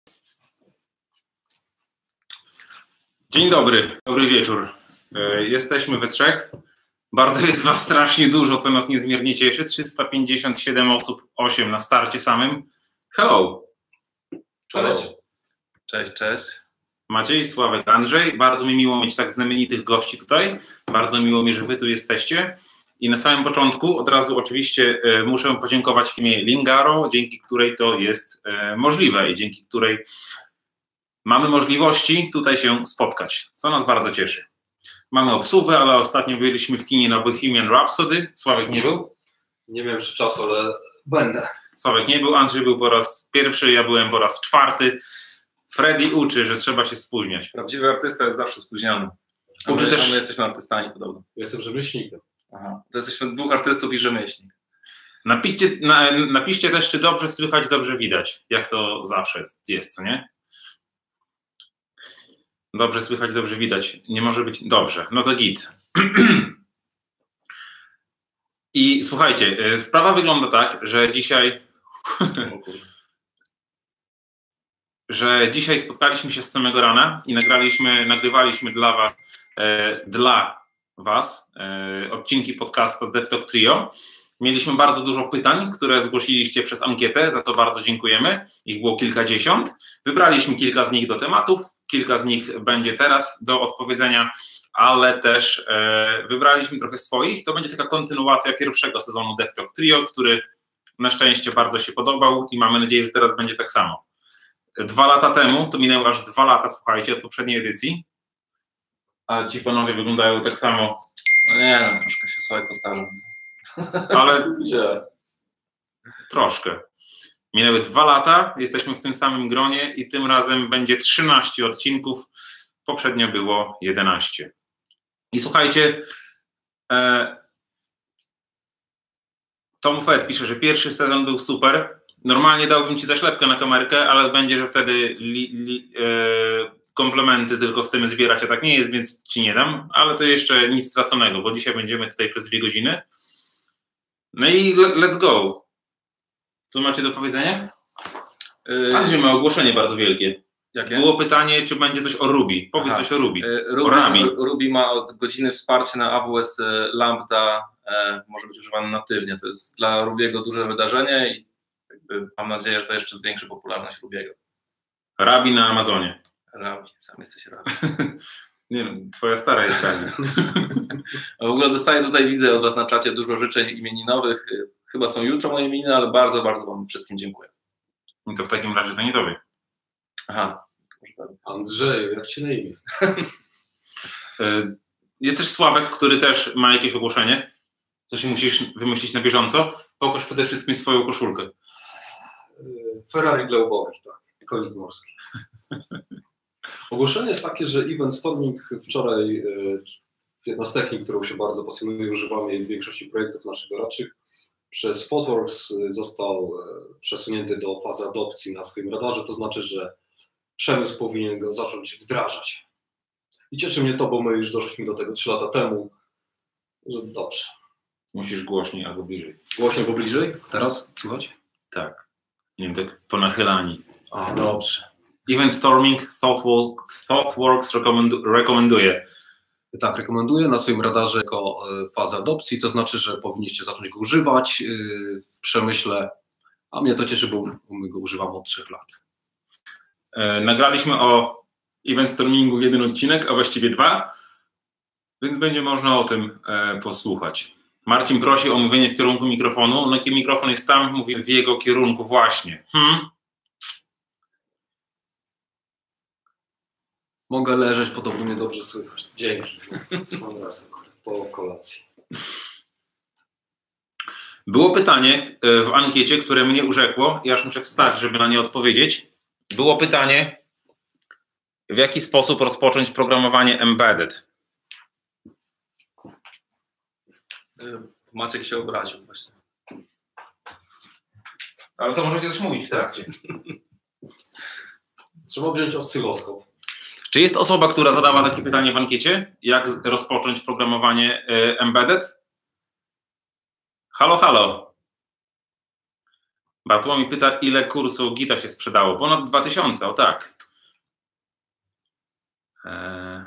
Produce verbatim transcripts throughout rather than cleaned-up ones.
Dzień dobry, dobry wieczór. Jesteśmy we trzech. Bardzo jest was strasznie dużo, co nas niezmiernie cieszy. trzysta pięćdziesiąt siedem osób, osiem na starcie samym. Hello. Cześć. Hello. Cześć, cześć. Maciej, Sławek, Andrzej. Bardzo mi miło mieć tak znamienitych gości tutaj. Bardzo miło mi, że wy tu jesteście. I na samym początku od razu oczywiście y, muszę podziękować firmie Lingaro, dzięki której to jest y, możliwe i dzięki której mamy możliwości tutaj się spotkać, co nas bardzo cieszy. Mamy obsługę, ale ostatnio byliśmy w kinie na Bohemian Rhapsody. Sławek nie był? Nie wiem jeszcze czasu, ale będę. Sławek nie był, Andrzej był po raz pierwszy, ja byłem po raz czwarty. Freddy uczy, że trzeba się spóźniać. Prawdziwy artysta jest zawsze spóźniony. A uczy my, też... a my jesteśmy artystami podobno. Ja jestem rzemieślnikiem. Aha. To jesteśmy dwóch artystów i rzemieślnik. Napiszcie, na, napiszcie też, czy dobrze słychać, dobrze widać. Jak to zawsze jest, jest, co nie? Dobrze słychać, dobrze widać. Nie może być dobrze. No to git. I słuchajcie, sprawa wygląda tak, że dzisiaj że dzisiaj spotkaliśmy się z samego rana i nagraliśmy, nagrywaliśmy dla was, e, dla was e, odcinki podcastu DevTalk Trio. Mieliśmy bardzo dużo pytań, które zgłosiliście przez ankietę, za to bardzo dziękujemy. Ich było kilkadziesiąt. Wybraliśmy kilka z nich do tematów, kilka z nich będzie teraz do odpowiedzenia, ale też e, wybraliśmy trochę swoich. To będzie taka kontynuacja pierwszego sezonu DevTalk Trio, który na szczęście bardzo się podobał i mamy nadzieję, że teraz będzie tak samo. Dwa lata temu, to minęło aż dwa lata, słuchajcie, od poprzedniej edycji, a ci panowie wyglądają tak samo. No nie, no troszkę się Sławek postarzał. Ale gdzie? Troszkę. Minęły dwa lata, jesteśmy w tym samym gronie i tym razem będzie trzynaście odcinków, poprzednio było jedenaście. I słuchajcie, e, Tom Fett pisze, że pierwszy sezon był super. Normalnie dałbym ci zaślepkę na kamerkę, ale będzie, że wtedy li, li, e, komplementy tylko chcemy zbierać, a tak nie jest, więc ci nie dam, ale to jeszcze nic straconego, bo dzisiaj będziemy tutaj przez dwie godziny. No i let's go. Co macie do powiedzenia? Yy, Andrzej ma ogłoszenie bardzo wielkie. Jakie? Było pytanie, czy będzie coś o Ruby. Powiedz Aha. coś o Ruby. Yy, Ruby, o Rabi. Ruby ma od godziny wsparcie na A W S Lambda. E, może być używany natywnie. To jest dla Rubiego duże wydarzenie i jakby mam nadzieję, że to jeszcze zwiększy popularność Rubiego. Rabi na Amazonie. Rabi, sam jesteś Rabi. Nie wiem, twoja stara jest Rabi. W ogóle dostaję tutaj, widzę od was na czacie dużo życzeń imieninowych. Chyba są jutro moje imieniny, ale bardzo, bardzo wam wszystkim dziękuję. No to w takim razie to nie tobie. Aha. Andrzeju, jak cię na imię? Jest też Sławek, który też ma jakieś ogłoszenie. Coś musisz wymyślić na bieżąco. Pokaż przede wszystkim swoją koszulkę. Ferrari dla ubogich, tak. Konik morski. Ogłoszenie jest takie, że Event Storming wczoraj, jedna z technik, którą się bardzo pasjonuje i używamy w większości projektów naszych doradczych, przez ThoughtWorks został przesunięty do fazy adopcji na swoim radarze, to znaczy, że przemysł powinien go zacząć wdrażać. I cieszy mnie to, bo my już doszliśmy do tego trzy lata temu, że dobrze. Musisz głośniej albo bliżej. Głośniej albo bliżej? Teraz słychać? Tak. Nie wiem, tak ponachylani. A, dobrze. Event Storming ThoughtWorks, ThoughtWorks rekomendu rekomenduje. Tak, rekomenduję na swoim radarze jako fazę adopcji, to znaczy, że powinniście zacząć go używać w przemyśle, a mnie to cieszy, bo my go używamy od trzech lat. E, nagraliśmy o Event Stormingu jeden odcinek, a właściwie dwa, więc będzie można o tym e, posłuchać. Marcin prosi o mówienie w kierunku mikrofonu, no kiedy mikrofon jest tam, mówi w jego kierunku właśnie. Hmm? Mogę leżeć, podobno mnie dobrze słychać. Dzięki. Sam raz po kolacji. Było pytanie w ankiecie, które mnie urzekło. Ja aż muszę wstać, żeby na nie odpowiedzieć. Było pytanie, w jaki sposób rozpocząć programowanie embedded? Maciek się obraził właśnie. Ale to możecie też mówić w trakcie. Trzeba wziąć oscyloskop. Czy jest osoba, która zadała takie pytanie w ankiecie? Jak rozpocząć programowanie embedded? Halo, halo. Bartłomiej pyta, ile kursu Gita się sprzedało? Ponad dwa tysiące, o tak. Eee...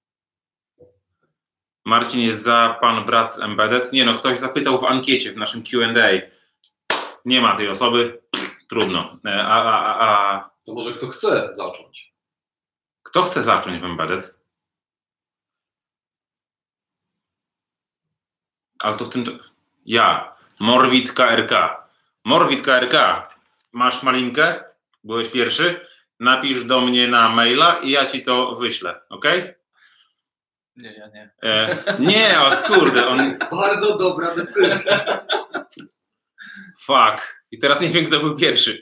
Marcin jest za, pan brat z Embedded. Nie no, ktoś zapytał w ankiecie, w naszym Q and A. Nie ma tej osoby, trudno. Eee, a, a, a, a... To może kto chce zacząć? Kto chce zacząć w Embedded? Ale to w tym... Ja. Morwid K R K. Morwid K R K. Masz malinkę? Byłeś pierwszy? Napisz do mnie na maila i ja ci to wyślę, ok? Nie, ja nie. E, nie, o kurde, on... Bardzo dobra decyzja. Fuck. I teraz nie wiem, kto był pierwszy.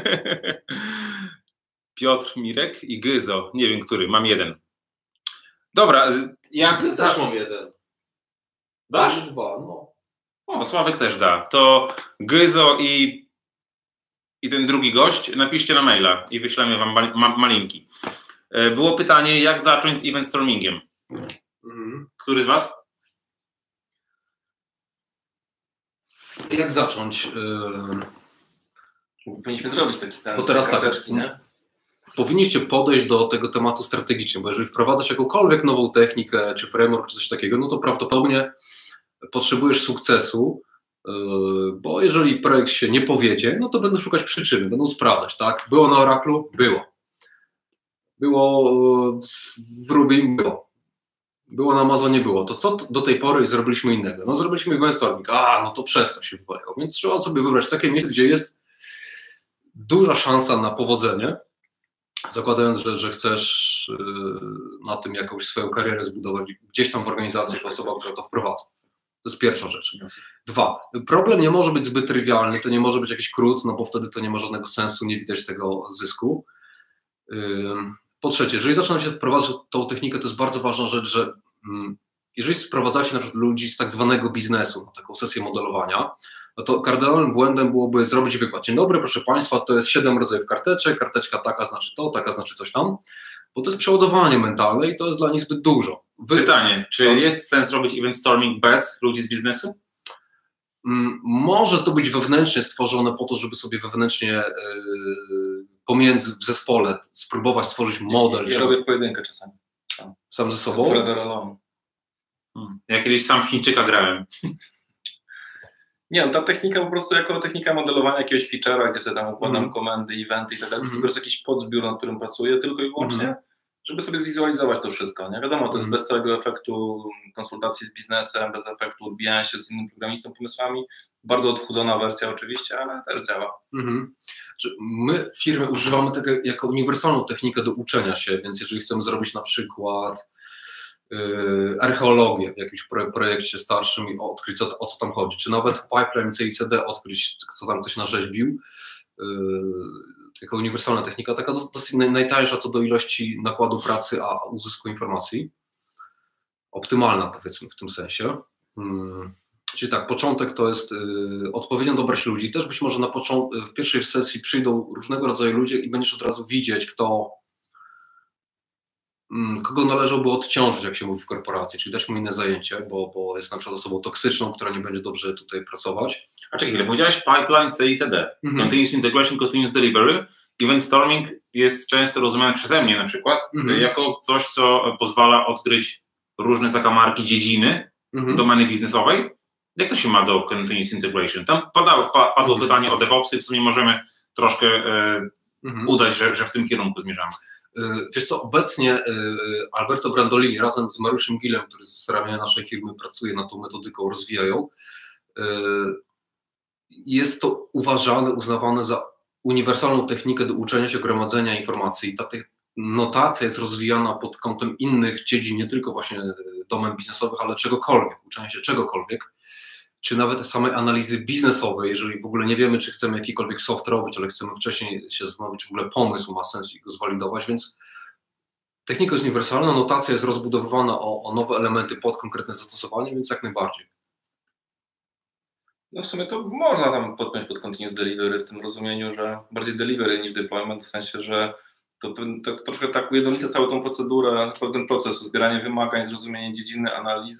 Piotr, Mirek i Gyzo. Nie wiem, który. Mam jeden. Dobra. Jak... Ja też mam jeden. Dasz? Dwa, no. O, Sławek też da. To Gyzo i, i ten drugi gość napiszcie na maila i wyślemy wam ma, ma, malinki. Było pytanie, jak zacząć z event stormingiem? Mhm. Który z was? Jak zacząć? Yy... Powinniśmy zrobić taki ten, bo teraz tak, nie? Powinniście podejść do tego tematu strategicznie, bo jeżeli wprowadzasz jakąkolwiek nową technikę, czy framework, czy coś takiego, no to prawdopodobnie potrzebujesz sukcesu, bo jeżeli projekt się nie powiedzie, no to będą szukać przyczyny, będą sprawdzać, tak? Było na Oraclu? Było. Było w Ruby? Było. Było na Amazonie? Było. To co do tej pory zrobiliśmy innego? No zrobiliśmy event storming. A, no to przez to się wywołało. Więc trzeba sobie wybrać takie miejsce, gdzie jest duża szansa na powodzenie, zakładając, że, że chcesz na tym jakąś swoją karierę zbudować gdzieś tam w organizacji, jako osoba, która to wprowadza. To jest pierwsza rzecz. Dwa, problem nie może być zbyt trywialny, to nie może być jakiś krót, no bo wtedy to nie ma żadnego sensu, nie widać tego zysku. Po trzecie, jeżeli zaczynam się wprowadzać tą technikę, to jest bardzo ważna rzecz, że jeżeli sprowadzacie na przykład ludzi z tak zwanego biznesu na taką sesję modelowania, no to kardynalnym błędem byłoby zrobić wykład. Dzień dobry, proszę Państwa, to jest siedem rodzajów karteczek, karteczka taka znaczy to, taka znaczy coś tam, bo to jest przeładowanie mentalne i to jest dla nich zbyt dużo. Wy... Pytanie, czy to... jest sens robić event storming bez ludzi z biznesu? Może to być wewnętrznie stworzone po to, żeby sobie wewnętrznie yy, pomiędzy w zespole spróbować stworzyć model. Ja, ja robię w pojedynkę czasami. Sam, sam ze sobą? Forever alone. Hmm. Ja kiedyś sam w Chińczyka grałem. Nie, no ta technika po prostu jako technika modelowania jakiegoś feature'a, gdzie sobie tam układam mm. komendy, eventy i tak dalej, mm. to jest jakiś podzbiór, na którym pracuję tylko i wyłącznie, mm. żeby sobie zwizualizować to wszystko. Nie wiadomo, to jest mm. bez całego efektu konsultacji z biznesem, bez efektu odbijania się z innym programistą pomysłami. Bardzo odchudzona wersja oczywiście, ale też działa. Mm. My w firmie używamy tego jako uniwersalną technikę do uczenia się, więc jeżeli chcemy zrobić na przykład Yy, archeologię w jakimś projekcie starszym i odkryć, co, o co tam chodzi, czy nawet pipeline C I C D odkryć, co tam ktoś narzeźbił. Yy, taka uniwersalna technika, taka dosyć najtańsza co do ilości nakładu pracy, a uzysku informacji. Optymalna, powiedzmy, w tym sensie. Yy, czyli tak, początek to jest yy, odpowiednio dobrać ludzi. Też być może na początku, w pierwszej sesji przyjdą różnego rodzaju ludzie i będziesz od razu widzieć, kto kogo należałoby odciążyć, jak się mówi w korporacji, czyli dać mu inne zajęcie, bo, bo jest na przykład osobą toksyczną, która nie będzie dobrze tutaj pracować. A czekaj, ile powiedziałeś? Pipeline C I C D, mhm. Continuous Integration, Continuous Delivery. Event Storming jest często rozumiany przeze mnie na przykład mhm. jako coś, co pozwala odkryć różne zakamarki dziedziny, mhm. domeny biznesowej. Jak to się ma do Continuous Integration? Tam padało, pa, padło mhm. pytanie o DevOpsy, w sumie możemy troszkę e, mhm. udać, że, że w tym kierunku zmierzamy. Wiesz co, obecnie Alberto Brandolini razem z Mariuszem Gillem, który z ramienia naszej firmy pracuje nad tą metodyką, rozwijają. Jest to uważane, uznawane za uniwersalną technikę do uczenia się gromadzenia informacji. Ta notacja jest rozwijana pod kątem innych dziedzin, nie tylko właśnie domen biznesowych, ale czegokolwiek, uczenia się czegokolwiek, czy nawet samej analizy biznesowej, jeżeli w ogóle nie wiemy, czy chcemy jakikolwiek soft robić, ale chcemy wcześniej się zastanowić, czy w ogóle pomysł ma sens i go zwalidować, więc technika jest uniwersalna, notacja jest rozbudowywana o, o nowe elementy pod konkretne zastosowanie, więc jak najbardziej. No w sumie to można tam podpiąć pod continuous delivery w tym rozumieniu, że bardziej delivery niż deployment, w sensie, że to, to, to troszkę tak ujednolica całą tą procedurę, cały ten proces, zbieranie wymagań, zrozumienie dziedziny, analiza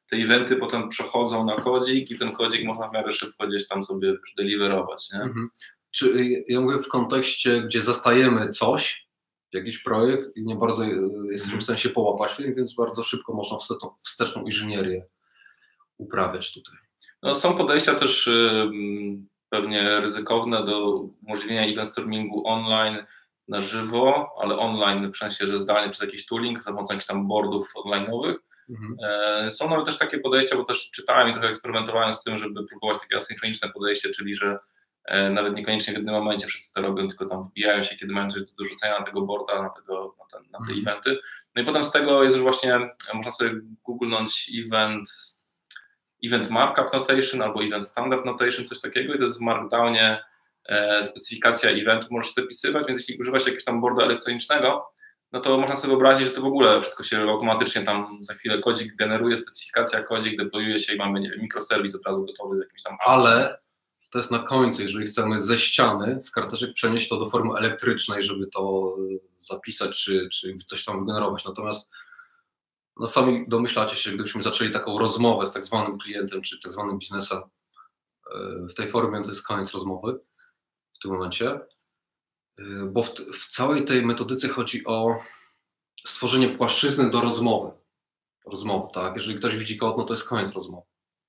te eventy potem przechodzą na kodzik i ten kodzik można w miarę szybko gdzieś tam sobie deliverować, nie? Mhm. Czy ja mówię w kontekście, gdzie zastajemy coś, jakiś projekt i nie bardzo jesteśmy w stanie się połapać, więc bardzo szybko można wsteczną, wsteczną inżynierię uprawiać tutaj. No, są podejścia też y, pewnie ryzykowne do umożliwienia event stormingu online na żywo, ale online w sensie, że zdalnie przez jakiś tooling, za pomocą jakichś tam boardów online'owych. Mhm. E, są nawet też takie podejścia, bo też czytałem i trochę eksperymentowałem z tym, żeby próbować takie asynchroniczne podejście, czyli że e, nawet niekoniecznie w jednym momencie wszyscy to robią, tylko tam wbijają się, kiedy mają coś do dorzucenia na tego boarda, na, tego, na, ten, na te mhm. eventy. No i potem z tego jest już właśnie, można sobie googlnąć event Event Markup Notation albo Event Standard Notation, coś takiego i to jest w Markdownie e, specyfikacja eventu, możesz zapisywać, więc jeśli używasz jakiegoś tam boarda elektronicznego, no to można sobie wyobrazić, że to w ogóle wszystko się automatycznie tam za chwilę kodzik generuje, specyfikacja, kodzik deployuje się i mamy, nie wiem, mikroserwis od razu gotowy z jakimś tam... Ale to jest na końcu, jeżeli chcemy ze ściany z karteczek przenieść to do formy elektrycznej, żeby to zapisać czy, czy coś tam wygenerować, natomiast no sami domyślacie się, gdybyśmy zaczęli taką rozmowę z tak zwanym klientem, czy tak zwanym biznesem w tej formie, to jest koniec rozmowy w tym momencie, bo w, w całej tej metodyce chodzi o stworzenie płaszczyzny do rozmowy. Rozmowy, tak? Jeżeli ktoś widzi kod, no to jest koniec rozmowy.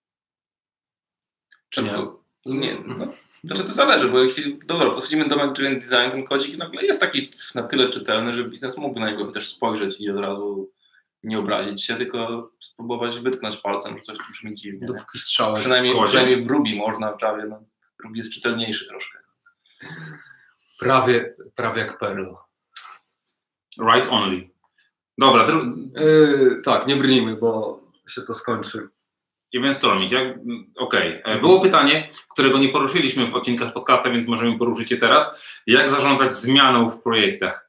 Czy nie? Nie, no. Znaczy to zależy, bo jeśli, dobra, podchodzimy do Managerial Design, ten kodzik nagle jest taki na tyle czytelny, że biznes mógłby na niego też spojrzeć i od razu nie obrazić się, tylko spróbować wytknąć palcem, że coś tu brzmi dziwnie. Dopóki strzałek przynajmniej, w przynajmniej w Ruby można, prawie, no, Ruby jest czytelniejszy troszkę. Prawie, prawie jak Perl. Write only. Dobra. Yy, tak, nie brnijmy, bo się to skończy. Event storming, jak... okej. Okay. Było pytanie, którego nie poruszyliśmy w odcinkach podcasta, więc możemy poruszyć je teraz. Jak zarządzać zmianą w projektach?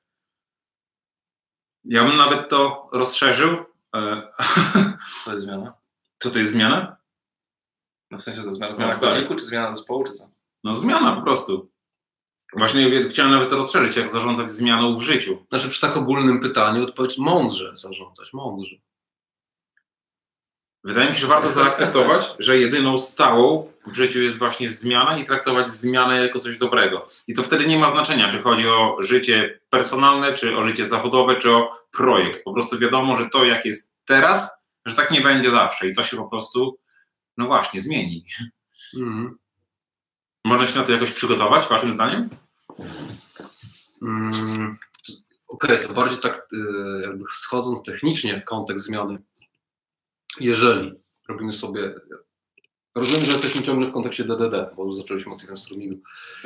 Ja bym nawet to rozszerzył. Co jest zmiana? Co to jest zmiana? No w sensie to zmiana, zmiana kodziku, czy zmiana zespołu, czy co? No zmiana po prostu. Właśnie chciałem nawet to rozszerzyć, jak zarządzać zmianą w życiu. Znaczy przy tak ogólnym pytaniu odpowiedź mądrze zarządzać, mądrze. Wydaje mi się, że warto zaakceptować, że jedyną stałą w życiu jest właśnie zmiana i traktować zmianę jako coś dobrego. I to wtedy nie ma znaczenia, czy chodzi o życie personalne, czy o życie zawodowe, czy o projekt. Po prostu wiadomo, że to jak jest teraz, że tak nie będzie zawsze i to się po prostu, no właśnie, zmieni. Mm. Można się na to jakoś przygotować, waszym zdaniem? Mm, Okej, okay, to bardziej tak jakby schodząc technicznie w kontekst zmiany. Jeżeli robimy sobie, rozumiem, że jesteśmy ciągle w kontekście D D D, bo już zaczęliśmy od event stormingu.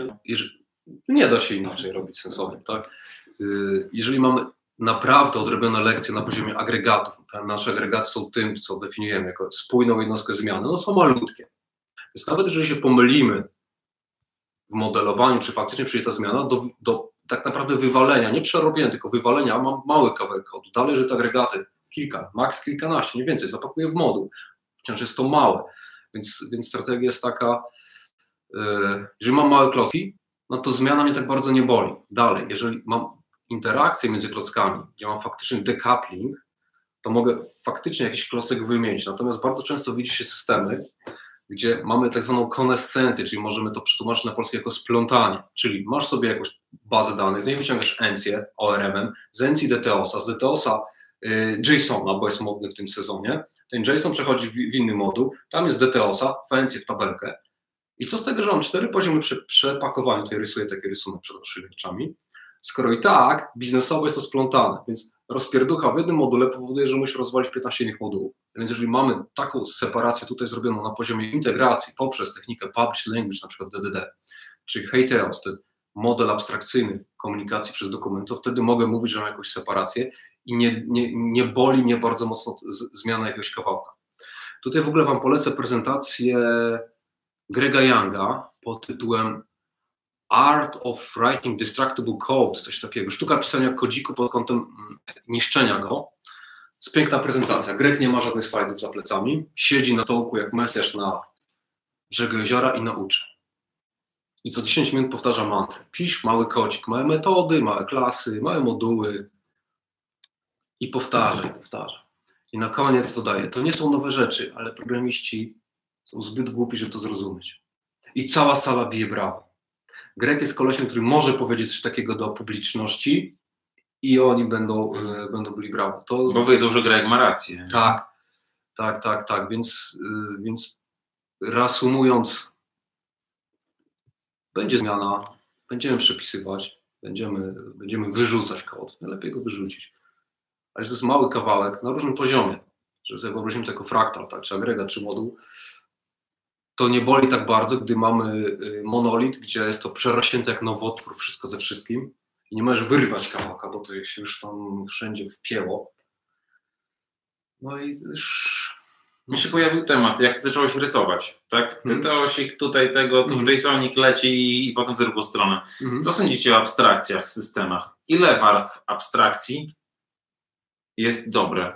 Nie da się inaczej robić sensownie, tak? Jeżeli mamy naprawdę odrobione lekcje na poziomie agregatów, nasze agregaty są tym, co definiujemy jako spójną jednostkę zmiany, no są malutkie. Więc nawet jeżeli się pomylimy w modelowaniu, czy faktycznie przyjdzie ta zmiana, do, do tak naprawdę wywalenia, nie przerobienia, tylko wywalenia, mam mały kawałek kodu, dalej, że te agregaty kilka, maks kilkanaście, nie więcej, zapakuję w moduł. Wciąż jest to małe, więc, więc strategia jest taka, yy, jeżeli mam małe klocki, no to zmiana mnie tak bardzo nie boli. Dalej, jeżeli mam interakcję między klockami, gdzie mam faktycznie decoupling, to mogę faktycznie jakiś klocek wymienić. Natomiast bardzo często widzi się systemy, gdzie mamy tak zwaną konescencję, czyli możemy to przetłumaczyć na polskie jako splątanie, czyli masz sobie jakąś bazę danych, z niej wyciągasz encję, O R M-em, z encji D T O S-a, z D T O S-a JSON-a, bo jest modny w tym sezonie. Ten JSON przechodzi w, w inny moduł, tam jest D T O S-a, wencję w tabelkę. I co z tego, że mam cztery poziomy prze, przepakowania, tutaj rysuję taki rysunek przed waszymi oczami, skoro i tak biznesowo jest to splątane, więc rozpierducha w jednym module powoduje, że musi rozwalić piętnaście innych modułów. Więc jeżeli mamy taką separację tutaj zrobioną na poziomie integracji poprzez technikę Publish Language, na przykład D D D, czy Heteros, ten model abstrakcyjny komunikacji przez dokument, to wtedy mogę mówić, że mam jakąś separację i nie, nie, nie boli mnie bardzo mocno z, zmiana jakiegoś kawałka. Tutaj w ogóle wam polecę prezentację Grega Younga pod tytułem Art of Writing Destructible Code, coś takiego, sztuka pisania kodziku pod kątem niszczenia go. To jest piękna prezentacja. Greg nie ma żadnych slajdów za plecami, siedzi na tołku jak mesjasz na brzegu jeziora i nauczy. I co dziesięć minut powtarza mantrę. Pisz mały kodzik, małe metody, małe klasy, małe moduły i powtarza, i powtarza. I na koniec dodaję, to nie są nowe rzeczy, ale programiści są zbyt głupi, żeby to zrozumieć. I cała sala bije brawo. Greg jest kolesiem, który może powiedzieć coś takiego do publiczności i oni będą, y, będą byli brawo. To, bo wiedzą, że Greg ma rację. Tak, tak, tak, tak. Więc, y, więc reasumując, będzie zmiana, będziemy przepisywać, będziemy, będziemy wyrzucać kod. Najlepiej go wyrzucić. Ale to jest mały kawałek na różnym poziomie. Że sobie wyobrazimy to jako fraktal, tak, czy agregat, czy moduł. To nie boli tak bardzo, gdy mamy monolit, gdzie jest to przerośnięte jak nowotwór, wszystko ze wszystkim i nie możesz wyrwać kawałka, bo to się już tam wszędzie wpięło. No i już... Mi się pojawił temat, jak zacząłeś rysować, tak? Ten Hmm. teosik, tutaj tego, tu Hmm. JSONik leci i potem w drugą stronę. Mhm. Co sądzicie o abstrakcjach w systemach? Ile warstw abstrakcji jest dobre?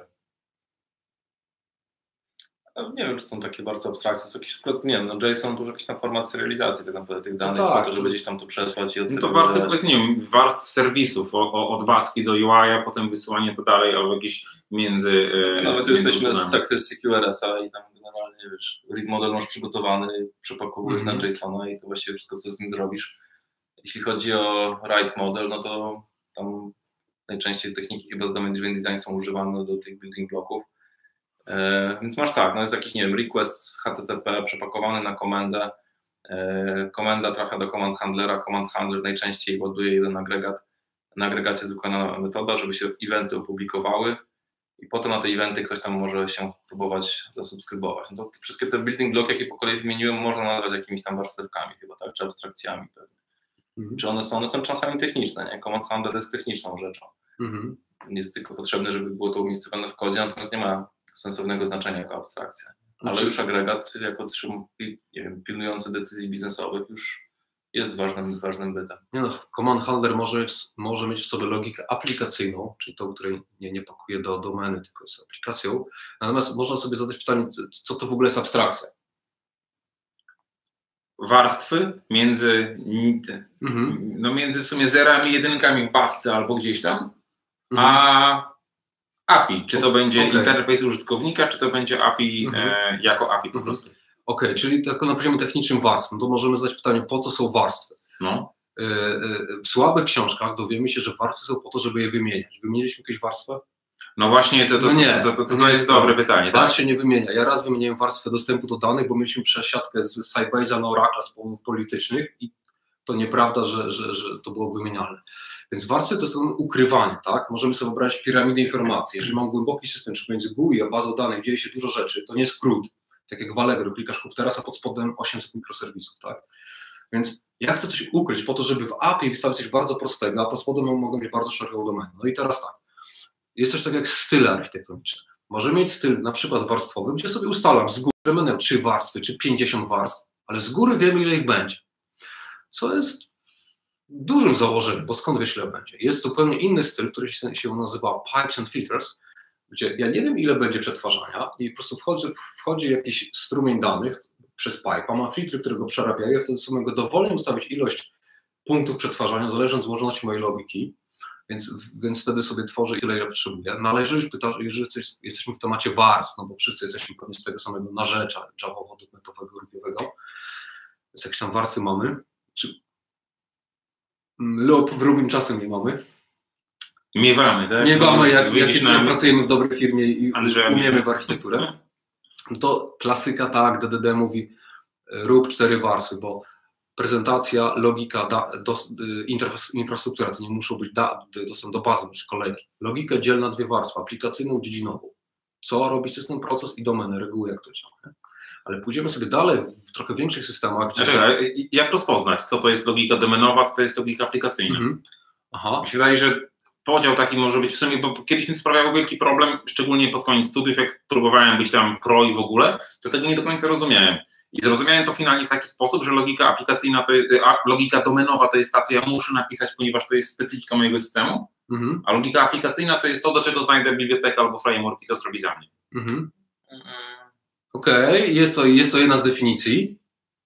Nie wiem, czy są takie bardzo abstrakcje, są jakieś, nie wiem, no JSON to już jakaś tam forma serializacji tak naprawdę tych danych, tak. po to, żeby gdzieś tam to przesłać i No to odserializować. warstwy, powiedzmy, nie wiem, warstw serwisów, o, o, od baski do U I, a potem wysyłanie to dalej, albo jakieś między... Nawet między jesteśmy z usługami. sekty C Q R S a i tam generalnie, wiesz, read model masz przygotowany, przepakowujesz Mhm. na JSON-a i to właściwie wszystko, co z nim zrobisz. Jeśli chodzi o write model, no to tam najczęściej techniki chyba z domain driven design są używane do tych building bloków. E, więc masz tak, no jest jakiś, nie wiem, request H T T P przepakowany na komendę. E, komenda trafia do command handlera, command handler najczęściej ładuje jeden agregat. Na agregacie jest wykonana metoda, żeby się eventy opublikowały i potem na te eventy ktoś tam może się próbować zasubskrybować. No to wszystkie te building bloki, jakie po kolei wymieniłem, można nazwać jakimiś tam warstewkami chyba, tak, czy abstrakcjami pewnie. Mhm. Czy one są, one są czasami techniczne, nie? Command handler jest techniczną rzeczą. Mhm. Jest tylko potrzebne, żeby było to umiejscowione w kodzie, natomiast nie ma sensownego znaczenia jako abstrakcja. Ale Znaczy- już agregat jako trzym, nie wiem, pilnujący decyzji biznesowych już jest ważnym, ważnym bytem. Nie no, command handler może, może mieć w sobie logikę aplikacyjną, czyli tą, której nie, nie pakuje do domeny, tylko jest aplikacją. Natomiast można sobie zadać pytanie, co to w ogóle jest abstrakcja? Warstwy między, Mhm. no między w sumie zerami i jedynkami w basce albo gdzieś tam, Mhm. a A P I. Czy to będzie Okay. interfejs użytkownika, czy to będzie A P I Mhm. e, jako A P I po Mhm. prostu. Okej, okay, czyli tylko na poziomie technicznym warstw, no to możemy zadać pytanie, po co są warstwy? No. W słabych książkach dowiemy się, że warstwy są po to, żeby je wymieniać. Wymieniliśmy jakieś warstwę? No właśnie, to, to, No nie, to, to, to, to, to nie jest jest dobre to. pytanie. Tak? Warstw się nie wymienia. Ja raz wymieniłem warstwę dostępu do danych, bo mieliśmy przesiadkę z Sybase'a na Oracle z powodów politycznych i to nieprawda, że, że, że to było wymienialne. Więc warstwy to jest ukrywanie, tak? Możemy sobie wyobrazić piramidę informacji. Jeżeli mam głęboki system, czy między G U I a bazą danych dzieje się dużo rzeczy, to nie jest CRUD. Tak jak w Allegro, klikasz kup teraz, a pod spodem osiemset mikroserwisów, tak? Więc ja chcę coś ukryć po to, żeby w A P I wystawić coś bardzo prostego, a pod spodem mogą mieć bardzo szeroką domenę. No i teraz tak, jest coś tak jak style architektoniczne. Możemy mieć styl na przykład warstwowy, gdzie sobie ustalam z góry, że będą trzy warstwy, czy pięćdziesiąt warstw, ale z góry wiemy, ile ich będzie. Co jest dużym założeniem, bo skąd wiesz, ile będzie. Jest zupełnie inny styl, który się, się nazywa Pipes and Filters, gdzie ja nie wiem, ile będzie przetwarzania i po prostu wchodzi, wchodzi jakiś strumień danych przez pipe, ma filtry, które go przerabiają, ja wtedy sobie mogę dowolnie ustawić ilość punktów przetwarzania, zależąc od złożoności mojej logiki, więc, więc wtedy sobie tworzę tyle, ile potrzebuję. No ale jeżeli już pytasz, jeżeli jesteśmy w temacie warstw, no bo wszyscy jesteśmy pewnie z tego samego narzecza javowo-dotnetowego, rubiowego, więc jakieś tam warstwy mamy, czy lub w rubim czasem nie mamy. Miewamy, tak? Miewamy, jak, jak, Widzisz, jak nam- pracujemy w dobrej firmie i Andrzeja umiemy Miewa. w architekturę. To klasyka, tak, D D D mówi rób cztery warstwy, bo prezentacja, logika, da, dos, interfejs, infrastruktura, to nie muszą być da, dostęp do bazy, czy kolejki. Logika dziel na dwie warstwy, aplikacyjną, dziedzinową. Co robi system, proces i domenę, reguły, jak to działa. Nie? Ale pójdziemy sobie dalej w trochę większych systemach, gdzie... Znaczy, ale jak rozpoznać, co to jest logika domenowa, co to jest logika aplikacyjna? Mhm. Aha. Mi się wydaje, że podział taki może być w sumie, bo kiedyś mi to sprawiało wielki problem, szczególnie pod koniec studiów, jak próbowałem być tam pro i w ogóle, to tego nie do końca rozumiałem. I zrozumiałem to finalnie w taki sposób, że logika aplikacyjna, to jest, a logika domenowa to jest ta, co ja muszę napisać, ponieważ to jest specyfika mojego systemu, Mhm. a logika aplikacyjna to jest to, do czego znajdę bibliotekę albo framework i to zrobi za mnie. Mhm. Okej, okay. jest, to, jest to jedna z definicji.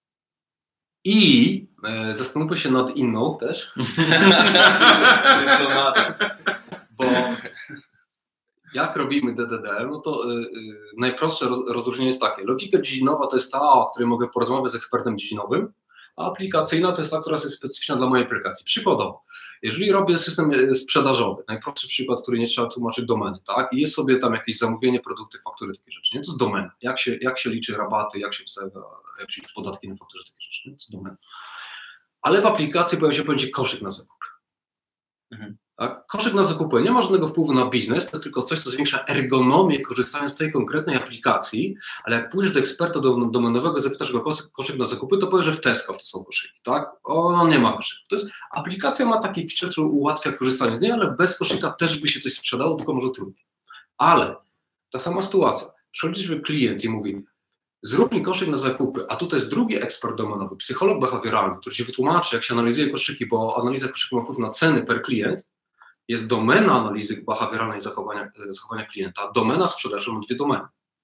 I e, zastanówmy się nad inną też. Dyplomata. Bo jak robimy D D D, no to yy, najprostsze rozróżnienie jest takie. Logika dziedzinowa to jest ta, o której mogę porozmawiać z ekspertem dziedzinowym, a aplikacyjna to jest ta, która jest specyficzna dla mojej aplikacji. Przykładowo, jeżeli robię system sprzedażowy, najprostszy przykład, który nie trzeba tłumaczyć domeny, tak? I jest sobie tam jakieś zamówienie, produkty, faktury, takie rzeczy, nie? To jest domena. Jak się, jak się liczy rabaty, jak się wstawia, jak się liczy podatki na fakturze, takie rzeczy, nie? To jest domena. Ale w aplikacji pojawia się pojęcie koszyk na zakupy. Mhm. Tak? Koszyk na zakupy nie ma żadnego wpływu na biznes, to jest tylko coś, co zwiększa ergonomię korzystania z tej konkretnej aplikacji, ale jak pójdziesz do eksperta domenowego, zapytasz go koszyk, koszyk na zakupy, to powie, że w Tesco to są koszyki, tak? O, nie ma koszyków. To jest, aplikacja ma taki feature, który ułatwia korzystanie z niej, ale bez koszyka też by się coś sprzedało, tylko może trudniej. Ale ta sama sytuacja, przychodzi klient i mówi, zrób mi koszyk na zakupy, a tutaj jest drugi ekspert domenowy, psycholog behawioralny, który ci wytłumaczy, jak się analizuje koszyki, bo analiza koszyku ma wpływ na ceny per klient, jest domena analizy behawioralnej zachowania, zachowania klienta, domena sprzedaży ma dwie domeny.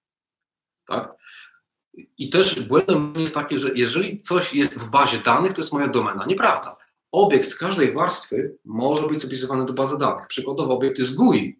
Tak? I też błędem jest takie, że jeżeli coś jest w bazie danych, to jest moja domena. Nieprawda. Obiekt z każdej warstwy może być zapisywany do bazy danych. Przykładowo obiekt jest G U I.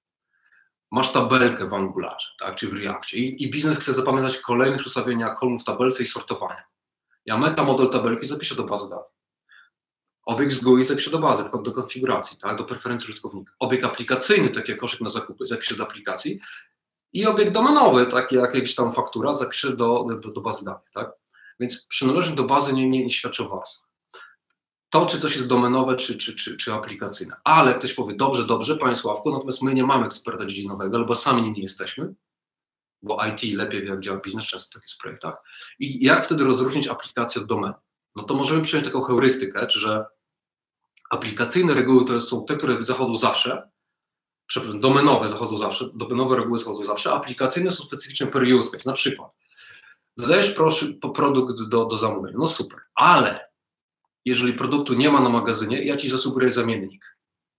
Masz tabelkę w Angularze, tak, czy w Reactie i, i biznes chce zapamiętać kolejnych ustawienia kolumn w tabelce i sortowania. Ja metamodel tabelki zapiszę do bazy danych. Obiekt z G U I zapiszę do bazy, do konfiguracji, tak, do preferencji użytkownika. Obiekt aplikacyjny, taki jak koszyk na zakupy, zapiszę do aplikacji i obiekt domenowy, taki jak jakaś tam faktura, zapiszę do, do, do bazy danych. Tak? Więc przynależność do bazy nie, nie, nie świadczy o warstwie. To, czy coś jest domenowe, czy, czy, czy, czy aplikacyjne. Ale ktoś powie, dobrze, dobrze, panie Sławku, natomiast my nie mamy eksperta dziedzinowego, albo sami nie, nie jesteśmy, bo I T lepiej wie, jak działa biznes, często tak jest w projektach. I jak wtedy rozróżnić aplikację od domeny? No to możemy przyjąć taką heurystykę, że aplikacyjne reguły to są te, które zachodzą zawsze, przepraszam, domenowe zachodzą zawsze, domenowe reguły zachodzą zawsze, a aplikacyjne są specyficzne per use case. Na przykład, dodajesz proszę, produkt do, do zamówienia, no super, ale jeżeli produktu nie ma na magazynie, ja ci zasugeruję zamiennik.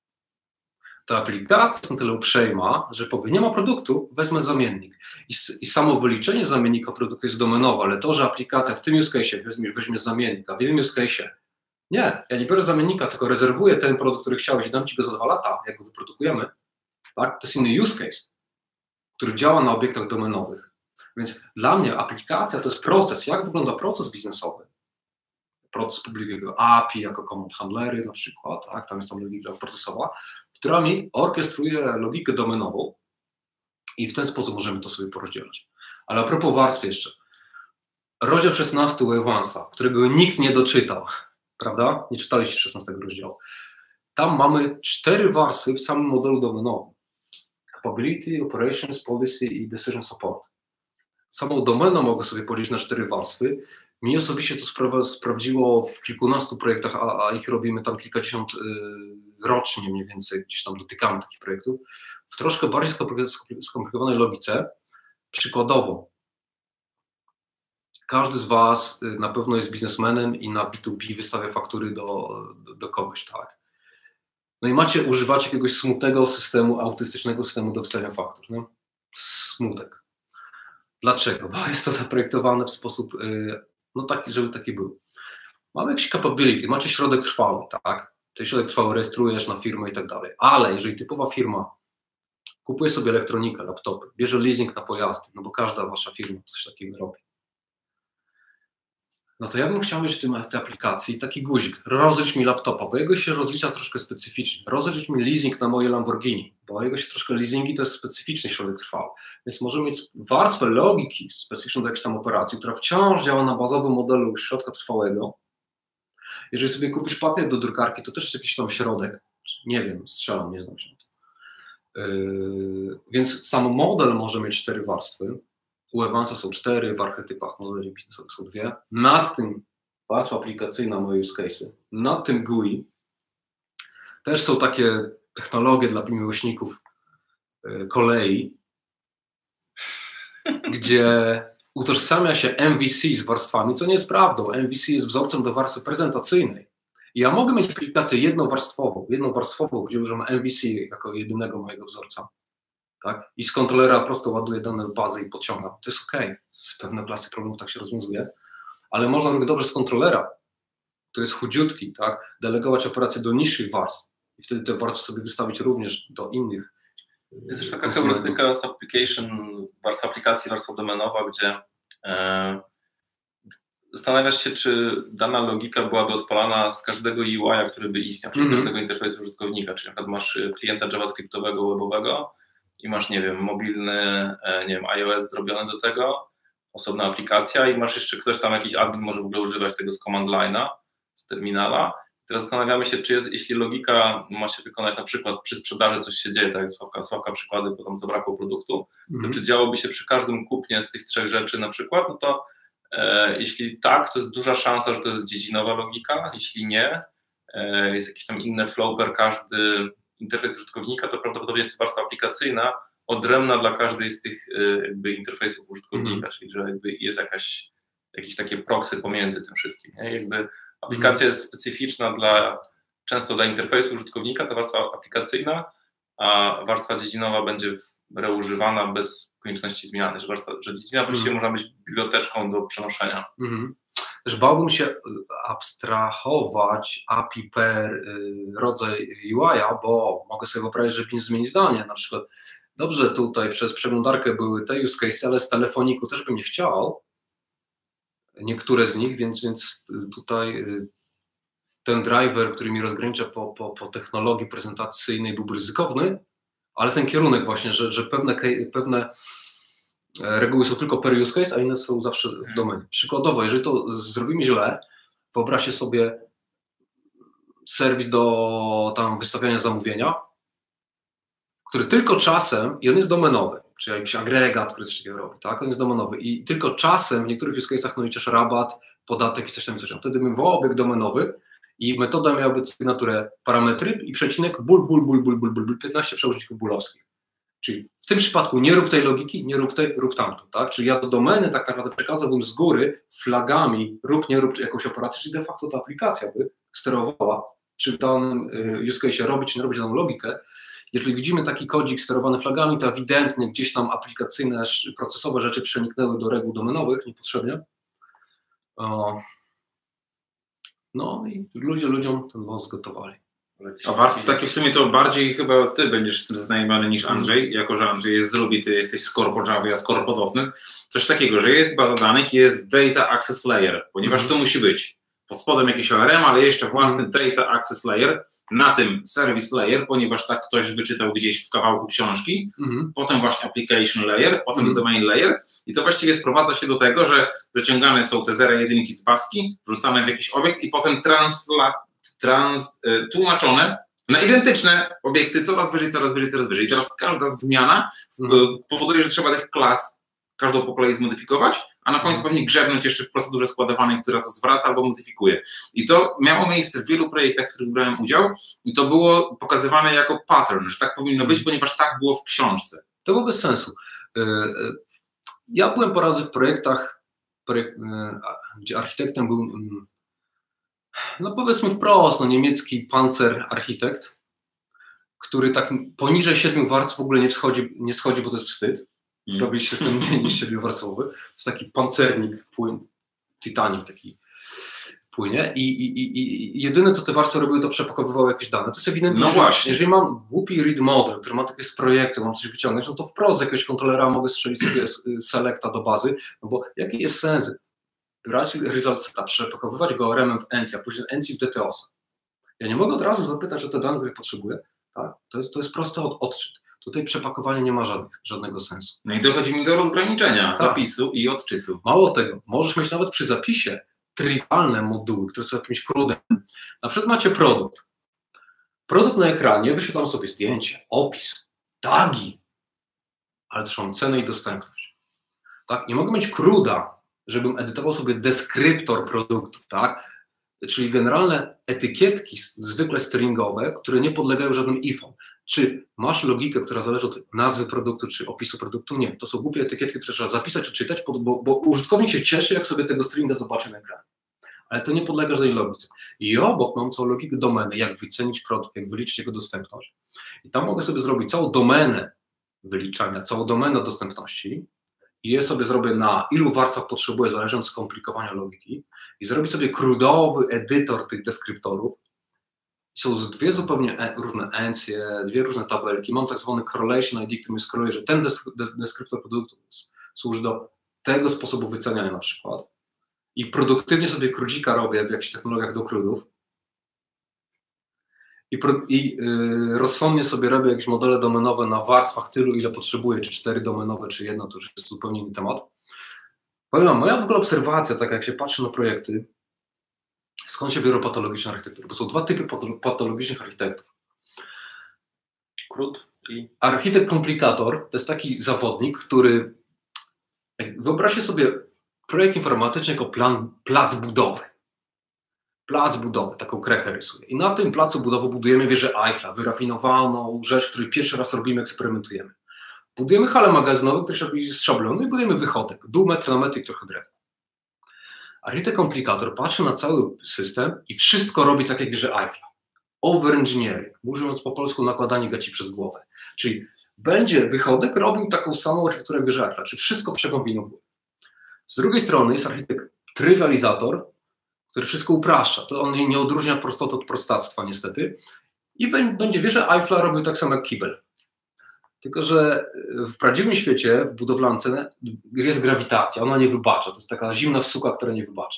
Ta aplikacja jest na tyle uprzejma, że powie, nie ma produktu, wezmę zamiennik. I, i samo wyliczenie zamiennika produktu jest domenowe, ale to, że aplikacja w tym use case weźmie, weźmie zamiennika, w innym use case nie, ja nie biorę zamiennika, tylko rezerwuję ten produkt, który chciałeś i dam ci go za dwa lata, jak go wyprodukujemy. Tak? To jest inny use case, który działa na obiektach domenowych. Więc dla mnie aplikacja to jest proces. Jak wygląda proces biznesowy? Proces publicznego A P I jako command handlery na przykład, tak? Tam jest tam logika procesowa, która mi orkiestruje logikę domenową i w ten sposób możemy to sobie porozdzielać. Ale a propos warstw jeszcze. Rozdział szesnasty u Evansa, którego nikt nie doczytał, prawda? Nie czytaliście szesnastego rozdziału. Tam mamy cztery warstwy w samym modelu domenowym. Capability, Operations, Policy i Decision Support. Samą domenę mogę sobie podzielić na cztery warstwy. Mi osobiście to spra sprawdziło w kilkunastu projektach, a, a ich robimy tam kilkadziesiąt y, rocznie mniej więcej, gdzieś tam dotykamy takich projektów, w troszkę bardziej skomplikowanej logice. Przykładowo, każdy z Was y, na pewno jest biznesmenem i na B dwa B wystawia faktury do, do, do kogoś, tak? No i macie używać jakiegoś smutnego systemu, autystycznego systemu do wystawiania faktur. Nie? Smutek. Dlaczego? Bo jest to zaprojektowane w sposób yy, no taki, żeby taki był. Mamy jakiś capability, macie środek trwały, tak? Ten środek trwały rejestrujesz na firmę i tak dalej. Ale jeżeli typowa firma kupuje sobie elektronikę, laptopy, bierze leasing na pojazdy, no bo każda wasza firma coś takiego robi, no to ja bym chciał mieć w tym, tej aplikacji taki guzik, rozlicz mi laptopa, bo jego się rozlicza troszkę specyficznie, rozlicz mi leasing na moje Lamborghini, bo jego się troszkę leasingi to jest specyficzny środek trwały, więc możemy mieć warstwę logiki specyficzną do jakiejś tam operacji, która wciąż działa na bazowym modelu środka trwałego. Jeżeli sobie kupisz papier do drukarki, to też jest jakiś tam środek, nie wiem, strzelam, nie znam się na to. Yy, więc sam model może mieć cztery warstwy. U Evansa są cztery, w archetypach modeli biznesowych są dwie. Nad tym warstwa aplikacyjna, moje use case'y. Nad tym G U I też są takie technologie dla miłośników kolei, gdzie utożsamia się M V C z warstwami, co nie jest prawdą. M V C jest wzorcem do warstwy prezentacyjnej. I ja mogę mieć aplikację jednowarstwową, jednowarstwową, gdzie używam M V C jako jedynego mojego wzorca. Tak? I z kontrolera prosto ładuję dane w bazę i podciągam. To jest ok, z pewne klasy problemów tak się rozwiązuje, ale można równie dobrze z kontrolera, który jest chudziutki, tak? Delegować operacje do niższych warstw i wtedy te warstwy sobie wystawić również do innych Jest też taka heurystyka z application, warstwa aplikacji, warstwa domenowa, gdzie e, zastanawiasz się, czy dana logika byłaby odpalana z każdego U I, który by istniał, przez mm-hmm. każdego interfejsu użytkownika, czyli na przykład masz klienta javascriptowego, webowego i masz, nie wiem, mobilny, nie wiem, iOS zrobiony do tego, osobna aplikacja i masz jeszcze ktoś tam, jakiś admin może w ogóle używać tego z command line'a, z terminala. Teraz zastanawiamy się, czy jest, jeśli logika ma się wykonać na przykład przy sprzedaży coś się dzieje, tak jak Sławka, Sławka przykłady, bo tam zabrakło produktu, mm-hmm. to czy działoby się przy każdym kupnie z tych trzech rzeczy na przykład, no to e, jeśli tak, to jest duża szansa, że to jest dziedzinowa logika, jeśli nie, e, jest jakiś tam inny flow per każdy interfejs użytkownika, to prawdopodobnie jest to warstwa aplikacyjna odrębna dla każdej z tych e, jakby interfejsów użytkownika, mm-hmm. czyli że jakby jest jakaś, jakieś takie proxy pomiędzy tym wszystkim, nie? Jakby aplikacja jest specyficzna dla, często dla interfejsu użytkownika, ta warstwa aplikacyjna, a warstwa dziedzinowa będzie reużywana bez konieczności zmiany, że, warstwa, że dziedzina właściwie mm. można być biblioteczką do przenoszenia. Mm. Też bałbym się abstrahować A P I per rodzaj U I-a, bo mogę sobie wyobrazić, że nie zmieni zdanie. Na przykład, dobrze, tutaj przez przeglądarkę były te use case, ale z telefoniku też bym nie chciał, niektóre z nich, więc, więc tutaj ten driver, który mi rozgranicza po, po, po technologii prezentacyjnej, byłby ryzykowny, ale ten kierunek właśnie, że, że pewne, pewne reguły są tylko per use case, a inne są zawsze w domenie. Przykładowo, jeżeli to zrobimy źle, wyobraźcie sobie serwis do tam wystawiania zamówienia, który tylko czasem, i on jest domenowy, czy jakiś agregat, który coś takiego robi, tak? On jest domenowy i tylko czasem w niektórych use case'ach naliczasz rabat, podatek i coś tam, coś tam. Wtedy bym wołał obiekt domenowy i metoda miałaby sygnaturę parametry i przecinek ból, ból, ból, ból, ból, ból, ból, piętnaście przełączników bólowskich. Czyli w tym przypadku nie rób tej logiki, nie rób tej, rób tamto, tak? Czyli ja do domeny tak naprawdę przekazałbym z góry flagami rób, nie rób jakąś operację, czyli de facto ta aplikacja by sterowała, czy w danym use case robić, czy nie robić daną logikę. Jeżeli widzimy taki kodzik sterowany flagami, to ewidentnie gdzieś tam aplikacyjne, procesowe rzeczy przeniknęły do reguł domenowych niepotrzebnie. O. No i ludzie ludziom ten wąs zgotowali. A warstw takie w sumie to bardziej chyba ty będziesz z tym zaznajomiony niż Andrzej, jako że Andrzej jest z Ruby, ty jesteś z Core po Java, ja z Core po .dot net. Coś takiego, że jest baza danych, jest Data Access Layer, ponieważ mm. to musi być pod spodem jakiś O R M, ale jeszcze własny mm. Data Access Layer, na tym Service Layer, ponieważ tak ktoś wyczytał gdzieś w kawałku książki, mm. potem właśnie Application Layer, potem mm. Domain Layer i to właściwie sprowadza się do tego, że zaciągane są te zera jedynki z baski, wrzucane w jakiś obiekt i potem transla, trans, y, tłumaczone na identyczne obiekty coraz wyżej, coraz wyżej, coraz wyżej. I teraz każda zmiana mm. y, powoduje, że trzeba tych klas każdą po kolei zmodyfikować, a na końcu pewnie grzebnąć jeszcze w procedurze składowanej, która to zwraca albo modyfikuje. I to miało miejsce w wielu projektach, w których brałem udział i to było pokazywane jako pattern, że tak powinno być, ponieważ tak było w książce. To było bez sensu. Ja byłem po razy w projektach, gdzie architektem był, no powiedzmy wprost, no niemiecki pancer architekt, który tak poniżej siedmiu warstw w ogóle nie schodzi, nie schodzi, bo to jest wstyd. Mm. Robić system mniej niż siedmiowarstwowy. To jest taki pancernik, płyn, Titanic taki płynie i, i, i, i jedyne co te warstwy robiły, to przepakowywały jakieś dane. To jest ewidentnie, no że właśnie. Jeżeli mam głupi read model, który ma takie z projektu, mam coś wyciągnąć, no to wprost z jakiegoś kontrolera mogę strzelić sobie selecta do bazy, no bo jaki jest sens? Brać result seta, przepakowywać go O R M-em w Ency, a później Ency w D T O S. Ja nie mogę od razu zapytać o te dane, które potrzebuję. Tak? To jest, to jest prosty od, odczyt. Tutaj przepakowanie nie ma żadnych, żadnego sensu. No i dochodzi mi do rozgraniczenia tak. zapisu i odczytu. Mało tego, możesz mieć nawet przy zapisie trywialne moduły, które są jakimś crudem. Na przykład macie produkt. Produkt na ekranie, wyświetlam sobie zdjęcie, opis, tagi, ale też mam cenę i dostępność. Tak? Nie mogę mieć cruda, żebym edytował sobie deskryptor produktów, tak? Czyli generalne etykietki zwykle stringowe, które nie podlegają żadnym ifom. Czy masz logikę, która zależy od nazwy produktu, czy opisu produktu? Nie. To są głupie etykietki, które trzeba zapisać, czytać, bo, bo użytkownik się cieszy, jak sobie tego stringa zobaczy na ekranie. Ale to nie podlega żadnej logice. I obok mam całą logikę domeny, jak wycenić produkt, jak wyliczyć jego dostępność. I tam mogę sobie zrobić całą domenę wyliczania, całą domenę dostępności i je sobie zrobię na ilu warstwach potrzebuję, zależnie od skomplikowania logiki i zrobić sobie crudowy edytor tych deskryptorów, Są z dwie zupełnie e, różne encje, dwie różne tabelki. Mam tak zwany correlation I D, który mi skoreluje, że ten deskryptor produktu służy do tego sposobu wyceniania na przykład. I produktywnie sobie krudzika robię w jakichś technologiach do crudów. I, pro, i yy, rozsądnie sobie robię jakieś modele domenowe na warstwach tylu, ile potrzebuję, czy cztery domenowe, czy jedno, to już jest zupełnie inny temat. Powiem wam, moja w ogóle obserwacja, tak jak się patrzy na projekty, skąd się biorą patologiczne architektury, bo są dwa typy patologicznych architektów. Crud i... Architekt komplikator to jest taki zawodnik, który, wyobraźcie sobie projekt informatyczny jako plan, plac budowy. Plac budowy, taką krechę rysuje. I na tym placu budowy budujemy wieżę Eiffla, wyrafinowaną rzecz, której pierwszy raz robimy, eksperymentujemy. Budujemy halę magazynową, która się robi z szablonu i budujemy wychodek, dół metr na metr i trochę drewna. Architekt komplikator patrzy na cały system i wszystko robi tak jak wieżę Eiffla. Overengineering, mówiąc po polsku nakładanie gaci przez głowę. Czyli będzie wychodek robił taką samą architekturę jak wieża Eiffla, czyli wszystko przekombinowuje. Z drugiej strony jest architekt trywializator, który wszystko upraszcza. To on nie odróżnia prostoty od prostactwa niestety. I będzie wieżę Eiffla robił tak samo jak kibel. Tylko że w prawdziwym świecie, w budowlance jest grawitacja, ona nie wybacza. To jest taka zimna suka, która nie wybacza.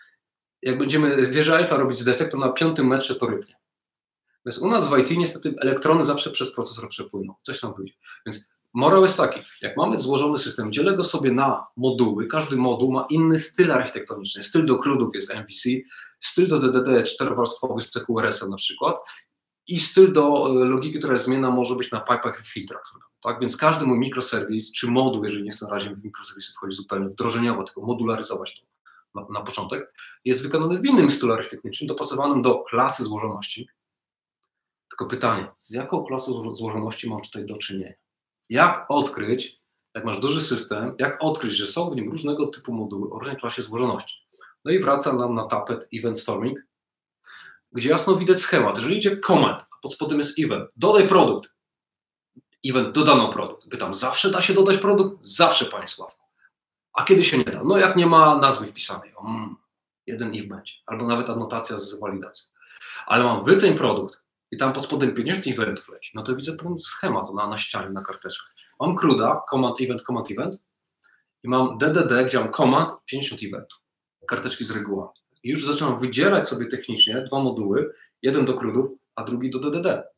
Jak będziemy wieżę Eiffla robić z desek, to na piątym metrze to rybnie. Więc u nas w I T niestety elektrony zawsze przez procesor przepłyną. Coś tam wyjdzie. Więc morał jest taki, jak mamy złożony system, dzielę go sobie na moduły, każdy moduł ma inny styl architektoniczny. Styl do crudów jest M V C, styl do D D D czterowarstwowy z C Q R S-em na przykład i styl do logiki, która jest zmienna, może być na pipach i filtrach. Tak? Więc każdy mój mikroserwis, czy moduł, jeżeli nie chcę na razie w mikroserwisy wchodzić zupełnie wdrożeniowo, tylko modularyzować to na, na początek, jest wykonany w innym stylu architektonicznym, dopasowanym do klasy złożoności. Tylko pytanie, z jaką klasą złożoności mam tutaj do czynienia? Jak odkryć, jak masz duży system, jak odkryć, że są w nim różnego typu moduły o różnej klasie złożoności? No i wraca nam na tapet Event Storming, gdzie jasno widać schemat. Jeżeli idzie command, a pod spodem jest event, dodaj produkt. Event, dodano produkt. Pytam, zawsze da się dodać produkt? Zawsze, panie Sławku. A kiedy się nie da? No jak nie ma nazwy wpisanej. Mm, jeden if będzie. Albo nawet anotacja z walidacją. Ale mam wyceń produkt i tam pod spodem pięćdziesiąt eventów leci. No to widzę pewien schemat na, na ścianie, na karteczkach. Mam cruda, command event, command event i mam D D D, gdzie mam command, pięćdziesiąt eventów. Karteczki z regułami. I już zaczynam wydzierać sobie technicznie dwa moduły, jeden do crudów, a drugi do D D D.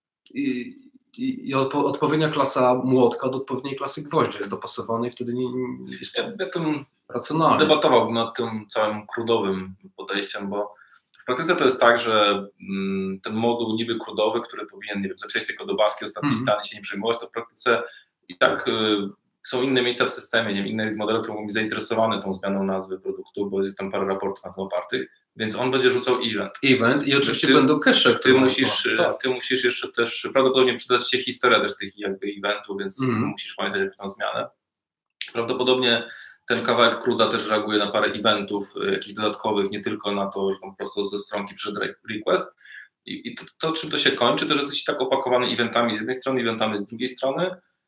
I, i, i odpo, odpowiednia klasa młotka do odpowiedniej klasy gwoździa jest dopasowana i wtedy nie, nie jest to ja tym racjonalne. Debatowałbym nad tym całym crudowym podejściem, bo w praktyce to jest tak, że mm, ten moduł niby crudowy, który powinien, nie wiem, zapisać tylko do baski ostatniej mm. stany, się nie przejmować, to w praktyce i tak y, są inne miejsca w systemie, nie wiem, inne modele, które mogą być zainteresowane tą zmianą nazwy produktu, bo jest tam parę raportów na tym opartych, więc on będzie rzucał event. Event i oczywiście ty, będą cache, ty musisz, tak. ty musisz jeszcze też, prawdopodobnie przydać się historia też tych jakby eventów, więc mm. musisz pamiętać jakąś tam zmianę. Prawdopodobnie ten kawałek cruda też reaguje na parę eventów jakichś dodatkowych, nie tylko na to, że po prostu ze stronki przyszedł request. I, i to, to, czym to się kończy, to że jesteś tak opakowany eventami z jednej strony, eventami z drugiej strony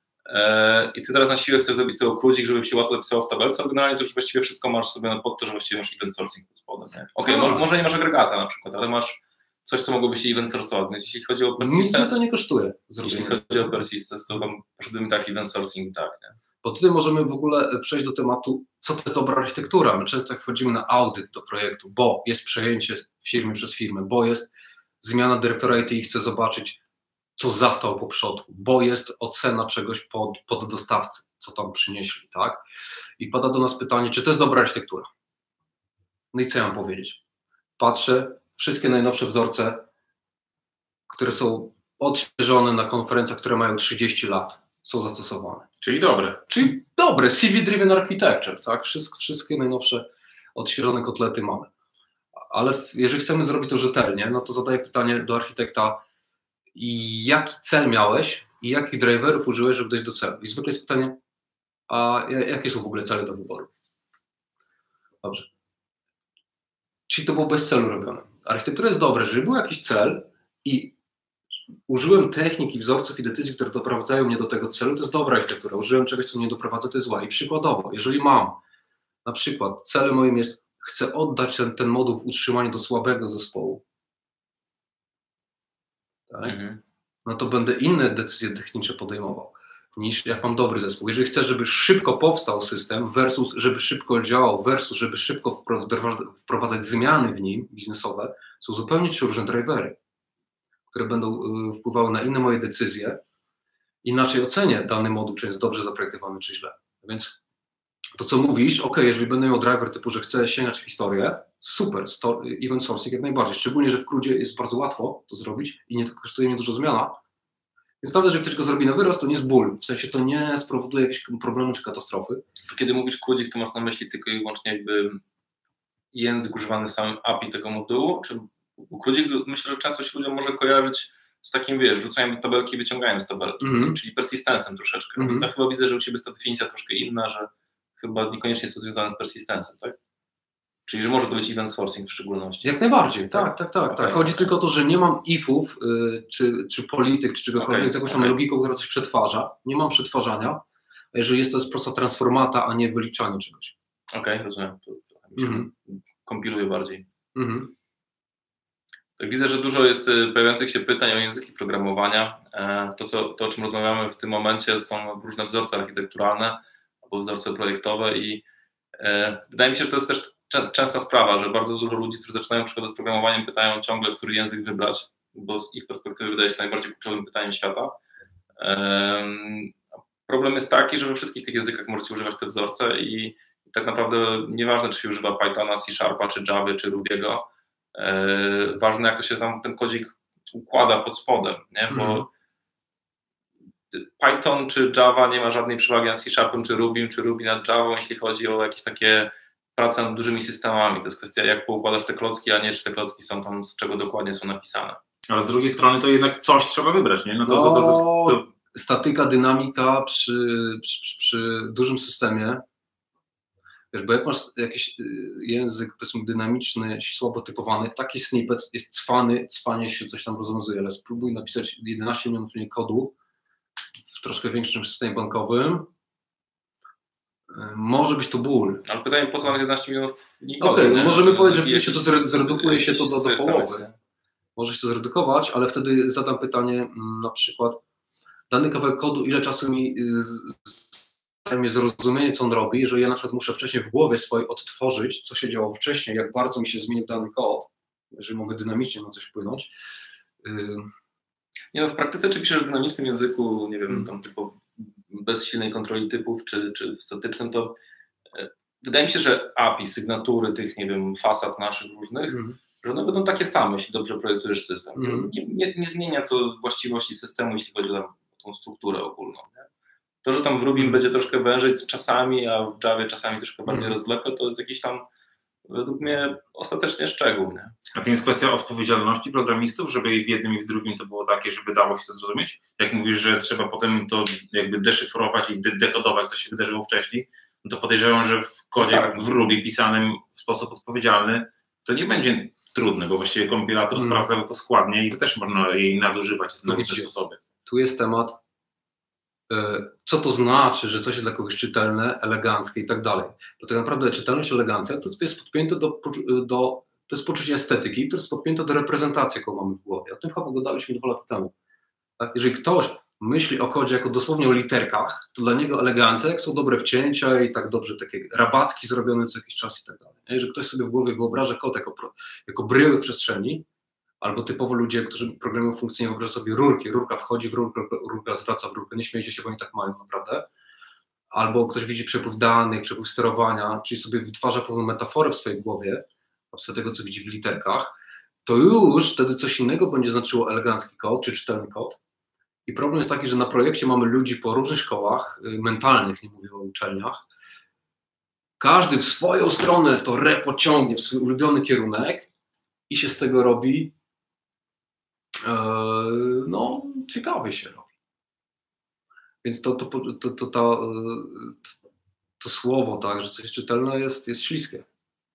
e, i ty teraz na siłę chcesz zrobić cały crudzik, żeby się łatwo zapisało w tabelce, a generalnie to już właściwie wszystko masz sobie pod to, że właściwie masz event sourcing pod spodem. Okej, okay, może, może nie masz agregata na przykład, ale masz coś, co mogłoby się event sourceować. Więc jeśli chodzi o persistence... Nic to nie kosztuje. Jeśli chodzi o persistence, to tam poszedłbym tak event sourcing, tak, nie? Bo tutaj możemy w ogóle przejść do tematu, co to jest dobra architektura. My często tak wchodzimy na audyt do projektu, bo jest przejęcie firmy przez firmę, bo jest zmiana dyrektora I T i chce zobaczyć, co zastał po przodku, bo jest ocena czegoś pod, pod dostawcy, co tam przynieśli, tak? I pada do nas pytanie, czy to jest dobra architektura? No i co ja mam powiedzieć? Patrzę, wszystkie najnowsze wzorce, które są odświeżone na konferencjach, które mają trzydzieści lat, są zastosowane. Czyli dobre. Czyli dobre, C V-driven architecture, tak? Wszystkie, wszystkie najnowsze odświeżone kotlety mamy. Ale jeżeli chcemy zrobić to rzetelnie, no to zadaję pytanie do architekta, jaki cel miałeś i jakich driverów użyłeś, żeby dojść do celu? I zwykle jest pytanie, a jakie są w ogóle cele do wyboru? Dobrze. Czyli to było bez celu robione. Architektura jest dobra, jeżeli był jakiś cel i użyłem technik i wzorców i decyzji, które doprowadzają mnie do tego celu, to jest dobra architektura. Użyłem czegoś, co mnie doprowadza, to jest zła. I przykładowo, jeżeli mam na przykład, celem moim jest, chcę oddać ten, ten moduł w utrzymanie do słabego zespołu, tak? Mhm. No to będę inne decyzje techniczne podejmował niż jak mam dobry zespół. Jeżeli chcę, żeby szybko powstał system versus żeby szybko działał versus żeby szybko wprowadzać zmiany w nim biznesowe, są zupełnie trzy różne drivery, które będą wpływały na inne moje decyzje. Inaczej ocenię dany moduł, czy jest dobrze zaprojektowany, czy źle. Więc to, co mówisz, ok, jeżeli będę miał driver typu, że chcę sięgać w historię, super, sto, event sourcing jak najbardziej. Szczególnie, że w Crudzie jest bardzo łatwo to zrobić i nie kosztuje mnie dużo zmiana. Więc nawet, jeżeli ktoś go zrobi na wyrost, to nie jest ból. W sensie to nie spowoduje jakichś problemów czy katastrofy. To kiedy mówisz Crudzik, to masz na myśli tylko i wyłącznie jakby język używany w samym A P I tego modułu? Czy Crudzik, myślę, że często się ludziom może kojarzyć z takim, wiesz, rzucają tabelki i wyciągają z tabelki, mm-hmm. czyli persistensem troszeczkę. Mm-hmm. Ja chyba widzę, że u Ciebie jest ta definicja troszkę inna, że chyba niekoniecznie jest to związane z persistensem, tak? Czyli, że może to być event sourcing w szczególności. Jak najbardziej, tak, tak, tak. Okay, tak. Chodzi okay. tylko o to, że nie mam ifów, y, czy, czy polityk, czy czegokolwiek, okay, z jakąś tam okay. logiką, która coś przetwarza. Nie mam przetwarzania, a jeżeli jest to jest prosta transformata, a nie wyliczanie czegoś. Okej, okay, rozumiem. To, to mm-hmm. kompiluje bardziej. Mm-hmm. Tak, widzę, że dużo jest pojawiających się pytań o języki programowania. To, co, to, o czym rozmawiamy w tym momencie, są różne wzorce architekturalne albo wzorce projektowe i e, wydaje mi się, że to jest też częsta sprawa, że bardzo dużo ludzi, którzy zaczynają przygodę z programowaniem, pytają ciągle, który język wybrać, bo z ich perspektywy wydaje się najbardziej kluczowym pytaniem świata. Um, problem jest taki, że we wszystkich tych językach możecie używać te wzorce i tak naprawdę nieważne, czy się używa Pythona, C Sharpa, czy Java, czy Ruby'ego, e, ważne jak to się tam ten kodzik układa pod spodem, nie? Bo mm. Python czy Java nie ma żadnej przewagi nad C Sharpem, czy Rubym, czy Ruby nad Javą, jeśli chodzi o jakieś takie praca nad dużymi systemami. To jest kwestia, jak poukładasz te klocki, a nie czy te klocki są tam, z czego dokładnie są napisane. Ale z drugiej strony to jednak coś trzeba wybrać, nie? No to, to, to, to, to... Statyka, dynamika przy, przy, przy, przy dużym systemie, wiesz, bo jak masz jakiś język, powiedzmy, dynamiczny, słabo typowany, taki snippet jest cwany, cwanie się coś tam rozwiązuje, ale spróbuj napisać jedenaście milionów linii kodu w troszkę większym systemie bankowym, może być to ból. Ale pytanie, po co nam jedenaście milionów linii kodu? Okej, okay, możemy powiedzieć, że wtedy się to zredukuje się to do, do połowy. Może się to zredukować, ale wtedy zadam pytanie, na przykład dany kawałek kodu, ile czasu mi zajmie zrozumienie, co on robi, jeżeli ja na przykład muszę wcześniej w głowie swojej odtworzyć, co się działo wcześniej, jak bardzo mi się zmienił dany kod, jeżeli mogę dynamicznie na coś wpłynąć. Nie no, w praktyce czy piszesz w dynamicznym języku, nie wiem, hmm. tam typu bez silnej kontroli typów, czy, czy w statycznym, to e, wydaje mi się, że A P I, sygnatury tych, nie wiem, fasad naszych różnych, hmm. że one będą takie same, jeśli dobrze projektujesz system. Hmm. Nie, nie, nie zmienia to właściwości systemu, jeśli chodzi o tą strukturę ogólną. Nie? To, że tam w Rubim będzie troszkę wężyć z czasami, a w Javie czasami troszkę bardziej hmm. rozwlekle, to jest jakiś tam, według mnie, ostatecznie szczegół. Nie? A to jest kwestia odpowiedzialności programistów, żeby i w jednym i w drugim to było takie, żeby dało się to zrozumieć? Jak mówisz, że trzeba potem to jakby deszyfrować i de- dekodować, co się wydarzyło wcześniej, no to podejrzewam, że w kodzie tak. w Ruby pisanym w sposób odpowiedzialny to nie będzie trudne, bo właściwie kompilator hmm. sprawdza tylko składnie i to też można jej nadużywać na różne sposoby. Tu jest temat, co to znaczy, że coś jest dla kogoś czytelne, eleganckie i tak dalej. Bo tak naprawdę czytelność, elegancja to jest podpięte do, do to jest poczucie estetyki, które jest podpięte do reprezentacji, jaką mamy w głowie. O tym chyba gadaliśmy dwa lata temu. Tak? Jeżeli ktoś myśli o kodzie jako dosłownie o literkach, to dla niego elegancja, jak są dobre wcięcia i tak dobrze takie rabatki zrobione co jakiś czas i tak dalej. Jeżeli ktoś sobie w głowie wyobraża kod jako, jako bryły w przestrzeni, albo typowo ludzie, którzy programują funkcję, wyobrażają sobie rurki, rurka wchodzi w rurkę, rurka zwraca w rurkę, nie śmiejcie się, bo oni tak mają naprawdę. Albo ktoś widzi przepływ danych, przepływ sterowania, czyli sobie wytwarza pewną metaforę w swojej głowie, z tego, co widzi w literkach, to już wtedy coś innego będzie znaczyło elegancki kod, czy czytelny kod. I problem jest taki, że na projekcie mamy ludzi po różnych szkołach mentalnych, nie mówię o uczelniach. Każdy w swoją stronę to repo ciągnie w swój ulubiony kierunek i się z tego robi no, ciekawie się robi. Więc to, to, to, to, to, to słowo, tak, że coś jest czytelne, jest, jest śliskie.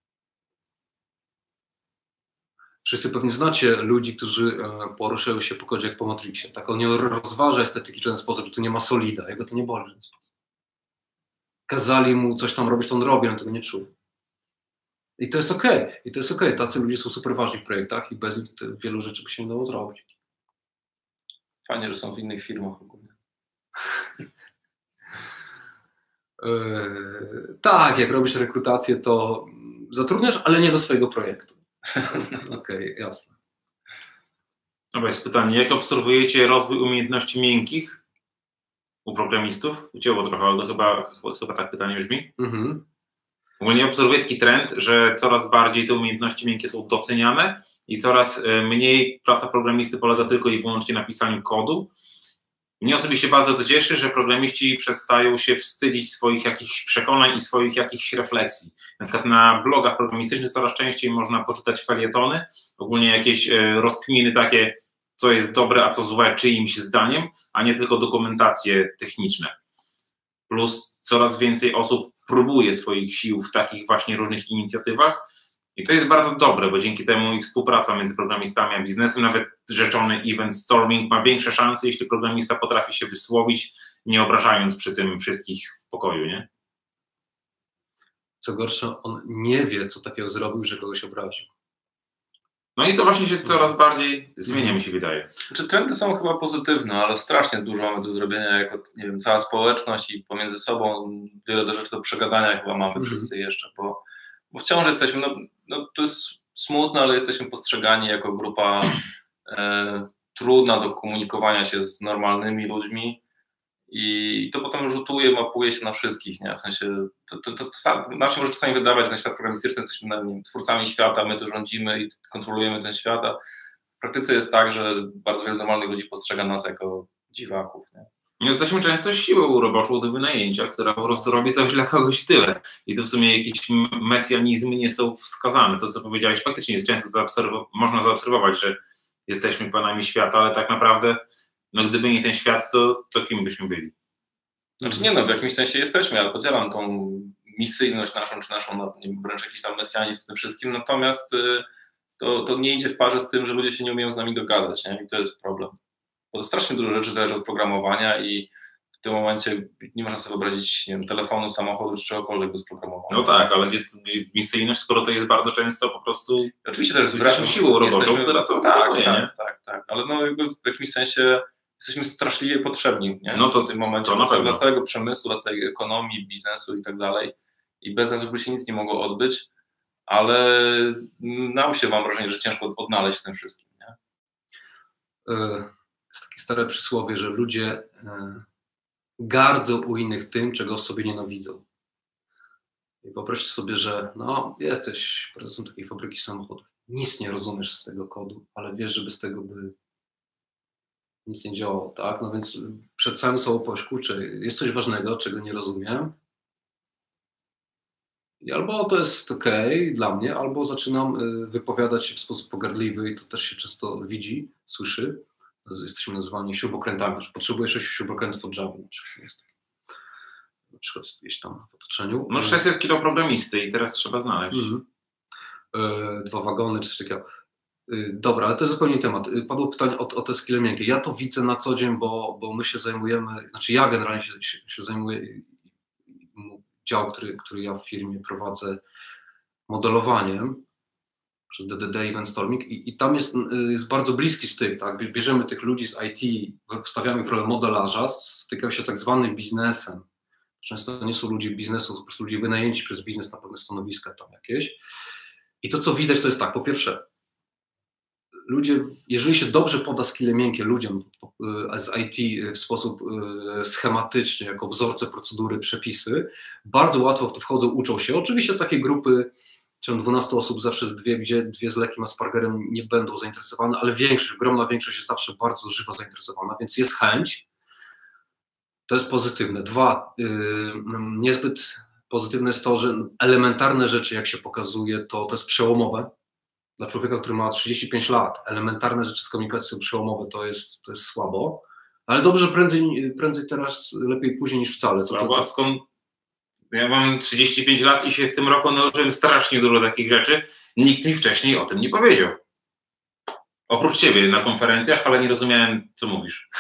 Wszyscy pewnie znacie ludzi, którzy poruszają się po kodzie jak po Matrixie. Tak, on nie rozważa estetyki w ten sposób, że tu nie ma solida, jego to nie boli w ten sposób. Kazali mu coś tam robić, to on robi, on tego nie czuł. I to jest okej, okay. I to jest okej. Okay. Tacy ludzie są super ważni w projektach i bez nich wielu rzeczy by się nie dało zrobić. Fajnie, że są w innych firmach ogólnie. Yy, tak, jak robisz rekrutację, to zatrudniasz, ale nie do swojego projektu. Okej, okay, jasne. Dobra, jest pytanie, jak obserwujecie rozwój umiejętności miękkich u programistów? Ucięło trochę, ale to chyba, chyba tak pytanie brzmi. Mhm. Ogólnie obserwuję taki trend, że coraz bardziej te umiejętności miękkie są doceniane i coraz mniej praca programisty polega tylko i wyłącznie na pisaniu kodu. Mnie osobiście bardzo to cieszy, że programiści przestają się wstydzić swoich jakichś przekonań i swoich jakichś refleksji. Na przykład na blogach programistycznych coraz częściej można poczytać felietony, ogólnie jakieś rozkminy takie, co jest dobre, a co złe czyimś zdaniem, a nie tylko dokumentacje techniczne. Plus coraz więcej osób próbuje swoich sił w takich właśnie różnych inicjatywach i to jest bardzo dobre, bo dzięki temu i współpraca między programistami a biznesem, nawet rzeczony event storming ma większe szanse, jeśli programista potrafi się wysłowić, nie obrażając przy tym wszystkich w pokoju, nie? Co gorsze, on nie wie, co takiego zrobił, że kogoś obraził. No i to właśnie się coraz bardziej zmienia, mi się wydaje. Znaczy, trendy są chyba pozytywne, ale strasznie dużo mamy do zrobienia jako, nie wiem, cała społeczność i pomiędzy sobą wiele rzeczy do przegadania chyba mamy mm. wszyscy jeszcze, bo, bo wciąż jesteśmy, no, no to jest smutne, ale jesteśmy postrzegani jako grupa e, trudna do komunikowania się z normalnymi ludźmi i to potem rzutuje, mapuje się na wszystkich, nie? W sensie, to, to, to, to nam się może czasami wydawać, że na świat programistyczny jesteśmy nie wiem, twórcami świata, my tu rządzimy i kontrolujemy ten świat, a w praktyce jest tak, że bardzo wielu normalnych ludzi postrzega nas jako dziwaków, nie? Jesteśmy często siłą roboczą do wynajęcia, która po prostu robi coś dla kogoś tyle. I to w sumie jakieś mesjanizmy nie są wskazane. To, co powiedziałeś, faktycznie jest często zaobserwować, można zaobserwować, że jesteśmy panami świata, ale tak naprawdę no gdyby nie ten świat, to, to kim byśmy byli? Znaczy nie no, w jakimś sensie jesteśmy, ja podzielam tą misyjność naszą, czy naszą no, wręcz jakiś tam mesjanizm w tym wszystkim, natomiast y, to, to nie idzie w parze z tym, że ludzie się nie umieją z nami dogadać, nie? I to jest problem. Bo to strasznie dużo rzeczy zależy od programowania i w tym momencie nie można sobie wyobrazić, nie wiem, telefonu, samochodu czy czegokolwiek bez programowania. No tak, ale gdzie, gdzie misyjność, skoro to jest bardzo często po prostu... Oczywiście to jest jesteśmy siłą roboczą, jesteśmy, która to tak, wykonuje, tak, nie? tak, tak, ale no jakby w jakimś sensie jesteśmy straszliwie potrzebni, nie? No to w tym momencie to dla, dla całego przemysłu, dla całej ekonomii, biznesu i tak dalej i bez nas już by się nic nie mogło odbyć, ale nam się, mam wrażenie, że ciężko odnaleźć w tym wszystkim, nie? Jest takie stare przysłowie, że ludzie gardzą u innych tym, czego w sobie nienawidzą. I wyobraźcie sobie, że no, jesteś prezesem takiej fabryki samochodów, nic nie rozumiesz z tego kodu, ale wiesz, że bez tego by nic nie działało, tak? No więc przed samym sobą powiesz, kurczę, jest coś ważnego, czego nie rozumiem i albo to jest okej dla mnie, albo zaczynam wypowiadać się w sposób pogardliwy i to też się często widzi, słyszy. Jesteśmy nazywani śrubokrętami, że potrzebujesz sześciu śrubokrętów od Java, na przykład jest taki, na przykład gdzieś tam w otoczeniu. No sześćset kilo programisty i teraz trzeba znaleźć. Mm-hmm. e, dwa wagony, czy coś takiego. E, dobra, ale to jest zupełnie temat. Padło pytanie o, o te skille miękkie. Ja to widzę na co dzień, bo, bo my się zajmujemy, znaczy ja generalnie się, się, się zajmuję, dział, który, który ja w firmie prowadzę, modelowaniem przez D D D Event Storming i, i tam jest, jest bardzo bliski styk, tak? Bierzemy tych ludzi z I T, wstawiamy w rolę modelarza, stykają się tak zwanym biznesem. Często nie są ludzie biznesu, to po prostu ludzie wynajęci przez biznes na pewne stanowiska tam jakieś. I to, co widać, to jest tak, po pierwsze, ludzie, jeżeli się dobrze poda skille miękkie ludziom z I T w sposób schematyczny, jako wzorce, procedury, przepisy, bardzo łatwo w to wchodzą, uczą się. Oczywiście takie grupy, czy dwanaście osób, zawsze dwie, gdzie dwie z lekkim Aspergerem nie będą zainteresowane, ale większość, ogromna większość jest zawsze bardzo żywo zainteresowana, więc jest chęć. To jest pozytywne. Dwa, yy, niezbyt pozytywne jest to, że elementarne rzeczy, jak się pokazuje, to, to jest przełomowe. Dla człowieka, który ma trzydzieści pięć lat, elementarne rzeczy z komunikacją przełomowe to jest, to jest słabo, ale dobrze, prędzej, prędzej teraz, lepiej później niż wcale. Słabo, to, to, to... skąd? Ja mam trzydzieści pięć lat i się w tym roku nauczyłem strasznie dużo takich rzeczy. Nikt mi wcześniej o tym nie powiedział. Oprócz ciebie na konferencjach, ale nie rozumiałem, co mówisz.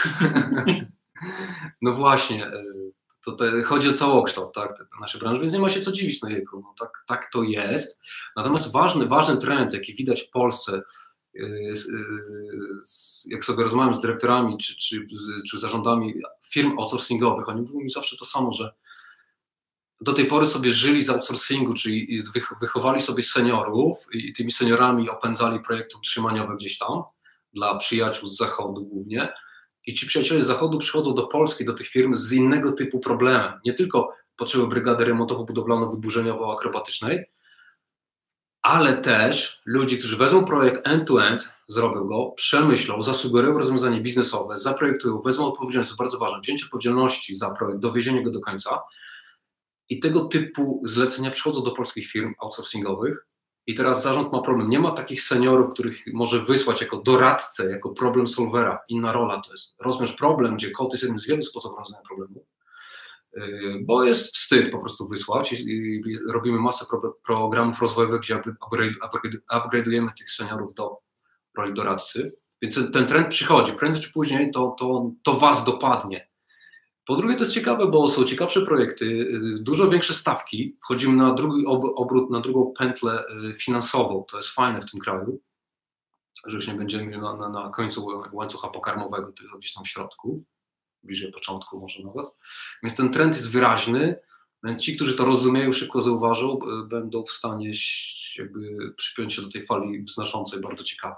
No właśnie, to, to chodzi o całokształt, tak, naszej branży, więc nie ma się co dziwić, no jejku, no tak, tak to jest. Natomiast ważny, ważny trend, jaki widać w Polsce jak sobie rozmawiam z dyrektorami czy, czy, czy zarządami firm outsourcingowych, oni mówią mi zawsze to samo, że do tej pory sobie żyli z outsourcingu, czyli wychowali sobie seniorów i tymi seniorami opędzali projekty utrzymaniowe gdzieś tam dla przyjaciół z zachodu głównie. I ci przyjaciele z zachodu przychodzą do Polski, do tych firm z innego typu problemem. Nie tylko potrzeby brygady remontowo-budowlano-wyburzeniowo-akrobatycznej, ale też ludzi, którzy wezmą projekt end-to-end, zrobią go, przemyślą, zasugerują rozwiązanie biznesowe, zaprojektują, wezmą odpowiedzialność, to bardzo ważne, wzięcie odpowiedzialności za projekt, dowiezienie go do końca. I tego typu zlecenia przychodzą do polskich firm outsourcingowych i teraz zarząd ma problem. Nie ma takich seniorów, których może wysłać jako doradcę, jako problem solvera. Inna rola to jest rozwiąż problem, gdzie kod jest jednym z wielu sposobów rozwiązania problemu, bo jest wstyd po prostu wysłać i robimy masę pro, programów rozwojowych, gdzie upgrade, upgrade, upgrade'ujemy tych seniorów do roli doradcy. Więc ten, ten trend przychodzi. Prędzej czy później to, to, to was dopadnie. Po drugie to jest ciekawe, bo są ciekawsze projekty, dużo większe stawki, wchodzimy na drugi obrót, na drugą pętlę finansową, to jest fajne w tym kraju, że już nie będziemy na, na, na końcu łańcucha pokarmowego, tylko gdzieś tam w środku, bliżej początku może nawet. Więc ten trend jest wyraźny, ci, którzy to rozumieją, szybko zauważą, będą w stanie jakby przypiąć się do tej fali wznoszącej, bardzo ciekawe.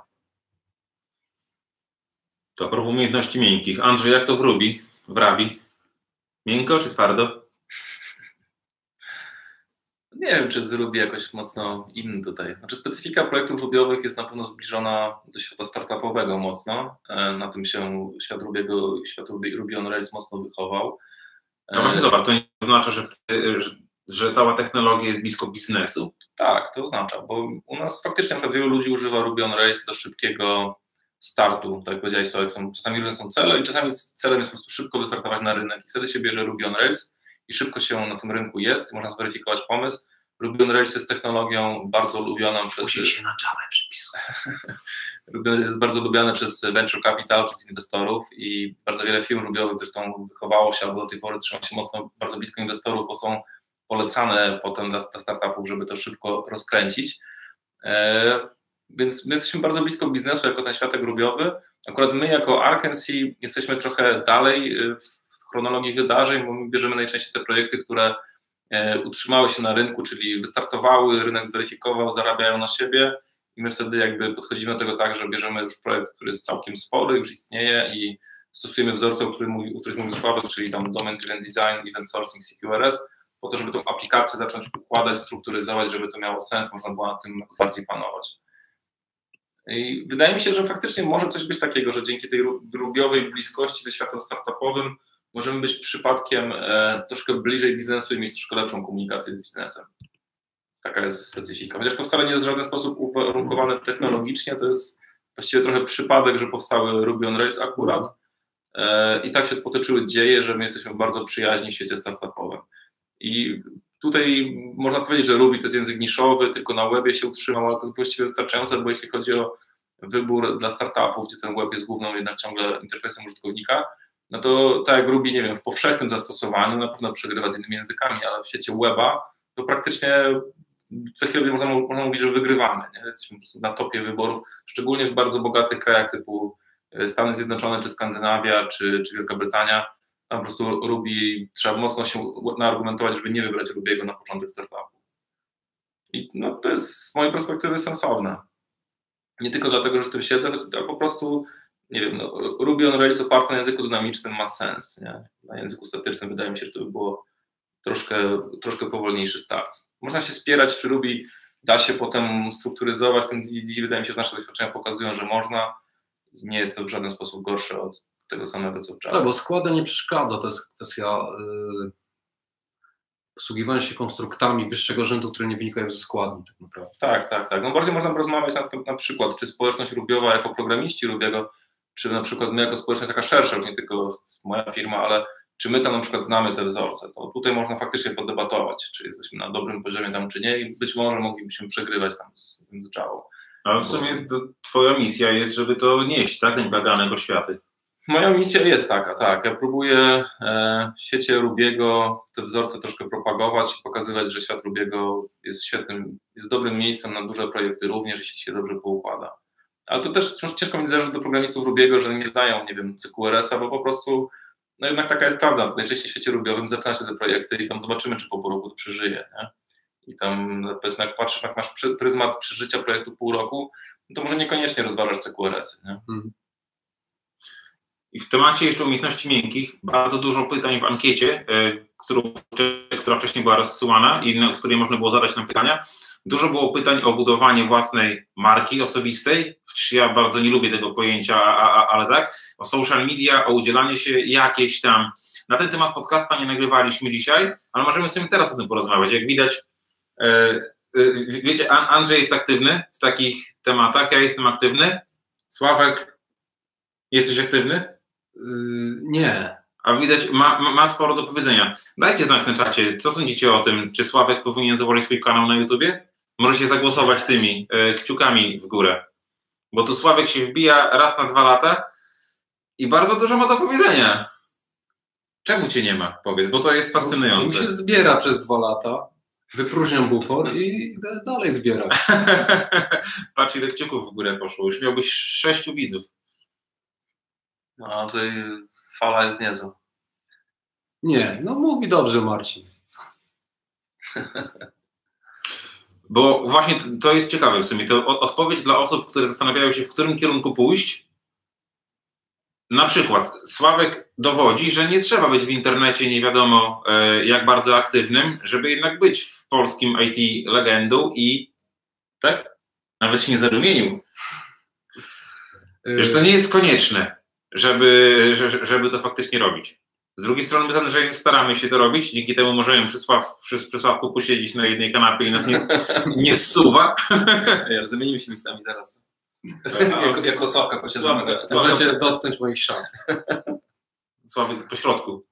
To a propos umiejętności miękkich. Andrzej, jak to w Ruby, w Rabi? Miękko czy twardo? Nie wiem, czy z Ruby jakoś mocno inny tutaj. Znaczy specyfika projektów rubiowych jest na pewno zbliżona do świata startupowego mocno. Na tym się świat Ruby'ego, świat Ruby on Rails mocno wychował. No właśnie zobacz, to nie oznacza, że, wtedy, że, że cała technologia jest blisko biznesu? Tak, to oznacza, bo u nas faktycznie na wielu ludzi używa Ruby on Rails do szybkiego startu, tak jak powiedziałeś, to są, czasami różne są cele i czasami celem jest po prostu szybko wystartować na rynek i wtedy się bierze Ruby on Rails i szybko się na tym rynku jest, można zweryfikować pomysł. Ruby on Rails jest technologią bardzo lubioną przez... Musi się na Java przepisu. Ruby on Rails jest bardzo lubiany przez venture capital, przez inwestorów i bardzo wiele firm rubiowych zresztą wychowało się albo do tej pory trzyma się mocno bardzo blisko inwestorów, bo są polecane potem dla, dla startupów, żeby to szybko rozkręcić. E Więc my jesteśmy bardzo blisko biznesu jako ten światek rubiowy. Akurat my jako Arkansas jesteśmy trochę dalej w chronologii wydarzeń, bo my bierzemy najczęściej te projekty, które utrzymały się na rynku, czyli wystartowały, rynek zweryfikował, zarabiają na siebie i my wtedy jakby podchodzimy do tego tak, że bierzemy już projekt, który jest całkiem spory, już istnieje i stosujemy wzorce, o których mówi, o których mówił Sławek, czyli tam Domain Driven Design, Event Sourcing, C Q R S, po to, żeby tą aplikację zacząć układać, strukturyzować, żeby to miało sens, można było nad tym bardziej panować. I wydaje mi się, że faktycznie może coś być takiego, że dzięki tej rubiowej bliskości ze światem startupowym możemy być przypadkiem e, troszkę bliżej biznesu i mieć troszkę lepszą komunikację z biznesem. Taka jest specyfika. Chociaż to wcale nie jest w żaden sposób uwarunkowane technologicznie, to jest właściwie trochę przypadek, że powstały Ruby on Rails akurat e, i tak się potoczyły dzieje, że my jesteśmy bardzo przyjaźni w świecie startupowym. I tutaj można powiedzieć, że Ruby to jest język niszowy, tylko na webie się utrzymał, ale to jest właściwie wystarczające, bo jeśli chodzi o wybór dla startupów, gdzie ten web jest główną jednak ciągle interfejsem użytkownika, no to tak jak Ruby, nie wiem, w powszechnym zastosowaniu na pewno przegrywa z innymi językami, ale w świecie weba to praktycznie za chwilę można, można mówić, że wygrywamy. Nie? Jesteśmy po prostu na topie wyborów, szczególnie w bardzo bogatych krajach typu Stany Zjednoczone, czy Skandynawia, czy, czy Wielka Brytania. Tam po prostu Ruby trzeba mocno się naargumentować, żeby nie wybrać Ruby'ego na początek startupu. I no, to jest z mojej perspektywy sensowne. Nie tylko dlatego, że z tym siedzę, ale po prostu, nie wiem, no, Ruby on Rails oparte na języku dynamicznym ma sens. Nie? Na języku statycznym wydaje mi się, że to by było troszkę, troszkę powolniejszy start. Można się spierać, czy Ruby da się potem strukturyzować. Ten D D D, wydaje mi się, że nasze doświadczenia pokazują, że można. Nie jest to w żaden sposób gorsze od tego samego, co w Java. Tak, bo składa nie przeszkadza, to jest kwestia yy, posługiwania się konstruktami wyższego rzędu, które nie wynikają ze składni tak naprawdę. Tak, tak, tak. No bardziej można porozmawiać na, na przykład, czy społeczność rubiowa jako programiści Rubiego, czy na przykład my jako społeczność taka szersza, już nie tylko moja firma, ale czy my tam na przykład znamy te wzorce, to tutaj można faktycznie podebatować, czy jesteśmy na dobrym poziomie tam, czy nie i być może moglibyśmy przegrywać tam z, z Java. Ale w sumie to twoja misja jest, żeby to nieść, tak? Ten baganek oświaty. Moja misja jest taka, tak. Ja próbuję e, w świecie Rubiego te wzorce troszkę propagować i pokazywać, że świat Rubiego jest świetnym, jest dobrym miejscem na duże projekty również, jeśli się dobrze poukłada. Ale to też ciężko mi zarzut do programistów Rubiego, że nie znają, nie wiem, cyklu R S a, bo po prostu, no jednak taka jest prawda, najczęściej w świecie rubiowym zaczyna się te projekty i tam zobaczymy, czy po pół roku to przeżyje, nie? I tam, powiedzmy, jak patrzysz, jak masz pryzmat przeżycia projektu pół roku, no to może niekoniecznie rozważasz cyklu R S y, nie? Hmm. I w temacie jeszcze umiejętności miękkich bardzo dużo pytań w ankiecie, którą, która wcześniej była rozsyłana i w której można było zadać nam pytania. Dużo było pytań o budowanie własnej marki osobistej, choć ja bardzo nie lubię tego pojęcia, a, a, ale tak, o social media, o udzielanie się jakieś tam. Na ten temat podcasta nie nagrywaliśmy dzisiaj, ale możemy sobie teraz o tym porozmawiać. Jak widać, wiecie, Andrzej jest aktywny w takich tematach, ja jestem aktywny. Sławek, jesteś aktywny? Yy, nie. A widać, ma, ma sporo do powiedzenia. Dajcie znać na czacie, co sądzicie o tym, czy Sławek powinien założyć swój kanał na YouTubie? Możecie zagłosować tymi e, kciukami w górę. Bo tu Sławek się wbija raz na dwa lata i bardzo dużo ma do powiedzenia. Czemu cię nie ma? Powiedz, bo to jest fascynujące. Mi się zbiera przez dwa lata, wypróżniam bufor i idę dalej zbierać. Patrz, ile kciuków w górę poszło. Już miałbyś sześciu widzów. No, tutaj fala jest niezła. Nie, no mówi dobrze Marcin. Bo właśnie to jest ciekawe w sumie. To odpowiedź dla osób, które zastanawiają się, w którym kierunku pójść. Na przykład Sławek dowodzi, że nie trzeba być w internecie nie wiadomo jak bardzo aktywnym, żeby jednak być w polskim I T legendą i tak? Nawet się nie zarumienił. Że to nie jest konieczne, żeby, żeby to faktycznie robić. Z drugiej strony my z Andrzejem staramy się to robić, dzięki temu możemy przy, Sław, przy, przy Sławku posiedzieć na jednej kanapie i nas nie, nie zsuwa. Ja, zamienimy się miejscami zaraz. jako, jako Sławka posiedzamy. Możecie dotknąć moich szans. Sławek po środku.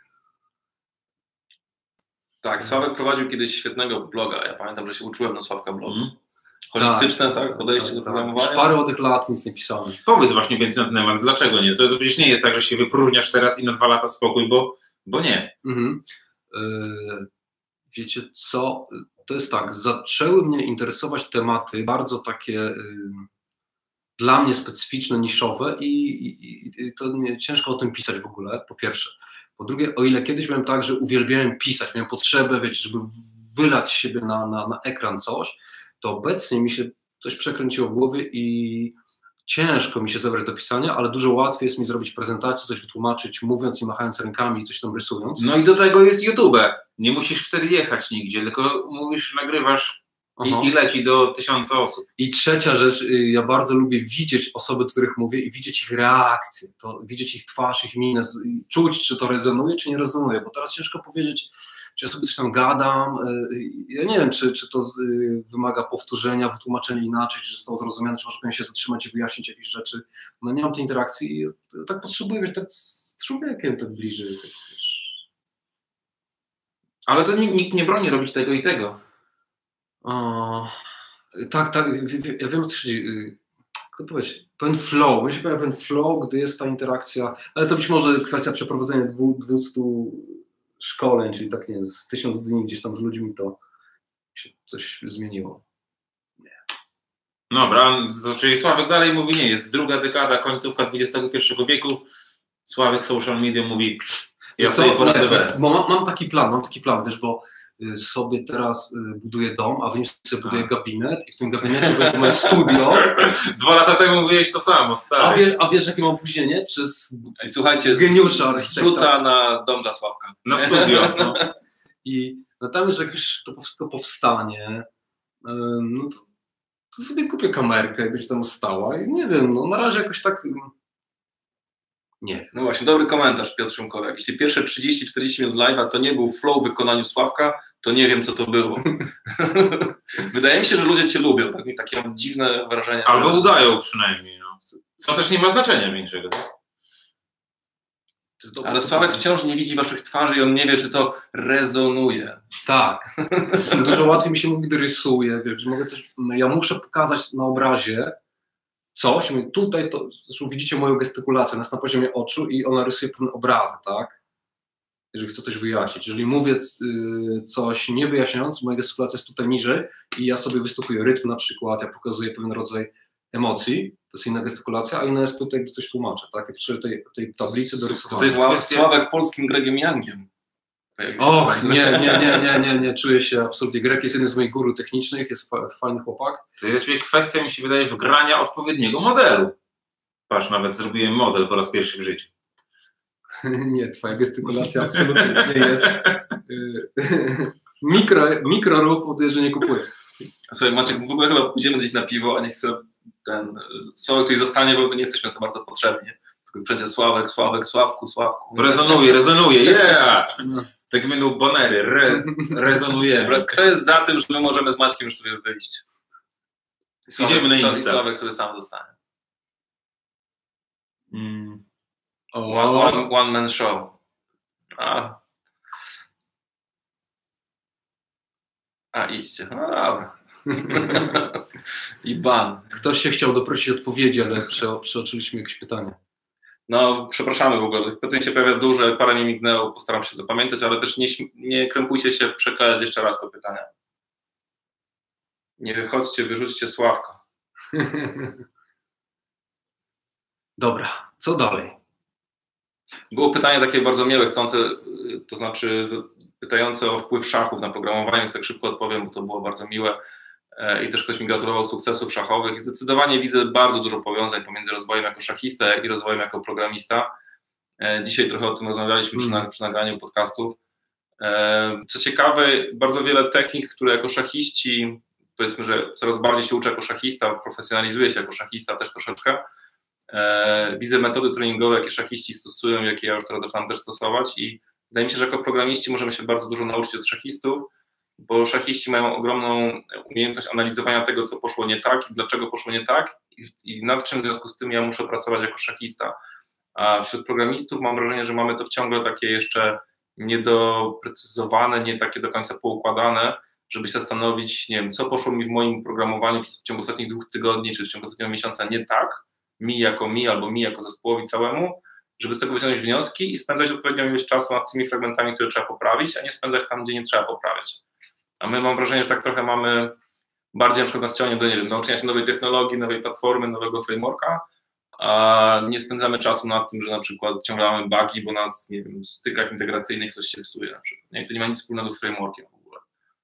Tak, Sławek prowadził kiedyś świetnego bloga. Ja pamiętam, że się uczyłem na Sławka blogu. Mm. Holistyczne, tak, tak podejście tak, do programowania. Już parę od lat nic nie pisałem. Powiedz właśnie więcej na ten temat. Dlaczego nie? To, to przecież nie jest tak, że się wypróżniasz teraz i na dwa lata spokój, bo, bo nie. Mhm. Yy, wiecie co? To jest tak, zaczęły mnie interesować tematy bardzo takie yy, dla mnie specyficzne, niszowe i, i, i to nie, ciężko o tym pisać w ogóle, po pierwsze. Po drugie, o ile kiedyś miałem tak, że uwielbiałem pisać, miałem potrzebę, wiecie, żeby wylać z siebie na, na, na ekran coś, to obecnie mi się coś przekręciło w głowie i ciężko mi się zebrać do pisania, ale dużo łatwiej jest mi zrobić prezentację, coś wytłumaczyć, mówiąc i machając rękami, coś tam rysując. No i do tego jest YouTube. Nie musisz wtedy jechać nigdzie, tylko mówisz, nagrywasz i, i leci do tysiąca osób. I trzecia rzecz, ja bardzo lubię widzieć osoby, do których mówię i widzieć ich reakcje, to widzieć ich twarz, ich minę, czuć, czy to rezonuje, czy nie rezonuje, bo teraz ciężko powiedzieć, czy ja sobie coś tam gadam, ja nie wiem, czy, czy to wymaga powtórzenia, wytłumaczenia inaczej, czy zostało zrozumiane, czy może powinien się zatrzymać i wyjaśnić jakieś rzeczy. No nie mam tej interakcji i tak potrzebuję być tak z człowiekiem, tak bliżej. Tak, ale to nikt nie broni robić tego i tego. O, tak, tak, ja wiem, o co chodzi. Jak to powiedzieć? Pewien flow, mi się pojawia pewien flow, gdy jest ta interakcja, ale to być może kwestia przeprowadzenia dwustu szkoleń, czyli tak nie wiem, z tysiąc dni gdzieś tam z ludźmi, to się coś zmieniło. Nie. Dobra, czyli Sławek dalej mówi nie, jest druga dekada, końcówka dwudziestego pierwszego wieku, Sławek social media mówi ja sobie poradzę bez. Bo mam, mam taki plan, mam taki plan, wiesz, bo sobie teraz buduję dom, a w nim sobie buduję a. gabinet i w tym gabinecie będzie moje studio. Dwa lata temu mówiłeś to samo, stary. A wiesz, a wiesz jakie mam opóźnienie? Przez Ej, słuchajcie, geniusza zrzuta na dom dla Sławka. Na studio. No. I no tam już jak już to wszystko powstanie, no to, to sobie kupię kamerkę i będzie tam stała i nie wiem, no na razie jakoś tak nie. No właśnie, dobry komentarz Piotr Szymkowiak. Jeśli pierwsze trzydzieści czterdzieści minut live'a to nie był flow w wykonaniu Sławka, to nie wiem, co to było. Wydaje mi się, że ludzie cię lubią, tak? Takie mam dziwne wrażenie. Albo że... udają przynajmniej. No. Co też nie ma znaczenia większego. Tak? Ale Sławek wciąż nie widzi waszych twarzy i on nie wie, czy to rezonuje. Tak. Dużo łatwiej mi się mówi, gdy rysuję. Wiesz, mogę coś, ja muszę pokazać na obrazie coś, tutaj to, zresztą widzicie moją gestykulację, jest na poziomie oczu i ona rysuje pewne obrazy, tak? Jeżeli chcę coś wyjaśnić. Jeżeli mówię coś nie wyjaśniając, moja gestykulacja jest tutaj niżej i ja sobie wystukuję rytm na przykład, ja pokazuję pewien rodzaj emocji, to jest inna gestykulacja, a inna jest tutaj, gdy coś tłumaczę, tak? Jak przy tej, tej tablicy do rysowania. To jest kwestia... Sławek polskim Gregiem Youngiem. Och, nie, nie, nie, nie, nie, nie, czuję się absolutnie. Greg jest jednym z moich guru technicznych, jest fajny chłopak. To jest kwestia, mi się wydaje, wgrania odpowiedniego modelu. Patrz, nawet zrobiłem model po raz pierwszy w życiu. Nie, twoja gestykulacja absolutnie nie jest. Mikro, mikro ruch powoduje, że nie kupuję. Słuchaj, Maciek, w ogóle chyba pójdziemy gdzieś na piwo, a nie chcę ten Sławek tutaj zostanie, bo tu nie jesteśmy za bardzo potrzebni. Tylko wszędzie Sławek, Sławek, Sławku, Sławku. Rezonuje, rezonuje, yeah! Tak będą banery, re, rezonujemy. Kto jest za tym, że my możemy z Maćkiem już sobie wyjść? Sławek, idziemy na Insta. I Sławek sobie sam zostanie. Mm. One, one, one man show. A. A idźcie. No dobra. I ban. Ktoś się chciał doprosić odpowiedzi, ale prze, przeoczyliśmy jakieś pytanie. No, przepraszamy w ogóle. Pytań się pojawia dużo, parę mi mignęło, postaram się zapamiętać, ale też nie, nie krępujcie się przeklejać jeszcze raz to pytanie. Nie wychodźcie, wyrzućcie Sławka. Dobra, co dalej? Było pytanie takie bardzo miłe, chcące, to znaczy pytające o wpływ szachów na programowanie, więc tak szybko odpowiem, bo to było bardzo miłe. I też ktoś mi gratulował sukcesów szachowych. I zdecydowanie widzę bardzo dużo powiązań pomiędzy rozwojem jako szachista i rozwojem jako programista. Dzisiaj trochę o tym rozmawialiśmy przy, na, przy nagraniu podcastów. Co ciekawe, bardzo wiele technik, które jako szachiści, powiedzmy, że coraz bardziej się uczę jako szachista, profesjonalizuję się jako szachista też troszeczkę. Widzę metody treningowe, jakie szachiści stosują, jakie ja już teraz zaczynam też stosować i wydaje mi się, że jako programiści możemy się bardzo dużo nauczyć od szachistów, bo szachiści mają ogromną umiejętność analizowania tego, co poszło nie tak i dlaczego poszło nie tak i, i nad czym w związku z tym ja muszę pracować jako szachista. A wśród programistów mam wrażenie, że mamy to ciągle takie jeszcze niedoprecyzowane, nie takie do końca poukładane, żeby się zastanowić, nie wiem, co poszło mi w moim programowaniu w ciągu ostatnich dwóch tygodni, czy w ciągu ostatniego miesiąca nie tak, mi jako mi, albo mi jako zespołowi całemu, żeby z tego wyciągnąć wnioski i spędzać odpowiednią ilość czasu nad tymi fragmentami, które trzeba poprawić, a nie spędzać tam, gdzie nie trzeba poprawiać. A my mam wrażenie, że tak trochę mamy bardziej na przykład na ścianie do, nie wiem, nauczenia się nowej technologii, nowej platformy, nowego frameworka, a nie spędzamy czasu nad tym, że na przykład ciągle mamy bugi, bo nas, nie wiem, w stykach integracyjnych coś się psuje na przykład. Nie? I to nie ma nic wspólnego z frameworkiem w ogóle.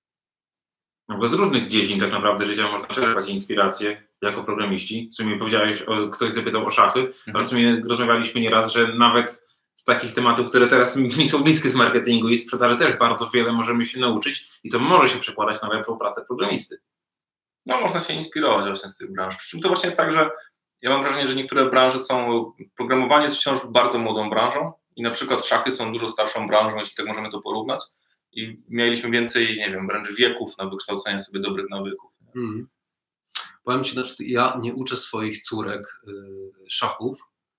No bo z różnych dziedzin tak naprawdę życia można czerpać inspiracje jako programiści. W sumie powiedziałeś, o, ktoś zapytał o szachy, mhm. ale w sumie rozmawialiśmy nieraz, że nawet z takich tematów, które teraz mi są bliskie z marketingu i sprzedaży, też bardzo wiele możemy się nauczyć i to może się przekładać na lepszą pracę programisty. No, można się inspirować właśnie z tych branż. Przy czym to właśnie jest tak, że ja mam wrażenie, że niektóre branże są, programowanie jest wciąż bardzo młodą branżą i na przykład szachy są dużo starszą branżą, jeśli tak możemy to porównać i mieliśmy więcej, nie wiem, wręcz wieków na wykształcenie sobie dobrych nawyków. Hmm. Powiem Ci, znaczy, ja nie uczę swoich córek y, szachów,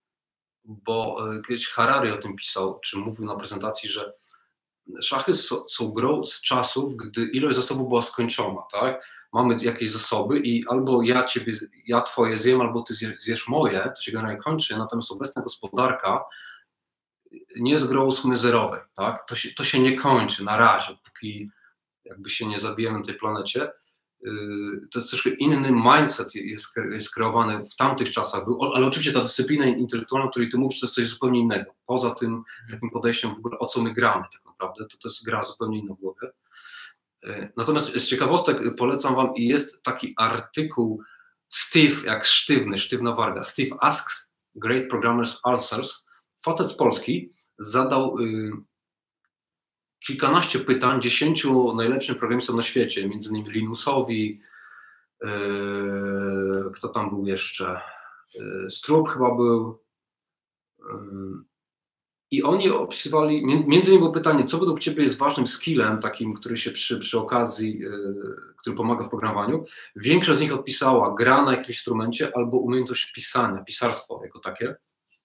bo kiedyś Harari o tym pisał, czy mówił na prezentacji, że szachy są, są grą z czasów, gdy ilość zasobów była skończona, tak? Mamy jakieś zasoby i albo ja ciebie, ja twoje zjem, albo ty zjesz moje, to się generalnie kończy, natomiast obecna gospodarka nie jest grą sumy zerowej, tak? To się, to się nie kończy na razie, póki jakby się nie zabijemy na tej planecie. To jest troszkę inny mindset jest, jest kreowany w tamtych czasach, ale oczywiście ta dyscyplina intelektualna, o której ty mówisz, to jest coś zupełnie innego. Poza tym takim podejściem w ogóle, o co my gramy tak naprawdę, to to jest gra zupełnie inna w głowie. Natomiast z ciekawostek polecam wam, i jest taki artykuł Steve, jak sztywny, sztywna warga, Steve Asks Great Programmers Answers. Facet z Polski zadał y, kilkanaście pytań dziesięciu najlepszym programistom na świecie, między innymi Linusowi, yy, kto tam był jeszcze, yy, Stroop chyba był, yy, i oni opisywali, między innymi było pytanie, co według Ciebie jest ważnym skillem, takim, który się przy, przy okazji, yy, który pomaga w programowaniu. Większość z nich odpisała gra na jakimś instrumencie albo umiejętność pisania, pisarstwo jako takie.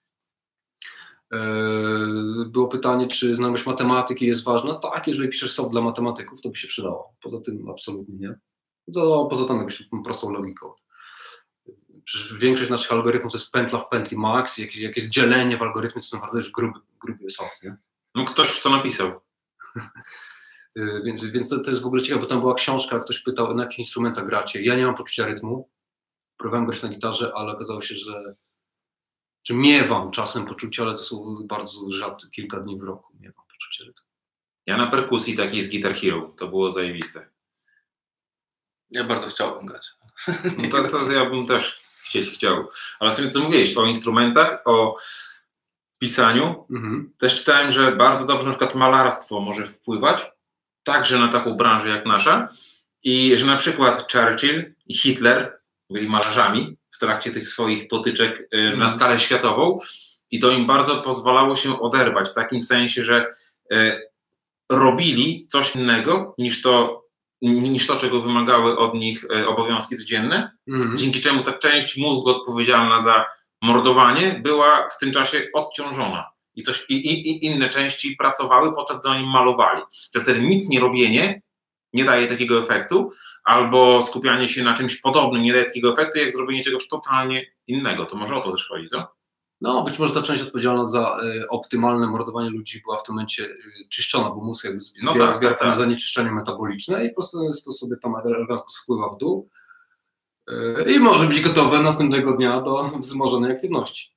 Było pytanie, czy znajomość matematyki jest ważna. Tak, jeżeli piszesz soft dla matematyków, to by się przydało. Poza tym absolutnie nie. To, poza tym jakąś prostą logiką. Przecież większość naszych algorytmów to jest pętla w pętli max, jak, jak jest dzielenie w algorytmie, to naprawdę już gruby, gruby soft, nie? No ktoś już to napisał. Więc, więc to, to jest w ogóle ciekawe, bo tam była książka, ktoś pytał, na jakich instrumentach gracie. Ja nie mam poczucia rytmu. próbowałem grać na gitarze, ale okazało się, że, że miewam czasem poczucie, ale to są bardzo rzadko, kilka dni w roku miewam poczucie rytmu. Ja na perkusji takiej z Guitar Hero, to było zajebiste. Ja bardzo chciałbym grać. No to, to ja bym też chcieć chciał. Ale sobie co mówiłeś o instrumentach, o pisaniu. Mhm. Też czytałem, że bardzo dobrze na przykład malarstwo może wpływać także na taką branżę jak nasza i że na przykład Churchill i Hitler byli malarzami w trakcie tych swoich potyczek mhm. na skalę światową i to im bardzo pozwalało się oderwać w takim sensie, że y, robili coś innego niż to, niż to, czego wymagały od nich obowiązki codzienne, mhm. dzięki czemu ta część mózgu odpowiedzialna za mordowanie była w tym czasie odciążona i, coś, i, i, i inne części pracowały, podczas gdy oni malowali. Że wtedy nic nie robienie nie daje takiego efektu, albo skupianie się na czymś podobnym nie daje takiego efektu, jak zrobienie czegoś totalnie innego. To może o to też chodzi, co? No, być może ta część odpowiedzialna za y, optymalne mordowanie ludzi była w tym momencie y, czyszczona, bo mózg jakby zbiera, no tak, zbiera tak, tak. zanieczyszczenie metaboliczne i po prostu to sobie tam elegancko spływa w dół y, i może być gotowe następnego dnia do wzmożonej aktywności.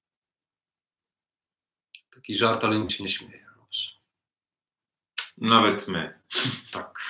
Taki żart, ale nikt się nie śmieje. Dobrze. Nawet my. Tak.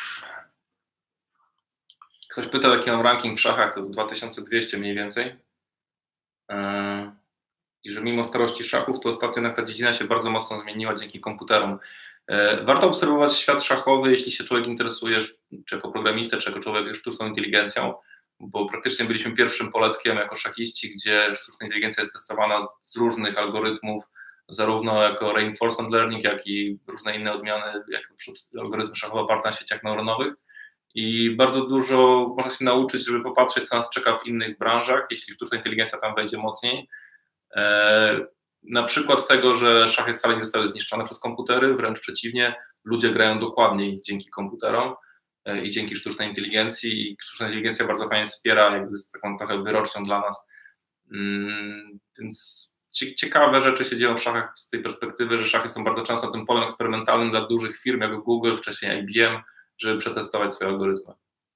Ktoś pytał, jaki mam ranking w szachach, to dwa tysiące dwieście mniej więcej. Yy. I że mimo starości szachów, to ostatnio jednak ta dziedzina się bardzo mocno zmieniła dzięki komputerom. Warto obserwować świat szachowy, jeśli się człowiek interesuje, czy jako programista, czy jako człowiek sztuczną inteligencją, bo praktycznie byliśmy pierwszym poletkiem jako szachiści, gdzie sztuczna inteligencja jest testowana z różnych algorytmów, zarówno jako reinforcement learning, jak i różne inne odmiany, jak na przykład algorytmy szachowe oparte na sieciach neuronowych. I bardzo dużo można się nauczyć, żeby popatrzeć, co nas czeka w innych branżach, jeśli sztuczna inteligencja tam wejdzie mocniej. E, na przykład tego, że szachy wcale nie zostały zniszczone przez komputery, wręcz przeciwnie, ludzie grają dokładniej dzięki komputerom e, i dzięki sztucznej inteligencji i sztuczna inteligencja bardzo fajnie wspiera, jakby jest taką trochę wyrocznią dla nas, mm, więc ciekawe rzeczy się dzieją w szachach z tej perspektywy, że szachy są bardzo często tym polem eksperymentalnym dla dużych firm jak Google, wcześniej I B M, żeby przetestować swoje algorytmy.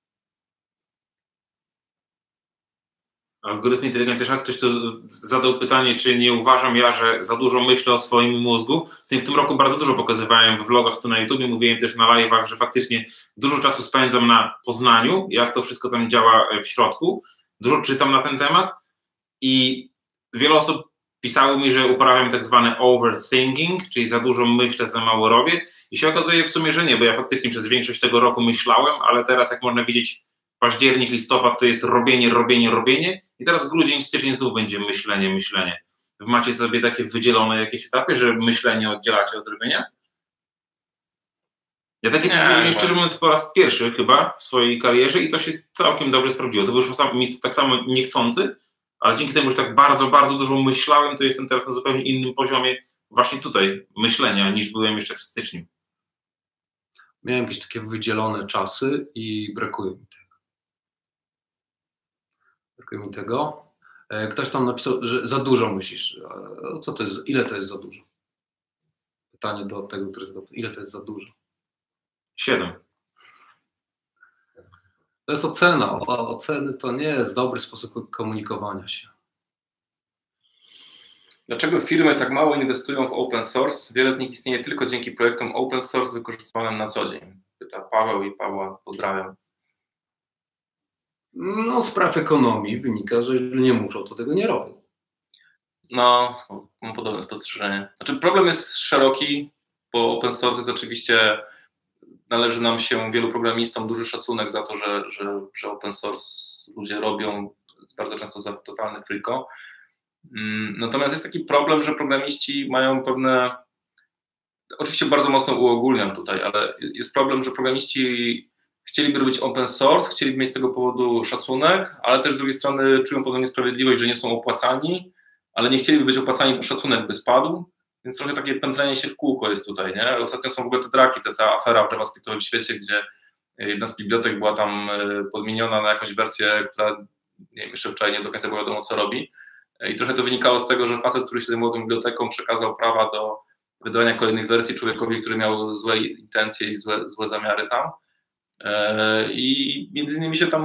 Algorytmy inteligencji, jak ktoś tu zadał pytanie, czy nie uważam ja, że za dużo myślę o swoim mózgu. W tym roku bardzo dużo pokazywałem w vlogach tu na YouTubie, mówiłem też na live'ach, że faktycznie dużo czasu spędzam na poznaniu, jak to wszystko tam działa w środku. Dużo czytam na ten temat i wiele osób pisało mi, że uprawiam tak zwany overthinking, czyli za dużo myślę, za mało robię i się okazuje w sumie, że nie, bo ja faktycznie przez większość tego roku myślałem, ale teraz jak można widzieć, październik, listopad to jest robienie, robienie, robienie i teraz grudzień, styczeń znów będzie myślenie, myślenie. Wy macie sobie takie wydzielone jakieś etapy, że myślenie oddzielacie od robienia? Ja takie nie, szczerze mówiąc po raz pierwszy chyba w swojej karierze i to się całkiem dobrze sprawdziło. To wyszło sam, mi tak samo niechcący, ale dzięki temu, że tak bardzo, bardzo dużo myślałem, to jestem teraz na zupełnie innym poziomie właśnie tutaj myślenia, niż byłem jeszcze w styczniu. Miałem jakieś takie wydzielone czasy i brakuje mi tego. Brakuje mi tego. Ktoś tam napisał, że za dużo myślisz. Co to jest? Ile to jest za dużo? Pytanie do tego, który zadał. Ile to jest za dużo? Siedem. To jest ocena. O, oceny to nie jest dobry sposób komunikowania się. Dlaczego firmy tak mało inwestują w open source? Wiele z nich istnieje tylko dzięki projektom open source wykorzystywanym na co dzień. Pyta Paweł i Pawła. Pozdrawiam. No, z praw ekonomii wynika, że jeżeli nie muszą, to tego nie robią. No, mam podobne spostrzeżenie. Znaczy problem jest szeroki, bo open source jest oczywiście, należy nam się wielu programistom duży szacunek za to, że, że, że open source ludzie robią bardzo często za totalne friko. Natomiast jest taki problem, że programiści mają pewne, oczywiście bardzo mocno uogólniam tutaj, ale jest problem, że programiści chcieliby robić open source, chcieliby mieć z tego powodu szacunek, ale też z drugiej strony czują pewną niesprawiedliwość, że nie są opłacani, ale nie chcieliby być opłacani, bo szacunek by spadł, więc trochę takie pętlenie się w kółko jest tutaj, nie? Ostatnio są w ogóle te draki, ta cała afera w JavaScriptowym świecie, gdzie jedna z bibliotek była tam podmieniona na jakąś wersję, która, nie wiem, jeszcze wczoraj nie do końca było wiadomo, co robi i trochę to wynikało z tego, że facet, który się zajmował tą biblioteką, przekazał prawa do wydawania kolejnych wersji człowiekowi, który miał złe intencje i złe, złe zamiary tam. I między innymi się tam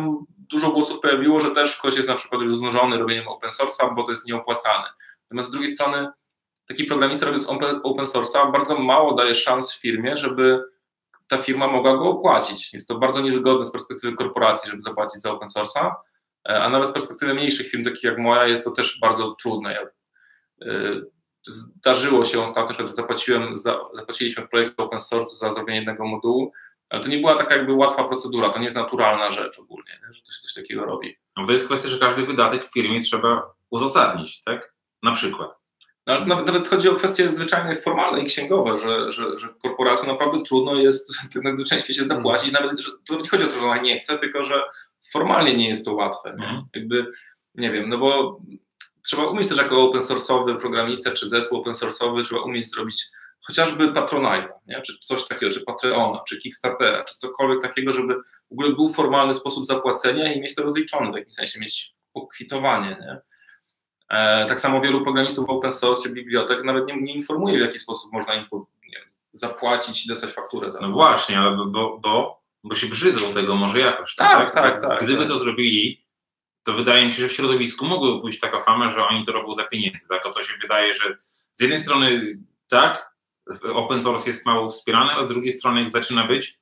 dużo głosów pojawiło, że też ktoś jest na przykład już znużony robieniem open source'a, bo to jest nieopłacane. Natomiast z drugiej strony taki programista robiąc open source'a bardzo mało daje szans firmie, żeby ta firma mogła go opłacić. Jest to bardzo niewygodne z perspektywy korporacji, żeby zapłacić za open source'a, a nawet z perspektywy mniejszych firm, takich jak moja, jest to też bardzo trudne. Ja, y, zdarzyło się ostatnio, że zapłaciłem, za, zapłaciliśmy w projekcie open source za zrobienie jednego modułu, ale to nie była taka jakby łatwa procedura, to nie jest naturalna rzecz ogólnie, nie? Że to się coś takiego robi. No to jest kwestia, że każdy wydatek w firmie trzeba uzasadnić, tak? Na przykład. No, ale nawet, nawet chodzi o kwestie zwyczajne, formalne i księgowe, że, że, że korporacjom naprawdę trudno jest tak najzwyczajniej w świecie zapłacić, nawet, że to nie chodzi o to, że ona nie chce, tylko że formalnie nie jest to łatwe. Nie? Mm. Jakby, nie wiem, no bo trzeba umieć też jako open source'owy programista, czy zespół open source'owy, trzeba umieć zrobić chociażby Patronite'a, nie? Czy coś takiego, czy Patreona, czy Kickstartera, czy cokolwiek takiego, żeby w ogóle był formalny sposób zapłacenia i mieć to rozliczone, w jakimś sensie mieć pokwitowanie, nie? E, tak samo wielu programistów open source czy bibliotek nawet nie, nie informuje, w jaki sposób można im po, nie, zapłacić i dostać fakturę za to. No właśnie, ale bo, bo, bo się brzydzą tego może jakoś. Tak, tak, tak. tak Gdyby tak. to zrobili, to wydaje mi się, że w środowisku mogłaby pójść taka fama, że oni to robią dla pieniędzy. Tak? A to się wydaje, że z jednej strony tak, open source jest mało wspierany, a z drugiej strony jak zaczyna być,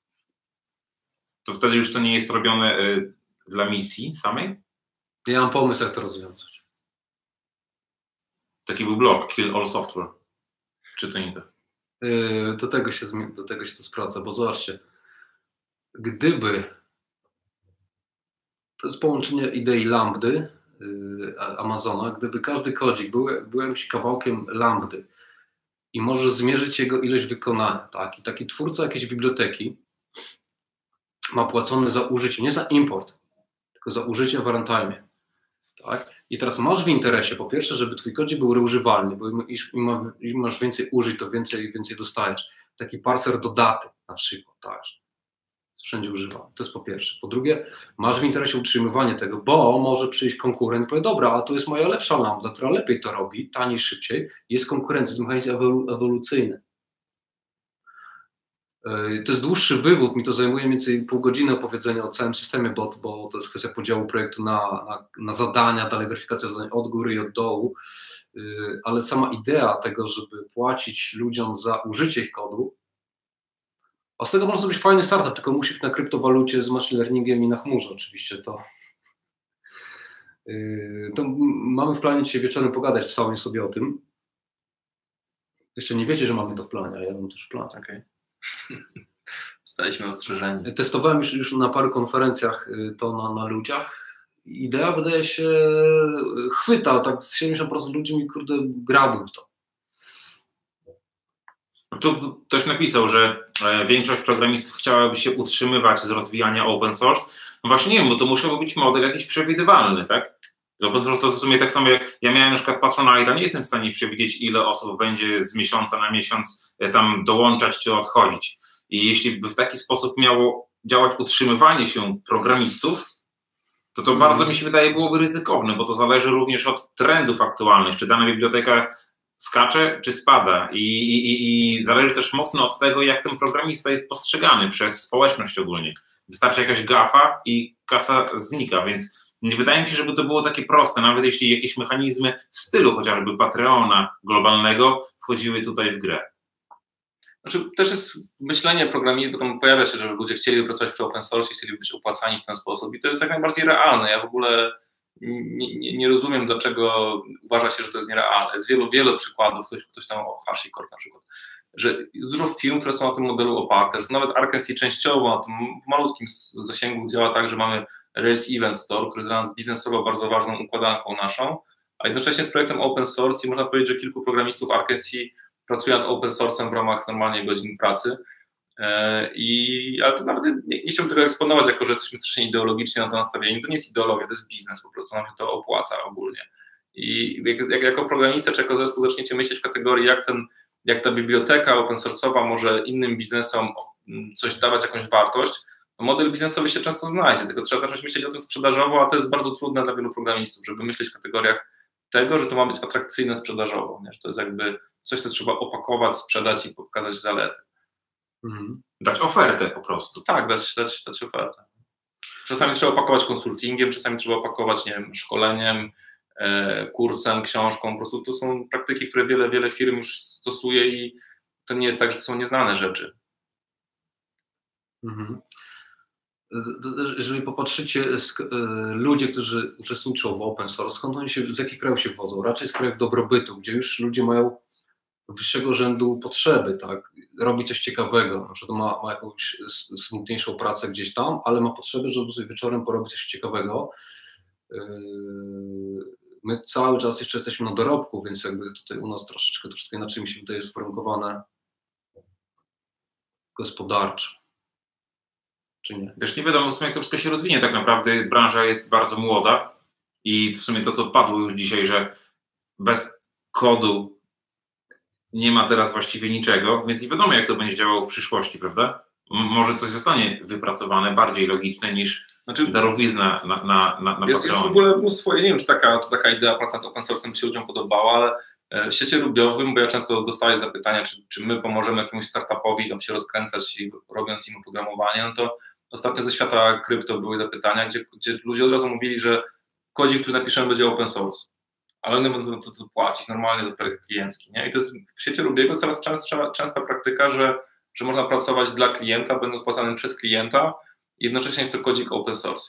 to wtedy już to nie jest robione y, dla misji samej. Ja mam pomysł, jak to rozwiązać. Taki był blog, Kill All Software. Czy to nie to? Yy, do, tego się, do tego się to sprawdza, bo zobaczcie, gdyby to jest połączenie idei lambdy yy, Amazona, gdyby każdy kodzik był, był jakimś kawałkiem lambdy i możesz zmierzyć jego ilość wykonania, tak? I taki twórca jakiejś biblioteki ma płacony za użycie, nie za import, tylko za użycie w runtime. Tak? I teraz masz w interesie, po pierwsze, żeby twój kodzik był reużywalny, bo im masz więcej użyć, to więcej więcej dostajesz. Taki parser do daty na przykład, tak? Wszędzie używam. To jest po pierwsze. Po drugie, masz w interesie utrzymywanie tego, bo może przyjść konkurent i powie, dobra, a tu jest moja lepsza lambda, która lepiej to robi, taniej, szybciej, jest konkurencja, to jest mechanizm ewolucyjny. To jest dłuższy wywód, mi to zajmuje mniej więcej pół godziny opowiedzenia o całym systemie bot, bo to jest kwestia podziału projektu na, na, na zadania, dalej weryfikacja zadań od góry i od dołu, ale sama idea tego, żeby płacić ludziom za użycie ich kodu, a z tego można zrobić fajny startup, tylko musi być na kryptowalucie z machine learningiem i na chmurze oczywiście. To, to mamy w planie dzisiaj wieczorem pogadać w całym sobie o tym. Jeszcze nie wiecie, że mamy to w planie, a ja mam też plan. Okay. Staliśmy ostrzeżeni. Testowałem już, już na paru konferencjach to na, na ludziach. Idea wydaje się chwyta, tak z siedemdziesiąt procent ludzi mi kurde grałbym w to. Tu ktoś napisał, że większość programistów chciałaby się utrzymywać z rozwijania open source. No właśnie nie wiem, bo to musiałby być model jakiś przewidywalny, tak? Open source to w sumie tak samo jak ja miałem na przykład Patronite'a, nie jestem w stanie przewidzieć, ile osób będzie z miesiąca na miesiąc tam dołączać czy odchodzić. I jeśli by w taki sposób miało działać utrzymywanie się programistów, to to mm. bardzo mi się wydaje byłoby ryzykowne, bo to zależy również od trendów aktualnych, czy dana biblioteka skacze czy spada i, i, i zależy też mocno od tego, jak ten programista jest postrzegany przez społeczność ogólnie. Wystarczy jakaś gafa i kasa znika, więc nie wydaje mi się, żeby to było takie proste, nawet jeśli jakieś mechanizmy w stylu chociażby Patreona globalnego wchodziły tutaj w grę. Znaczy, też jest myślenie programistów, bo tam pojawia się, że ludzie chcieliby pracować przy open source, chcieliby być opłacani w ten sposób i to jest jak najbardziej realne. Ja w ogóle nie, nie, nie rozumiem, dlaczego uważa się, że to jest nierealne. Jest wielu, wielu przykładów, ktoś, ktoś tam o HashiCorp na przykład, że jest dużo firm, które są na tym modelu oparte, że nawet Arkansas częściowo na tym malutkim zasięgu działa tak, że mamy Rails Event Store, który jest dla nas biznesowo bardzo ważną układanką naszą, a jednocześnie z projektem open source i można powiedzieć, że kilku programistów Arkansas pracuje nad open source'em w ramach normalnie godzin pracy. I, ale to nawet nie, nie chciałbym tego eksponować, jako że jesteśmy strasznie ideologicznie na to nastawieni. To nie jest ideologia, to jest biznes, po prostu nam się to opłaca ogólnie. I jak, jak jako programista czy jako zespół zaczniecie myśleć w kategorii, jak, ten, jak ta biblioteka open source'owa może innym biznesom coś dawać, jakąś wartość, to model biznesowy się często znajdzie, tylko trzeba zacząć myśleć o tym sprzedażowo, a to jest bardzo trudne dla wielu programistów, żeby myśleć w kategoriach tego, że to ma być atrakcyjne sprzedażowo, nie? Że to jest jakby coś, co trzeba opakować, sprzedać i pokazać zalety. Mhm. Dać ofertę po prostu. Tak, dać, dać, dać ofertę. Czasami trzeba opakować konsultingiem, czasami trzeba opakować, nie wiem, szkoleniem, e, kursem, książką. Po prostu to są praktyki, które wiele, wiele firm już stosuje i to nie jest tak, że to są nieznane rzeczy. Mhm. Jeżeli popatrzycie, ludzie, którzy uczestniczą w open source, skąd oni się, z jakich krajów się wodzą? Raczej z krajów dobrobytu, gdzie już ludzie mają wyższego rzędu potrzeby, tak? Robi coś ciekawego, na przykład ma, ma jakąś smutniejszą pracę gdzieś tam, ale ma potrzebę, żeby sobie wieczorem porobić coś ciekawego. My cały czas jeszcze jesteśmy na dorobku, więc jakby tutaj u nas troszeczkę, troszeczkę inaczej mi się wydaje jest uwarunkowane gospodarczo. Czy nie? Też nie wiadomo w sumie, jak to wszystko się rozwinie. Tak naprawdę branża jest bardzo młoda i w sumie to, co padło już dzisiaj, że bez kodu nie ma teraz właściwie niczego, więc nie wiadomo, jak to będzie działało w przyszłości, prawda? M może coś zostanie wypracowane, bardziej logiczne niż znaczy, darowizna na, na, na, na jest, jest w ogóle mnóstwo, ja nie wiem, czy taka, czy taka idea pracy nad open source'em by się ludziom podobała, ale w świecie rubiowym, bo ja często dostaję zapytania, czy, czy my pomożemy jakiemuś startupowi tam się rozkręcać i robiąc im oprogramowanie, no to ostatnio ze świata krypto były zapytania, gdzie, gdzie ludzie od razu mówili, że kodzik, który napiszemy, będzie open source, ale one będą to, to płacić normalnie za projekt kliencki. Nie? I to jest w świecie Rubiego coraz częstsza, częsta praktyka, że, że można pracować dla klienta, będąc opłacanym przez klienta i jednocześnie jest to kodzik open source.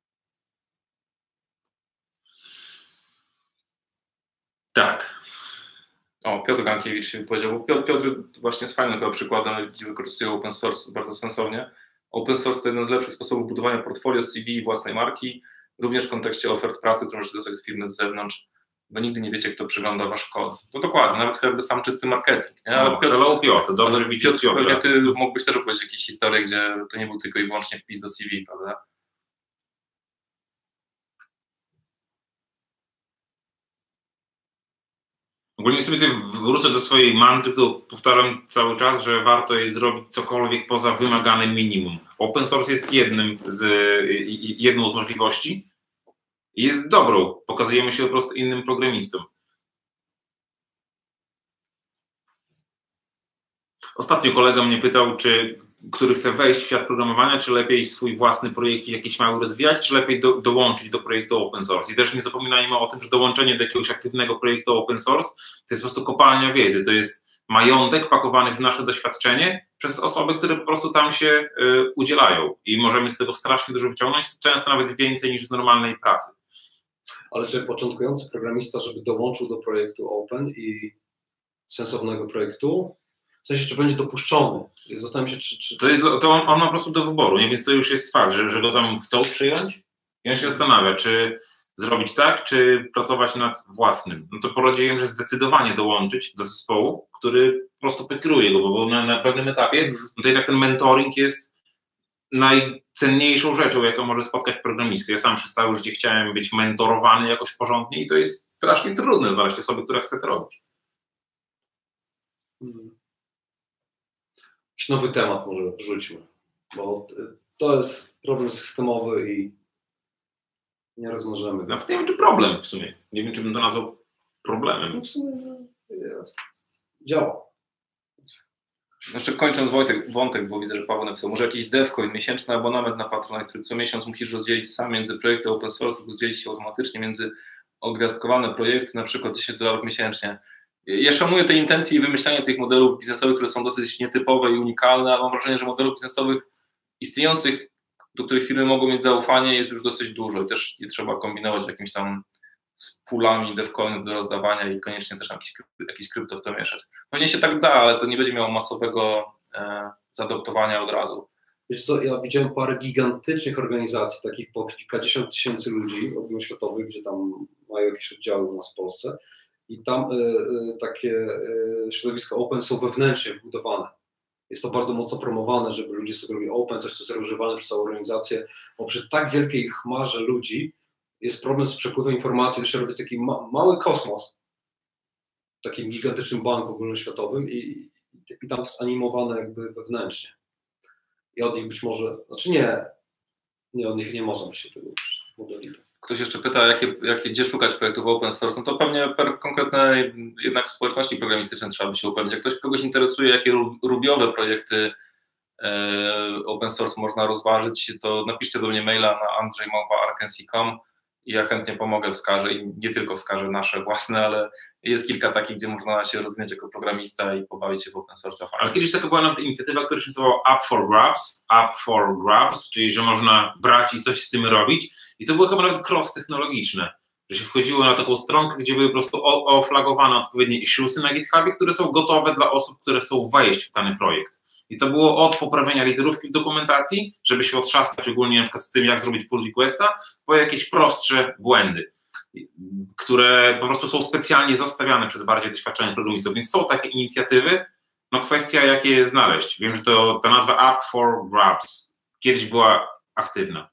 Tak. O, Piotr Gankiewicz się powiedział, bo Piotr, Piotr właśnie jest fajnym chyba przykładem, gdzie wykorzystują open source bardzo sensownie. Open source to jeden z lepszych sposobów budowania portfolio, C V i własnej marki, również w kontekście ofert pracy, które możecie dostać z firmy z zewnątrz, bo nigdy nie wiecie, kto przegląda wasz kod. No dokładnie, nawet chyba sam czysty marketing. Nie? Ale no, Piotr, hello Piotr, dobrze widzieć Piotr, Piotra. pewnie ty mógłbyś też opowiedzieć jakieś historie, gdzie to nie był tylko i wyłącznie wpis do C V, prawda? Ogólnie sobie tutaj wrócę do swojej mantry, to powtarzam cały czas, że warto jest zrobić cokolwiek poza wymaganym minimum. Open source jest jednym z, jedną z możliwości i jest dobrą. Pokazujemy się po prostu innym programistom. Ostatnio kolega mnie pytał, czy, który chce wejść w świat programowania, czy lepiej swój własny projekt jakiś mały rozwijać, czy lepiej do, dołączyć do projektu open source. I też nie zapominajmy o tym, że dołączenie do jakiegoś aktywnego projektu open source to jest po prostu kopalnia wiedzy, to jest majątek pakowany w nasze doświadczenie przez osoby, które po prostu tam się y, udzielają i możemy z tego strasznie dużo wyciągnąć, często nawet więcej niż z normalnej pracy. Ale czy początkujący programista, żeby dołączył do projektu open i sensownego projektu, w sensie, czy będzie dopuszczony? Zastanawiam się, czy... czy... To, jest, to on, on ma po prostu do wyboru, nie? Więc to już jest fakt, że, że go tam chcą przyjąć i on się zastanawia, czy zrobić tak, czy pracować nad własnym. No to poradziłem, że zdecydowanie dołączyć do zespołu, który po prostu pokieruje go, bo na, na pewnym etapie no to jednak ten mentoring jest najcenniejszą rzeczą, jaką może spotkać programisty. Ja sam przez całe życie chciałem być mentorowany jakoś porządnie i to jest strasznie trudne znaleźć osobę, która chce to robić. Hmm. Jakiś nowy temat może wrzućmy, bo to jest problem systemowy i nie rozwiążemy. Nawet nie wiem, czy problem w sumie. Nie wiem, czy bym to nazwał problemem. No w sumie jest. Działa. Jeszcze kończąc Wojtek, wątek, bo widzę, że Paweł napisał, może jakiś DevCoin, miesięczny abonament na Patronite, który co miesiąc musisz rozdzielić sam między projekty open source, rozdzielić się automatycznie między ogwiazdkowane projekty, na przykład dziesięć dolarów miesięcznie. Ja szanuję te intencje i wymyślanie tych modelów biznesowych, które są dosyć nietypowe i unikalne, ale mam wrażenie, że modelów biznesowych istniejących, do których firmy mogą mieć zaufanie, jest już dosyć dużo i też nie trzeba kombinować jakimiś tam z pulami devcoinów do rozdawania i koniecznie też jakiś, jakiś krypto w to mieszać. Pewnie się tak da, ale to nie będzie miało masowego e, zaadoptowania od razu. Wiesz co, ja widziałem parę gigantycznych organizacji, takich po kilkadziesiąt tysięcy ludzi ogólnoświatowych, gdzie tam mają jakieś oddziały u nas w Polsce i tam y, y, takie y, środowiska open są wewnętrznie wbudowane. Jest to bardzo mocno promowane, żeby ludzie sobie robili open, coś co jest używane przez całą organizację, bo przy tak wielkiej chmarze ludzi jest problem z przepływem informacji, to się robi taki ma mały kosmos w takim gigantycznym banku ogólnoświatowym i, i tam jest animowane jakby wewnętrznie. I od nich być może, znaczy nie, nie od nich nie można się tego uczyć. Ktoś jeszcze pyta, jakie, jakie, gdzie szukać projektów open source, no to pewnie per konkretnej jednak społeczności programistycznej trzeba by się upewnić. Jak ktoś kogoś interesuje, jakie rubiowe projekty open source można rozważyć, to napiszcie do mnie maila na andrzej małpa arkansas kropka com i ja chętnie pomogę, wskażę i nie tylko wskażę nasze własne, ale jest kilka takich, gdzie można się rozwinąć jako programista i pobawić się w open source. Ale kiedyś taka była nawet inicjatywa, która się nazywała Up for Grabs, Up for Grabs, czyli że można brać i coś z tym robić i to było chyba nawet cross-technologiczne, że się wchodziło na taką stronkę, gdzie były po prostu oflagowane odpowiednie issuesy na GitHubie, które są gotowe dla osób, które chcą wejść w dany projekt. I to było od poprawienia literówki w dokumentacji, żeby się otrzaskać ogólnie na przykład z tym, jak zrobić pull requesta, po jakieś prostsze błędy, które po prostu są specjalnie zostawiane przez bardziej doświadczonych programistów. Więc są takie inicjatywy, no kwestia jak je znaleźć. Wiem, że to ta nazwa Up for Grabs kiedyś była aktywna.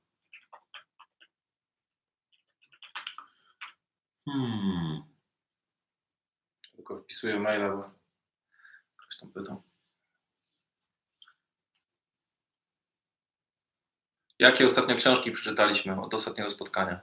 Hmm. Tylko wpisuję maila, bo ktoś tam pytał. Jakie ostatnio książki przeczytaliśmy od ostatniego spotkania?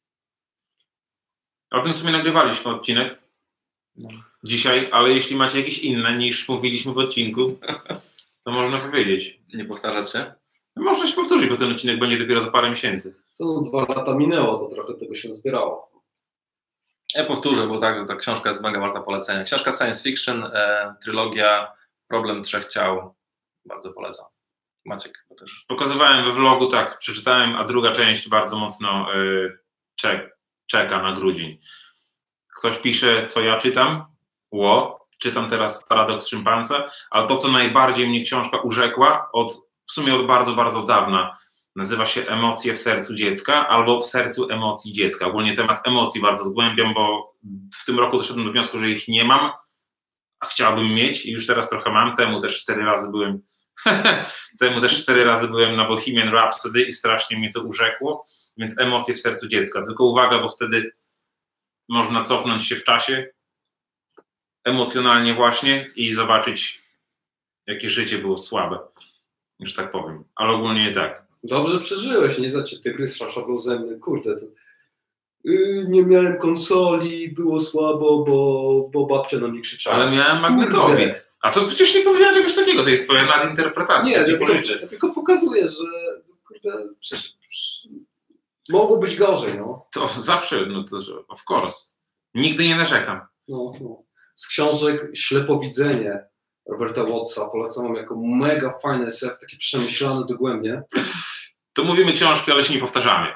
O tym w sumie nagrywaliśmy odcinek no. dzisiaj, ale jeśli macie jakieś inne niż mówiliśmy w odcinku, to można powiedzieć. Nie powtarzać się? Można się powtórzyć, bo ten odcinek będzie dopiero za parę miesięcy. Co dwa lata minęło, to trochę tego się zbierało. Ja powtórzę, bo tak, ta książka jest mega warta polecenia. Książka science fiction, e, trylogia Problem trzech ciał. Bardzo polecam. Maciek też. Pokazywałem we vlogu, tak, przeczytałem, a druga część bardzo mocno y, czek, czeka na grudzień. Ktoś pisze, co ja czytam. Ło, czytam teraz Paradoks Szympansa, ale to, co najbardziej mnie książka urzekła, od, w sumie od bardzo, bardzo dawna, nazywa się Emocje w sercu dziecka albo w sercu emocji dziecka. Ogólnie temat emocji bardzo zgłębiam, bo w tym roku doszedłem do wniosku, że ich nie mam, a chciałbym mieć i już teraz trochę mam. Temu też cztery razy byłem Temu też cztery razy byłem na Bohemian Rhapsody i strasznie mnie to urzekło, więc emocje w sercu dziecka. Tylko uwaga, bo wtedy można cofnąć się w czasie emocjonalnie właśnie i zobaczyć, jakie życie było słabe, że tak powiem. Ale ogólnie tak. Dobrze przeżyłeś, nie znaczy tygrys szaszałbył ze mnie, kurde, to yy, nie miałem konsoli, było słabo, bo, bo babcia na mnie krzyczała. Ale miałem magnetowid. A to przecież nie powiedziałem czegoś takiego, to jest twoja nadinterpretacja. Nie, ja tylko, ja tylko pokazuję, że kurde, przecież, przecież mogło być gorzej, no. To zawsze, no to że of course. Nigdy nie narzekam. No, no. Z książek Ślepowidzenie Roberta Wattsa polecam jako mega fajny S F, takie przemyślane dogłębnie. To mówimy książki, ale się nie powtarzamy.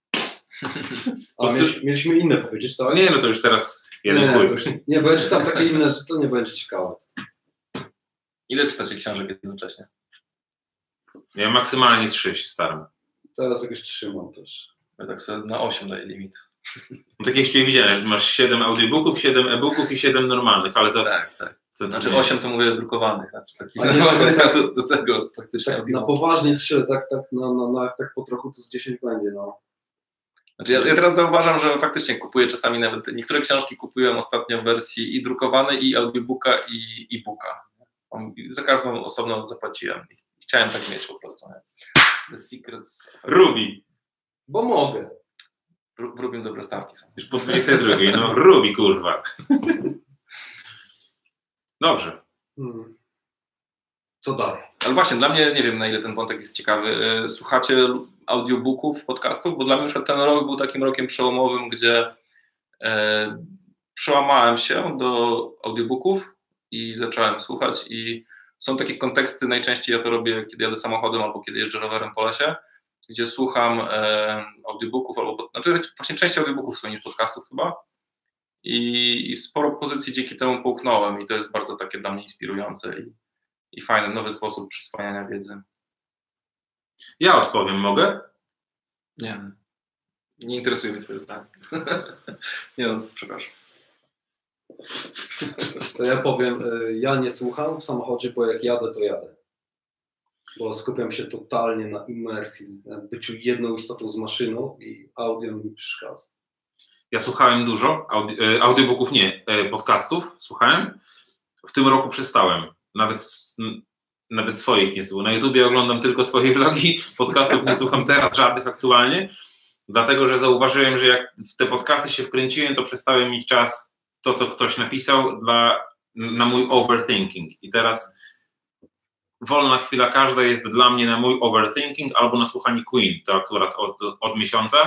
A mieliśmy, mieliśmy inne powiedzieć, tak? Nie, no to już teraz jeden nie, chuj. to już, nie, bo ja czytam takie inne, że to nie będzie ciekawe. Ile czytacie książek jednocześnie? Ja maksymalnie trzy się staram. Teraz jakoś trzymam też. Ja tak sobie na osiem daję limit. No tak jeszcze widziałem, że masz siedem audiobooków, siedem e-booków i siedem normalnych, ale to... Tak, tak. To, to znaczy nie. osiem to mówię drukowanych, znaczy takich nie, tak, do, do tego faktycznie. Tak, na poważnie trzy, tak, tak, na, na, na, tak po trochu to z dziesięć będzie, no. Znaczy ja, ja teraz zauważam, że faktycznie kupuję czasami nawet, niektóre książki kupiłem ostatnio w wersji i drukowanej, i audiobooka, i e-booka. Za każdą osobno zapłaciłem. Chciałem tak mieć po prostu. Nie? The Secrets. Ruby. Bo mogę. W, w Rubim dobre stawki są. Już po dwudziestej drugiej, no Ruby, kurwa. Dobrze. Hmm. Co dalej? Ale właśnie, dla mnie, nie wiem na ile ten wątek jest ciekawy, słuchacie audiobooków, podcastów, bo dla mnie ten rok był takim rokiem przełomowym, gdzie e, przełamałem się do audiobooków i zacząłem słuchać i są takie konteksty, najczęściej ja to robię, kiedy jadę samochodem albo kiedy jeżdżę rowerem po lesie, gdzie słucham e, audiobooków, albo, znaczy właśnie częściej audiobooków są niż podcastów chyba i, i sporo pozycji dzięki temu połknąłem i to jest bardzo takie dla mnie inspirujące i, i fajny, nowy sposób przyswajania wiedzy. Ja odpowiem, mogę? Nie, nie interesuje mnie twoje zdanie. Nie no, przepraszam. To ja powiem, ja nie słucham w samochodzie, bo jak jadę, to jadę. Bo skupiam się totalnie na imersji, na byciu jedną istotą z maszyną i audio mi przeszkadza. Ja słuchałem dużo, audi audiobooków nie, podcastów słuchałem. W tym roku przestałem. Nawet, nawet swoich nie słucham. Na YouTubie oglądam tylko swoje vlogi, podcastów nie słucham teraz żadnych aktualnie, dlatego że zauważyłem, że jak w te podcasty się wkręciłem, to przestałem mieć czas to, co ktoś napisał dla, na mój overthinking. I teraz wolna chwila każda jest dla mnie na mój overthinking albo na słuchanie Queen, to akurat od, od miesiąca.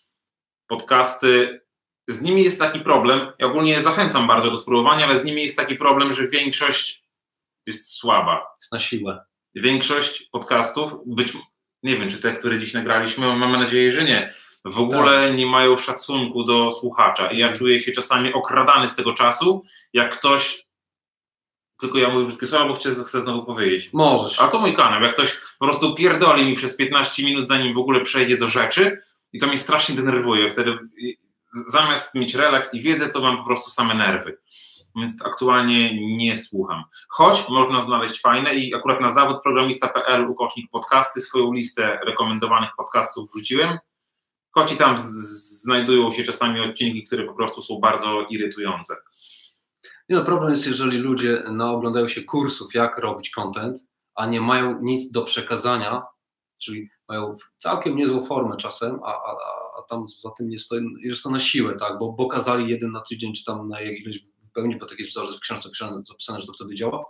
Podcasty, z nimi jest taki problem, ja ogólnie zachęcam bardzo do spróbowania, ale z nimi jest taki problem, że większość jest słaba. Jest na siłę. Większość podcastów, być, nie wiem, czy te, które dziś nagraliśmy, mamy nadzieję, że nie, w ogóle tak. nie mają szacunku do słuchacza i ja czuję się czasami okradany z tego czasu, jak ktoś, tylko ja mówię brzydkie słowa, bo chcę, chcę znowu powiedzieć. Możesz. A to mój kanał, jak ktoś po prostu pierdoli mi przez piętnaście minut, zanim w ogóle przejdzie do rzeczy i to mnie strasznie denerwuje, wtedy zamiast mieć relaks i wiedzę, to mam po prostu same nerwy. Więc aktualnie nie słucham. Choć można znaleźć fajne i akurat na zawód programista kropka p l ukośnik podcasty swoją listę rekomendowanych podcastów wrzuciłem, choć i tam znajdują się czasami odcinki, które po prostu są bardzo irytujące. Nie no, problem jest, jeżeli ludzie naoglądają się kursów, jak robić content, a nie mają nic do przekazania, czyli mają całkiem niezłą formę czasem, a, a, a tam za tym nie stoi, jest to na siłę, tak, bo, bo kazali jeden na tydzień, czy tam na ileś w pełni, bo tak jest w książce zapisane, że to wtedy działa?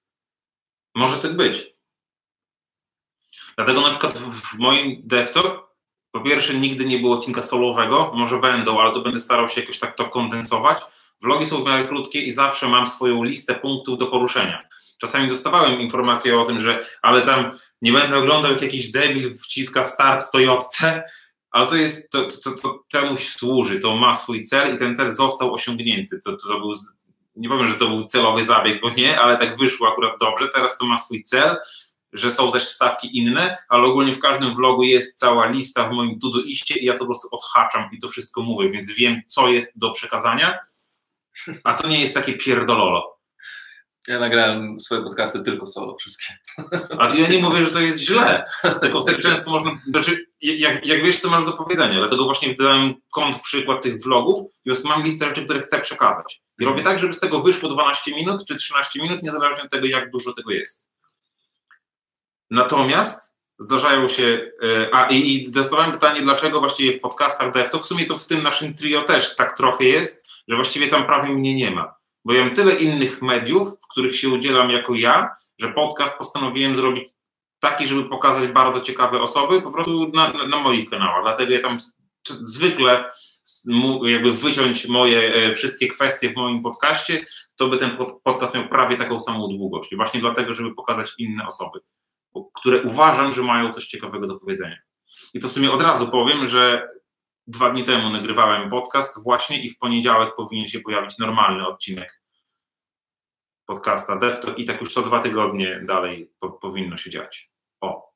Może tak być. Dlatego na przykład w, w moim DevTalk po pierwsze nigdy nie było odcinka solowego, może będą, ale to będę starał się jakoś tak to kondensować. Vlogi są w miarę krótkie i zawsze mam swoją listę punktów do poruszenia. Czasami dostawałem informację o tym, że ale tam nie będę oglądał, jak jakiś debil wciska start w Toyotce, ale to jest, to, to, to, to czemuś służy, to ma swój cel i ten cel został osiągnięty. To, to, to był, nie powiem, że to był celowy zabieg, bo nie, ale tak wyszło akurat dobrze, teraz to ma swój cel, że są też wstawki inne, ale ogólnie w każdym vlogu jest cała lista w moim to-do-iście i ja to po prostu odhaczam i to wszystko mówię, więc wiem, co jest do przekazania, a to nie jest takie pierdololo. Ja nagrałem swoje podcasty tylko solo, wszystkie. A ja nie mówię, że to jest źle, tylko wtedy często można, znaczy jak, jak wiesz, co masz do powiedzenia, dlatego właśnie dałem kąt przykład tych vlogów i po prostu mam listę rzeczy, które chcę przekazać. I robię tak, żeby z tego wyszło dwanaście minut czy trzynaście minut, niezależnie od tego, jak dużo tego jest. Natomiast zdarzają się, a i, i dostawałem pytanie, dlaczego właściwie w podcastach DevTalk, w sumie to w tym naszym trio też tak trochę jest, że właściwie tam prawie mnie nie ma. Bo ja mam tyle innych mediów, w których się udzielam jako ja, że podcast postanowiłem zrobić taki, żeby pokazać bardzo ciekawe osoby po prostu na, na, na moich kanałach. Dlatego ja tam zwykle jakby wyciąć moje wszystkie kwestie w moim podcaście, to by ten pod, podcast miał prawie taką samą długość. I właśnie dlatego, żeby pokazać inne osoby, które uważam, że mają coś ciekawego do powiedzenia. I to w sumie od razu powiem, że dwa dni temu nagrywałem podcast właśnie i w poniedziałek powinien się pojawić normalny odcinek podcasta DevTalk i tak już co dwa tygodnie dalej to powinno się dziać. O.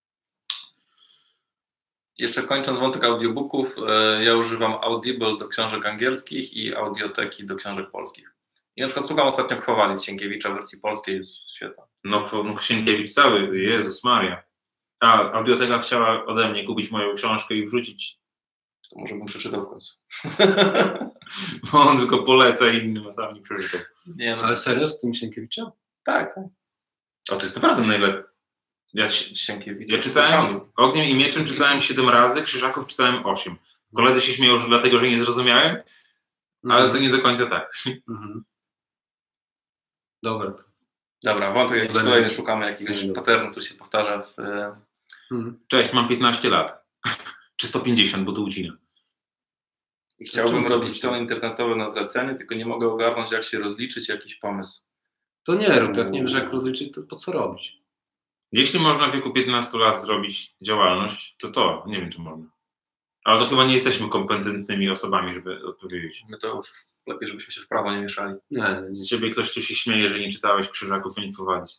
Jeszcze kończąc wątek audiobooków, ja używam Audible do książek angielskich i Audioteki do książek polskich. I na przykład słucham ostatnio Chwowali z Sienkiewicza w wersji polskiej, jest świetna. No, no Sienkiewicz cały, Jezus Maria. A Audioteka chciała ode mnie kupić moją książkę i wrzucić. To może bym przeczytał w końcu. Bo on tylko poleca innym, a sam nie przeczytał. Nie, no. Ale serio z tym Sienkiewiczem? Tak, tak. O, to jest naprawdę najlepiej. Ja, Sienkiewicz. ja czytałem Ogniem i Mieczem, czytałem siedem razy, Krzyżaków czytałem osiem. Koledzy się śmieją, że dlatego, że nie zrozumiałem, ale to nie do końca tak. Mhm. Dobra. Dobra, wątek jakiś kolejny, szukamy jakiegoś patternu, który się powtarza w... Mhm. Cześć, mam piętnaście lat. Czy sto pięćdziesiąt, bo to ucina. Chciałbym robić strony internetowe na zlecenie, tylko nie mogę ogarnąć, jak się rozliczyć, jakiś pomysł. To nie rób, jak nie wiesz, jak rozliczyć, to po co robić? Jeśli można w wieku piętnastu lat zrobić działalność, to to, nie wiem, czy można. Ale to chyba nie jesteśmy kompetentnymi osobami, żeby odpowiedzieć. My to lepiej, żebyśmy się w prawo nie mieszali. Nie, nie, nie. Z ciebie ktoś tu się śmieje, że nie czytałeś Krzyżaków i nie prowadzić.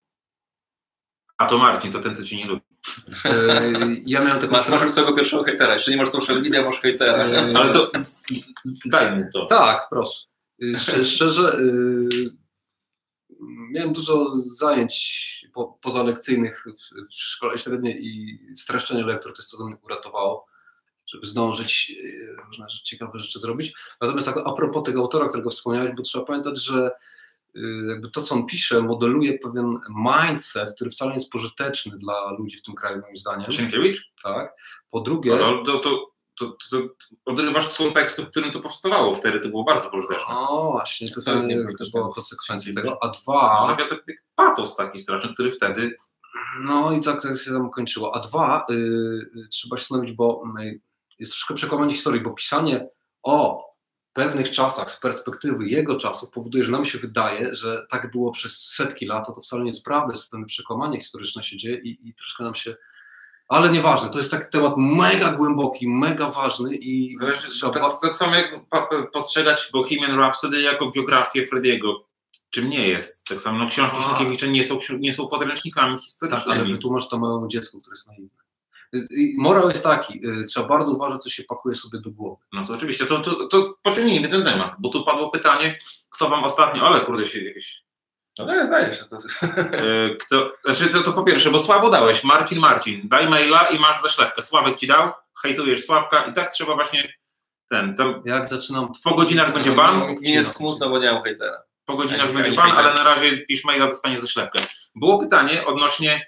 A to Marcin, to ten, co cię nie lubi. Yy, ja miałem taką... Masz, masz już swojego pierwszego hejtera. Jeszcze nie masz social media, masz hejtera. Yy, Ale to... Daj mu to. Tak, proszę. Yy, szczerze, szczerze yy, miałem dużo zajęć po, pozalekcyjnych w, w szkole średniej i streszczenie lektur to jest co to mnie uratowało, żeby zdążyć yy, różne rzeczy, ciekawe rzeczy zrobić. Natomiast tak, a propos tego autora, którego wspomniałeś, bo trzeba pamiętać, że jakby to, co on pisze, modeluje pewien mindset, który wcale nie jest pożyteczny dla ludzi w tym kraju, moim zdaniem. Sienkiewicz? Tak. Po drugie... Ale to, to to, to, to odrywasz z kontekstu, w którym to powstawało. Wtedy to było bardzo pożyteczne. O, właśnie, to, To jest nie niepożyteczne. było konsekwencji tego. A dwa... To jest taki patos taki straszny, który wtedy... No i tak to się tam kończyło. A dwa, yy, trzeba się zastanowić, bo yy, jest troszkę przekłamanie historii, bo pisanie o pewnych czasach z perspektywy jego czasów powoduje, że nam się wydaje, że tak było przez setki lat, a to wcale nie jest prawda, jest pewne przekłamanie historyczne się dzieje i, i troszkę nam się... Ale nieważne, to jest taki temat mega głęboki, mega ważny i... Zależy, trzeba... tak, tak samo jak postrzegać Bohemian Rhapsody jako biografię Frediego. Czym nie jest. Tak samo no, książki Sienkiewicza nie są, nie są podręcznikami historycznymi. Tak, ale wytłumacz to małemu dziecku, które jest naiwne. I morał jest taki, trzeba bardzo uważać, co się pakuje sobie do głowy. No to oczywiście, to, to, to pociągnijmy ten temat, bo tu padło pytanie, kto wam ostatnio, ale kurde się jakieś... No daj, dajesz. To... Kto, znaczy to, to po pierwsze, bo słabo dałeś, Marcin, Marcin, daj maila i masz zaślepkę. Sławek ci dał, hejtujesz Sławka i tak trzeba właśnie ten... ten Jak zaczynam... Po godzinach będzie ban. Mi jest smutno, bo nie mam hejtera. Po godzinach Ja będzie nie ban, hejter. ale na razie pisz maila, dostanie zaślepkę. Było pytanie odnośnie...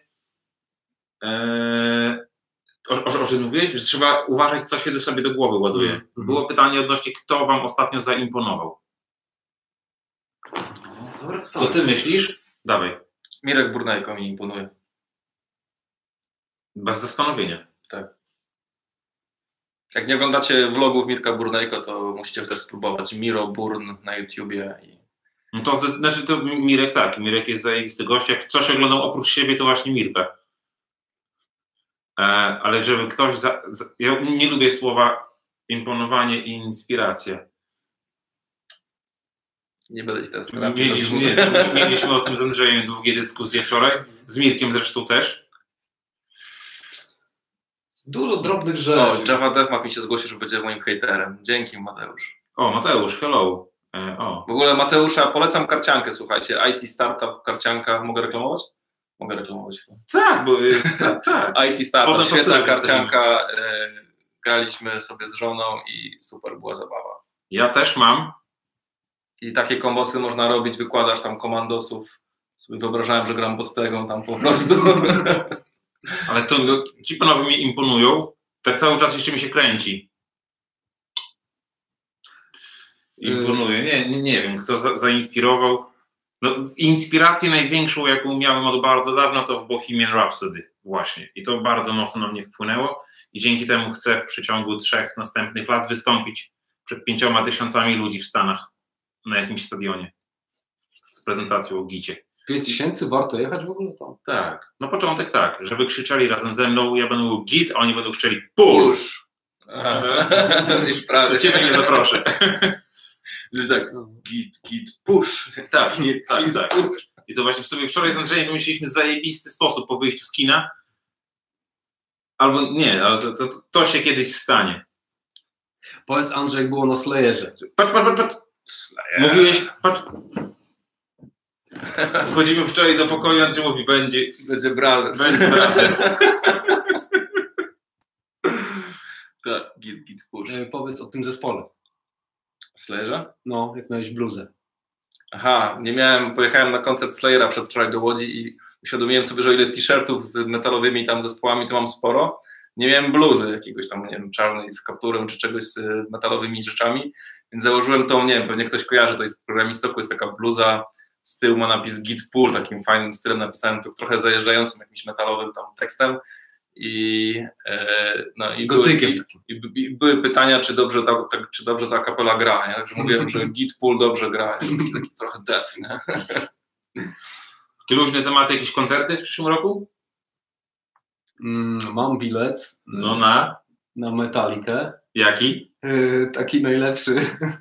Ee, o, o, o czym mówiłeś? Że trzeba uważać, co się do sobie do głowy ładuje. Mm, mm. Było pytanie odnośnie, kto wam ostatnio zaimponował. Dobra, To ty myślisz? Dawaj. Mirek Burnejko mi imponuje. Bez zastanowienia. Jak nie oglądacie vlogów Mirka Burnejko, to musicie też spróbować. Miro Burn na YouTubie. I... No to znaczy to Mirek tak, Mirek jest zajebisty gość. Jak coś oglądał oprócz siebie, to właśnie Mirka. E, ale żeby ktoś... Za, za, ja nie lubię słowa imponowanie i inspiracja. Nie będę ci teraz terapii. Mieliśmy, nie, mieliśmy o tym z Andrzejem długie dyskusje wczoraj. Z Mirkiem zresztą też. Dużo drobnych O, rzeczy. Java Dev mi się zgłosił, że będzie moim hejterem. Dzięki, Mateusz. O, Mateusz, hello. E, o. W ogóle Mateusza, polecam karciankę, słuchajcie. I T Startup, karcianka. Mogę reklamować? Mogę reklamować. Tak, bo tak, tak. I T Startup, Potem świetna fakturę karcianka. E, graliśmy sobie z żoną i super była zabawa. Ja też mam. I takie kombosy można robić, wykładasz tam komandosów. Sobie wyobrażałem, że gram Bostregą tam po prostu. Ale to no, ci panowie mi imponują. Tak cały czas jeszcze mi się kręci. Imponuje. Nie, nie, nie wiem, kto za, zainspirował. No, inspirację największą, jaką miałem od bardzo dawna, to w Bohemian Rhapsody właśnie. I to bardzo mocno na mnie wpłynęło. I dzięki temu chcę w przeciągu trzech następnych lat wystąpić przed pięcioma tysiącami ludzi w Stanach na jakimś stadionie z prezentacją o gicie. pięć tysięcy warto jechać w ogóle tam? Tak, na początek tak, żeby krzyczeli razem ze mną, ja będę mówił git, a oni będą krzyczeli push. Już prawie. To ciebie nie zaproszę. Już tak, git, git, push. Tak, Git, tak, git, tak. push. I to właśnie w sobie wczoraj z Andrzejem wymyśliliśmy zajebisty sposób po wyjściu z kina. Albo nie, ale to, to, to się kiedyś stanie. Powiedz, Andrzej, jak było na Slayerze. Patrz, patrz, patrz, patrz. Mówiłeś, patrz. Wchodzimy wczoraj do pokoju, Andrzej mówi, będzie, Będzie Brothers. będzie Brothers. Tak, git, git, push. E, powiedz o tym zespole. Slayerze? No, jak miałeś bluzę. Aha, nie miałem, pojechałem na koncert Slayera przedwczoraj do Łodzi i uświadomiłem sobie, że o ile t-shirtów z metalowymi tam zespołami to mam sporo, nie miałem bluzy jakiegoś tam, nie wiem, czarnej z kapturem czy czegoś z metalowymi rzeczami, więc założyłem tą, nie wiem, pewnie ktoś kojarzy, to jest w Programistoku, jest taka bluza, z tyłu ma napis Git Pull, takim fajnym stylem napisałem, to trochę zajeżdżającym jakimś metalowym tam tekstem i, e, no, i, były, i, i, i były pytania, czy dobrze ta, ta, czy dobrze ta kapela gra, nie? Że mówiłem, że Git Pull dobrze gra, taki, taki trochę def, nie? Takie luźne tematy, jakieś koncerty w przyszłym roku? Mm, mam bilet No na? na Metallicę. Jaki? Yy, taki najlepszy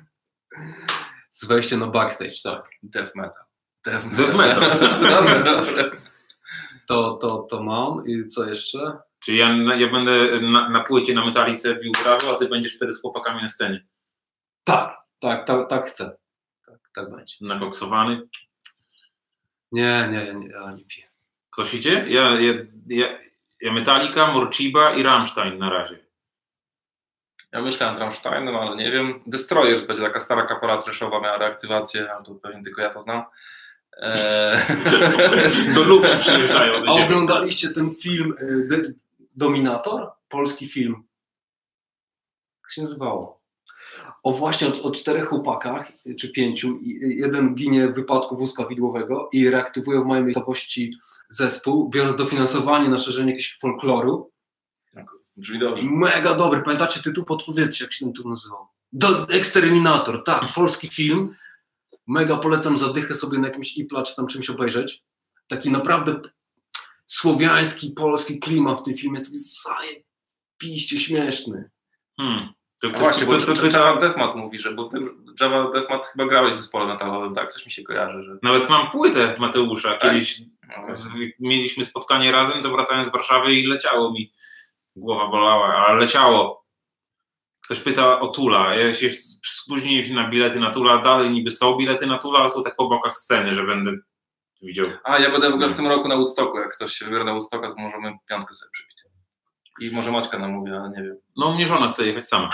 z wejściem na backstage, tak. Death metal. Death Death metal. Dobra, dobra. To, to, to mam. I co jeszcze? Czyli ja, ja będę na, na płycie na Metallice bił brawo, a ty będziesz wtedy z chłopakami na scenie. Tak, tak, tak, tak chcę. Tak, tak będzie. Nakoksowany. Nie, nie, nie, ja nie piję. Ktoś idzie? Ja, ja, ja, ja Metallica, Morciba i Rammstein na razie. Ja myślałem Rammsteinem, ale nie wiem. Destroyers będzie taka stara kapela trashowa, miała reaktywację, ale to pewnie tylko ja to znam. Eee... Do Lubrzy przyjeżdżają. Do A ziemi. oglądaliście ten film y, De- Dominator? Polski film. Jak się nazywało? O właśnie, o, o czterech chłopakach, czy pięciu, jeden ginie w wypadku wózka widłowego i reaktywuje w mojej miejscowości zespół, biorąc dofinansowanie na szerzenie jakiegoś folkloru. Brzmi dobrze. Mega dobry, pamiętacie tytuł? Podpowiedzcie, jak się ten tytuł nazywał. Do, Eksterminator, tak, polski film. Mega polecam, zadychę sobie na jakimś Ipla czy tam czymś obejrzeć. Taki naprawdę słowiański, polski klimat w tym filmie jest taki zajebiście śmieszny. Hmm. To, to, właśnie, to, to, to, to Java Deathmat mówi, że bo ty Java Deathmat chyba grałeś w zespole metalowym, tak? Coś mi się kojarzy. Że... Nawet mam płytę Mateusza. Kiedyś no, mieliśmy spotkanie razem, to wracając z Warszawy i leciało mi. Głowa bolała, ale leciało. Ktoś pyta o Tula. Ja się spóźniłem się na bilety na Tula. Dalej niby są bilety na Tula, ale są tak po bokach sceny, że będę widział. A ja będę w ogóle w tym roku na Woodstocku. Jak ktoś się wybiera na Woodstocka, to możemy piątkę sobie przybić. I może Maćka nam mówi, ale nie wiem. No mnie żona chce jechać sama.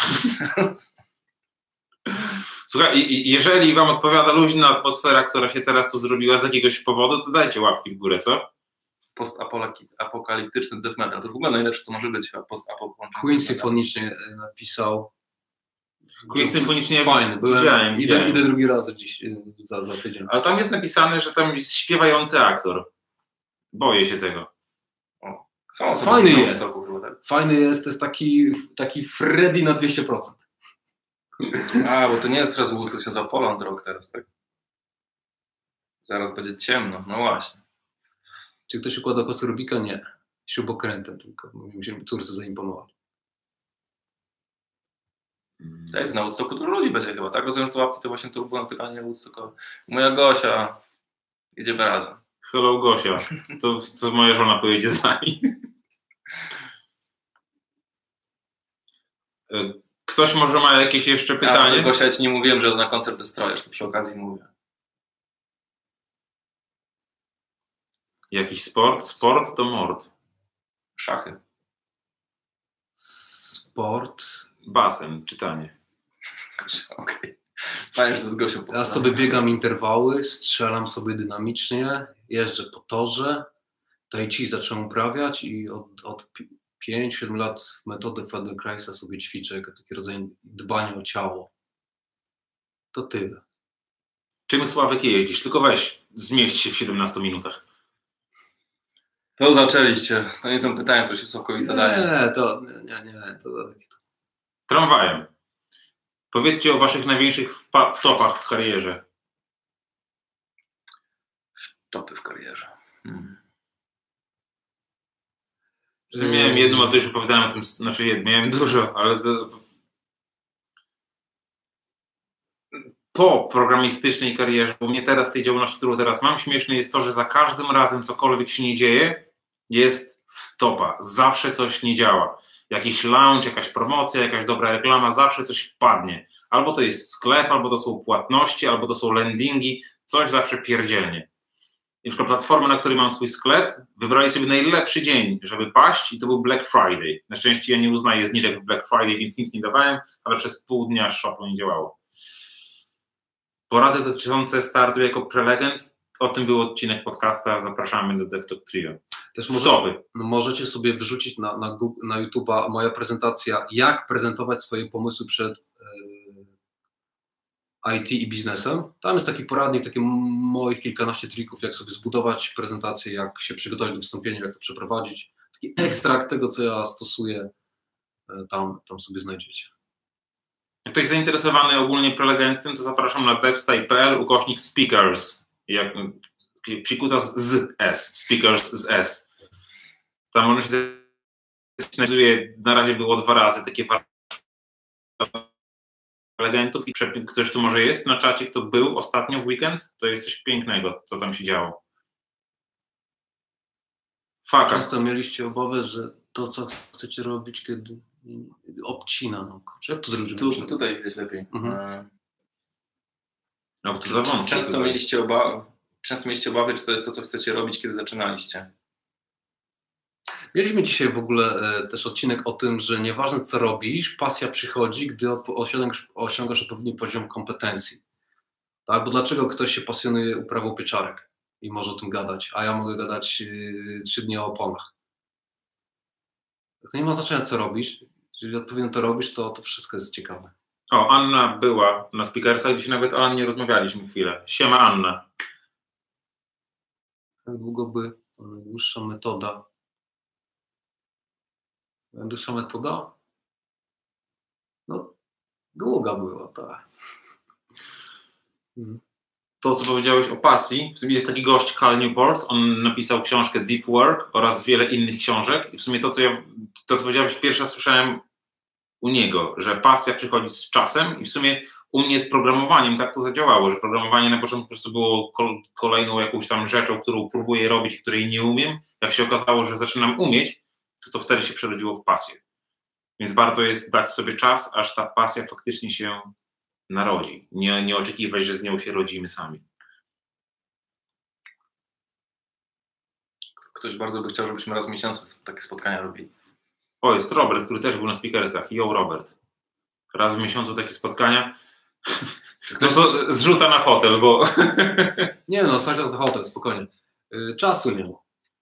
Słuchaj, jeżeli wam odpowiada luźna atmosfera, która się teraz tu zrobiła z jakiegoś powodu, to dajcie łapki w górę, co? Postapokaliptyczny death metal. To w ogóle najlepsze, co może być. Queen symfonicznie napisał. Queen symfonicznie fajny. Byłem, widziałem, idę, widziałem. idę drugi raz dziś, za, za tydzień. Ale tam jest napisane, że tam jest śpiewający aktor. Boję się tego. O, są fajny jest. Stoku, tak. Fajny jest, to jest taki, taki Freddy na dwieście procent. A, bo to nie jest teraz Woodstock, się nazywa Poland Rock teraz, tak? Zaraz będzie ciemno, no właśnie. Czy ktoś układa kosy Rubika? Nie. Śrubokrętem tylko. Mi się córce zaimponować. Hmm. Na Woodstocku dużo ludzi będzie chyba, tak? Rozumiem, że to łapki to właśnie to było pytanie Woodstockowe. Moja Gosia, jedziemy razem. Hello Gosia, to co moja żona pojedzie z wami. Ktoś może ma jakieś jeszcze pytanie? A, Gosia, ja ci nie mówiłem, że na koncert Destroyers, to przy okazji mówię. Jakiś sport? Sport to mord. Szachy. Sport. Basen, czytanie. Okej. Okay. Fajnie, że to z Gosią ja sobie biegam interwały, strzelam sobie dynamicznie, jeżdżę po torze, tai chi zacząłem uprawiać i od, od pięć siedem lat metodę Feldenkraisa sobie ćwiczę jako taki rodzaj dbania o ciało. To tyle. Czym, Sławek, jeździsz? Tylko weź, zmieść się w siedemnastu minutach. To zaczęliście. To nie są pytania, to się Sokowi zadaje. Nie, to nie, nie. To... Tramwajem. Powiedzcie o waszych największych wtopach w karierze. Wtopy w karierze. Hmm. Hmm. Miałem jedną, ale to już opowiadałem o tym, znaczy miałem dużo, ale to... po programistycznej karierze, u mnie teraz tej działalności, którą teraz mam, śmieszne jest to, że za każdym razem cokolwiek się nie dzieje, jest wtopa. Zawsze coś nie działa. Jakiś launch, jakaś promocja, jakaś dobra reklama, zawsze coś padnie. Albo to jest sklep, albo to są płatności, albo to są landingi, coś zawsze pierdzielnie. Na przykład platforma, na której mam swój sklep, wybrali sobie najlepszy dzień, żeby paść i to był Black Friday. Na szczęście ja nie uznaję zniżek w Black Friday, więc nic nie dawałem, ale przez pół dnia shopu nie działało. Porady dotyczące startu jako prelegent, o tym był odcinek podcasta, zapraszamy do DevTalk Trio. Też może, no możecie sobie wyrzucić na, na, Google, na YouTube'a moja prezentacja, jak prezentować swoje pomysły przed e, I T i biznesem. Tam jest taki poradnik, takie moich kilkanaście trików, jak sobie zbudować prezentację, jak się przygotować do wystąpienia, jak to przeprowadzić. Taki ekstrakt tego, co ja stosuję, e, tam, tam sobie znajdziecie. Jak ktoś zainteresowany ogólnie prelegenctwem, to zapraszam na devstyle kropka p l ukośnik speakers. Jak, psikuta z, z S, speakers z S. Tam można się znajduje, na razie było dwa razy takie prelegentów i ktoś tu może jest na czacie, kto był ostatnio w weekend, to jest coś pięknego, co tam się działo. Faka. Często mieliście obawę, że to, co chcecie robić, kiedy obcina, no kurczę, jak to zrobić? Tu, tutaj widać lepiej. Mhm. No, to za wąskie często, mieliście obawy, często mieliście obawy, czy to jest to, co chcecie robić, kiedy zaczynaliście? Mieliśmy dzisiaj w ogóle e, też odcinek o tym, że nieważne co robisz, pasja przychodzi, gdy osiągasz, osiągasz odpowiedni poziom kompetencji. Tak? Bo dlaczego ktoś się pasjonuje uprawą pieczarek i może o tym gadać, a ja mogę gadać trzy dni o oponach? To nie ma znaczenia co robisz. Jeżeli odpowiednio to robisz, to, to wszystko jest ciekawe. O, Anna była na Speakersach, gdzie nawet o Annie rozmawialiśmy chwilę. Siema Anna. Jak długo by najdłuższa metoda? Najdłuższa metoda? No, długa była, tak. Mhm. To, co powiedziałeś o pasji, w sumie jest taki gość Cal Newport, on napisał książkę Deep Work oraz wiele innych książek i w sumie to, co ja, to, co powiedziałeś, pierwszy raz słyszałem u niego, że pasja przychodzi z czasem i w sumie u mnie z programowaniem tak to zadziałało, że programowanie na początku po prostu było kolejną jakąś tam rzeczą, którą próbuję robić, której nie umiem. Jak się okazało, że zaczynam umieć, to to wtedy się przerodziło w pasję. Więc warto jest dać sobie czas, aż ta pasja faktycznie się narodzi. Nie, nie oczekiwać, że z nią się rodzimy sami. Ktoś bardzo by chciał, żebyśmy raz w miesiącu takie spotkania robili. O, jest Robert, który też był na Speakersach. Yo, Robert. Raz w miesiącu takie spotkania. No to zrzuta na hotel, bo... Nie no, stać na hotel, spokojnie. Yy, czasu nie ma.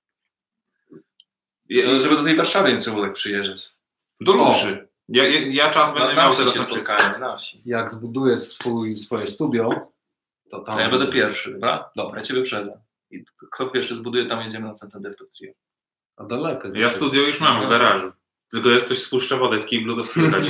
Ja, żeby do tej Warszawy nie trzeba było tak przyjeżdżać. Do Luszy. Ja, ja, ja czas będę na miał wsi teraz się na spotkanie, na wsi. Jak zbuduję swój, swoje studio, to tam... To ja będę pierwszy, dobra? Dobra, ja cię wyprzedzę. I kto pierwszy zbuduje, tam jedziemy na centrum DevTalk Trio. A daleko. Ja studio już mam w garażu. Tylko jak ktoś spuszcza wodę w kiblu, to słychać.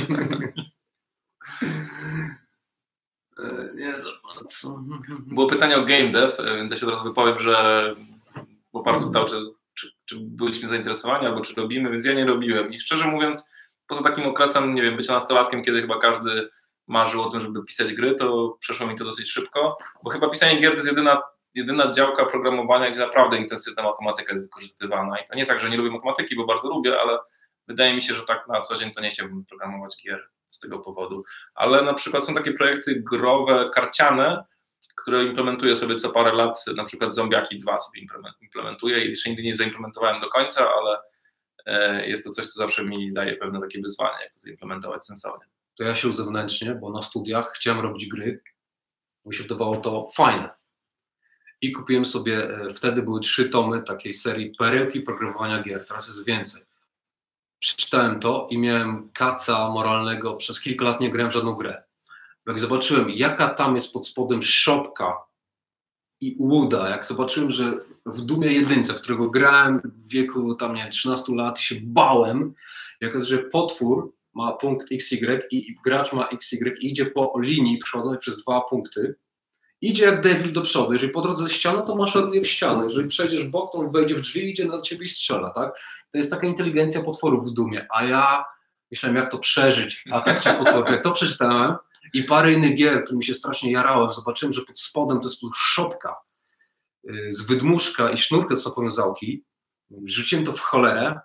Nie, to co? Było pytanie o game dev, więc ja się od razu wypowiem, że bo parę osób pytał, czy, czy, czy byliśmy zainteresowani, albo czy robimy, więc ja nie robiłem. I szczerze mówiąc, poza takim okresem, nie wiem, bycia nastolatkiem, kiedy chyba każdy marzył o tym, żeby pisać gry, to przeszło mi to dosyć szybko, bo chyba pisanie gier to jest jedyna, jedyna działka programowania, gdzie naprawdę intensywna matematyka jest wykorzystywana. I to nie tak, że nie lubię matematyki, bo bardzo lubię, ale wydaje mi się, że tak na co dzień to nie chciałbym programować gier z tego powodu. Ale na przykład są takie projekty growe, karciane, które implementuję sobie co parę lat, na przykład Zombiaki dwa sobie implementuję i jeszcze nigdy nie zaimplementowałem do końca, ale jest to coś, co zawsze mi daje pewne takie wyzwanie, jak to zaimplementować sensownie. To ja się uzewnętrznię, bo na studiach chciałem robić gry, mi się wydawało to fajne. I kupiłem sobie, wtedy były trzy tomy takiej serii Perełki programowania gier, teraz jest więcej. Przeczytałem to i miałem kaca moralnego, przez kilka lat nie grałem w żadną grę. Jak zobaczyłem, jaka tam jest pod spodem szopka i łuda, jak zobaczyłem, że w Dumie jedynce, w którego grałem w wieku tam nie wiem, trzynastu lat i się bałem, jak jest, że potwór ma punkt X Y i gracz ma X Y i idzie po linii przechodzącej przez dwa punkty, idzie jak debil do przodu. Jeżeli po drodze ze ścianą, to maszeruje w ścianę. Jeżeli przejdziesz w bok, to on wejdzie w drzwi i idzie na ciebie i strzela, tak? To jest taka inteligencja potworów w Dumie. A ja myślałem, jak to przeżyć. A tak się potworów, jak to przeczytałem i parę innych gier, którymi się strasznie jarałem, zobaczyłem, że pod spodem to jest szopka z wydmuszka i sznurkę do powiązałki. Rzuciłem to w cholerę.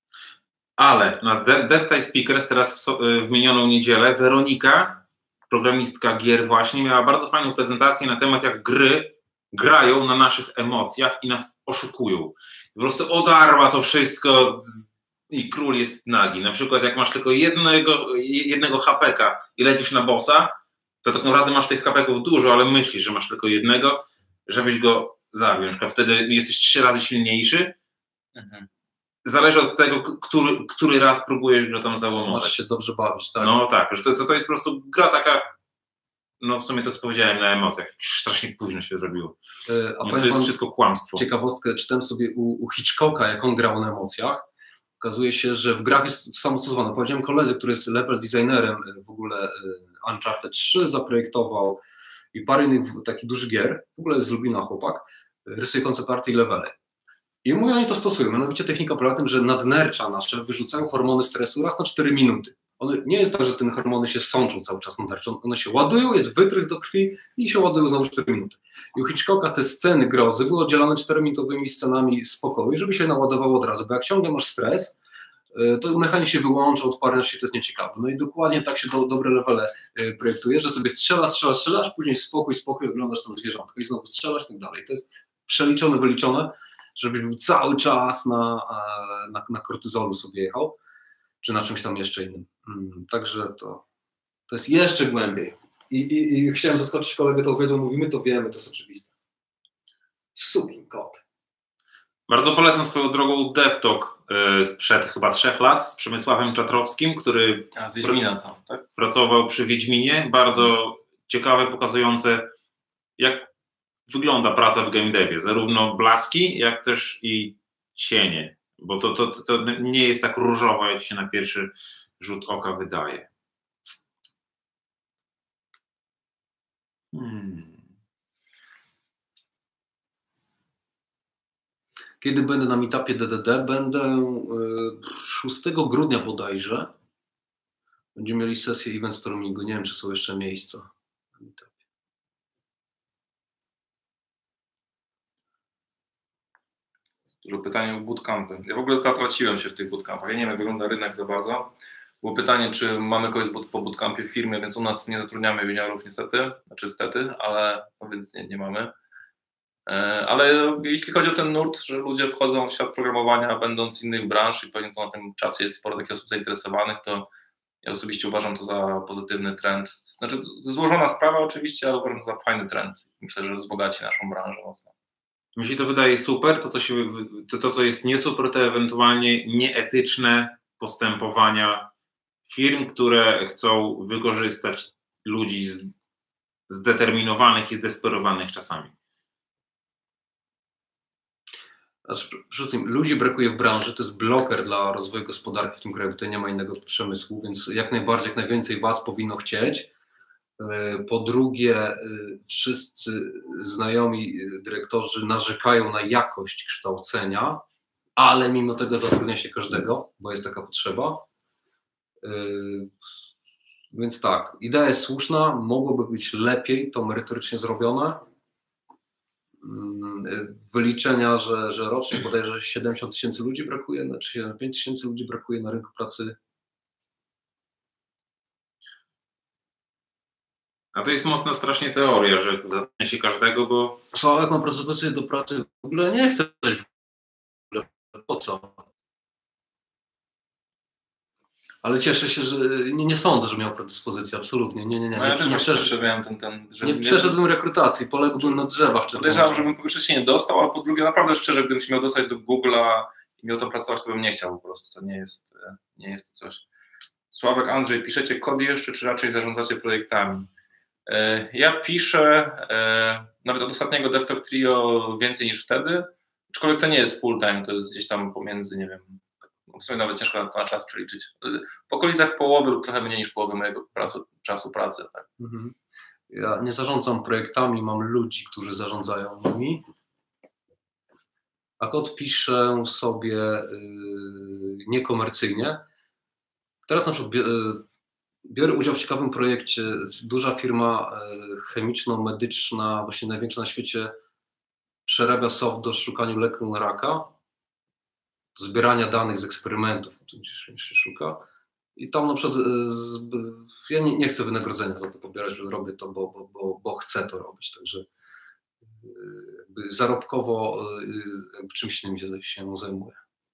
Ale na DevTalk Speakers teraz w, so, w minioną niedzielę Weronika, programistka gier właśnie, miała bardzo fajną prezentację na temat, jak gry grają na naszych emocjach i nas oszukują. Po prostu odarła to wszystko i król jest nagi. Na przykład jak masz tylko jednego, jednego hapeka i lecisz na bossa, to tak naprawdę masz tych hapeków dużo, ale myślisz, że masz tylko jednego, żebyś go zabił. Na przykład wtedy jesteś trzy razy silniejszy. Mhm. Zależy od tego, który, który raz próbujesz go tam załamować. Masz się dobrze bawić, tak? No tak, że to, to jest po prostu gra taka, no w sumie to co powiedziałem, na emocjach. Strasznie późno się zrobiło. Yy, a to jest wszystko kłamstwo. Ciekawostkę, czytałem sobie u, u Hitchcocka, jak on grał na emocjach. Okazuje się, że w grach jest samostosowane. Powiedziałem koledze, który jest level designerem w ogóle Uncharted trzy zaprojektował i parę innych takich dużych gier, w ogóle jest z Lublina chłopak, rysuje koncept arty i levele. I mówią, oni to stosują. Mianowicie technika polega na tym, że nadnercza nasze wyrzucają hormony stresu raz na cztery minuty. One, nie jest tak, że te hormony się sączą cały czas nadnerczą. One się ładują, jest wytrysk do krwi i się ładują znowu cztery minuty. I u Hitchcocka te sceny grozy były oddzielane czterominutowymi scenami spokoju, żeby się naładowało od razu. Bo jak ciągle masz stres, to mechanizm się wyłącza, odparność się, to jest nieciekawe. No i dokładnie tak się do, dobre levele projektuje, że sobie strzelasz, strzelasz, strzelasz, później spokój, spokój, oglądasz tam zwierzątko i znowu strzelasz i tak dalej. To jest przeliczone, wyliczone, żebyś był cały czas na, na, na kortyzolu sobie jechał, czy na czymś tam jeszcze innym. Hmm, także to, to jest jeszcze głębiej. I, i, I chciałem zaskoczyć kolegę tą wiedzą, mówimy to wiemy, to jest oczywiste. Sukin kot. Bardzo polecam swoją drogą DevTalk sprzed chyba trzech lat z Przemysławem Czatrowskim, który A, z Wiedźmina tam, tak? pracował przy Wiedźminie. Bardzo ciekawe, pokazujące, jak wygląda praca w game devie. Zarówno blaski, jak też i cienie. Bo to, to, to nie jest tak różowo, jak się na pierwszy rzut oka wydaje. Hmm. Kiedy będę na meetupie D D D? Będę szóstego grudnia bodajże. Będziemy mieli sesję event stormingu. Nie wiem, czy są jeszcze miejsca na meetupie. Dużo pytań o bootcampy. Ja w ogóle zatraciłem się w tych bootcampach. Ja nie wiem, jak wygląda rynek za bardzo. Było pytanie, czy mamy kogoś po bootcampie w firmie, więc u nas nie zatrudniamy juniorów niestety, znaczy stety, ale no więc nie, nie mamy. Ale jeśli chodzi o ten nurt, że ludzie wchodzą w świat programowania będąc z innych branż i pewnie to na tym czacie jest sporo takich osób zainteresowanych, to ja osobiście uważam to za pozytywny trend. Znaczy złożona sprawa oczywiście, ale uważam to za fajny trend. Myślę, że wzbogaci naszą branżę mocno. Mi się to wydaje super, to co, się, to, to co jest nie super, to ewentualnie nieetyczne postępowania firm, które chcą wykorzystać ludzi z, zdeterminowanych i zdesperowanych czasami. Znaczy, ludzi brakuje w branży, to jest bloker dla rozwoju gospodarki w tym kraju, tutaj nie ma innego przemysłu, więc jak najbardziej, jak najwięcej was powinno chcieć. Po drugie, wszyscy znajomi dyrektorzy narzekają na jakość kształcenia, ale mimo tego zatrudnia się każdego, bo jest taka potrzeba. Więc tak, idea jest słuszna, mogłoby być lepiej to merytorycznie zrobione. Wyliczenia, że, że rocznie bodajże siedemdziesiąt tysięcy ludzi brakuje, znaczy siedemdziesiąt pięć tysięcy ludzi brakuje na rynku pracy. A to jest mocna strasznie teoria, że zatrudnia się każdego, bo... Co, jak mam propozycję do pracy, w ogóle nie chcę, w ogóle po co? Ale cieszę się, że nie, nie sądzę, że miał predyspozycję, absolutnie. Nie, nie, nie. No ja nie, też nie, przeszedłem ten, ten, że nie przeszedłem rekrutacji, poległbym na drzewach. Podejrzewam, żebym po pierwsze się nie dostał, a po drugie naprawdę szczerze, gdybym się miał dostać do Google'a i miał to pracować, to bym nie chciał po prostu. To nie jest, nie jest to coś. Sławek, Andrzej, piszecie kod jeszcze, czy raczej zarządzacie projektami? Ja piszę nawet od ostatniego DevTalk Trio więcej niż wtedy, aczkolwiek to nie jest full time, to jest gdzieś tam pomiędzy, nie wiem, w sumie nawet ciężko na, na czas przeliczyć. W okolicach połowy lub trochę mniej niż połowy mojego pracu, czasu pracy. Tak. Mhm. Ja nie zarządzam projektami, mam ludzi, którzy zarządzają nimi, a kod piszę sobie yy, niekomercyjnie. Teraz na przykład biorę udział w ciekawym projekcie. Duża firma chemiczno-medyczna, właśnie największa na świecie, przerabia soft do szukania leku na raka, do zbierania danych z eksperymentów, się szuka. I tam na przykład ja nie, nie chcę wynagrodzenia za to pobierać, bo robię to, bo, bo, bo, bo chcę to robić. Także jakby zarobkowo jakby czymś innym się, się zajmuję.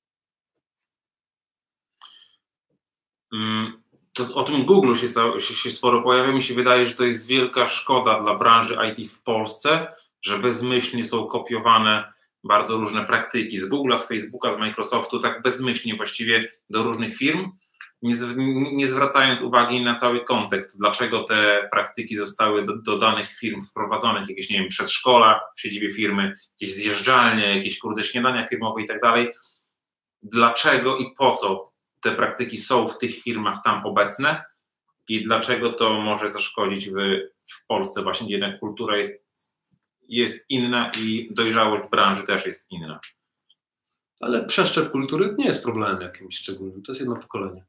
Mm. To o tym Google się, całe, się, się sporo pojawia. Mi się wydaje, że to jest wielka szkoda dla branży I T w Polsce, że bezmyślnie są kopiowane bardzo różne praktyki z Google'a, z Facebooka, z Microsoftu, tak bezmyślnie właściwie do różnych firm, nie, nie zwracając uwagi na cały kontekst, dlaczego te praktyki zostały do, do danych firm wprowadzone, jakieś, nie wiem, przedszkola w siedzibie firmy, jakieś zjeżdżalnie, jakieś kurde śniadania firmowe i tak dalej. Dlaczego i po co te praktyki są w tych firmach tam obecne i dlaczego to może zaszkodzić w, w Polsce właśnie, gdzie jednak kultura jest, jest inna i dojrzałość branży też jest inna. Ale przeszczep kultury nie jest problemem jakimś szczególnym, to jest jedno pokolenie.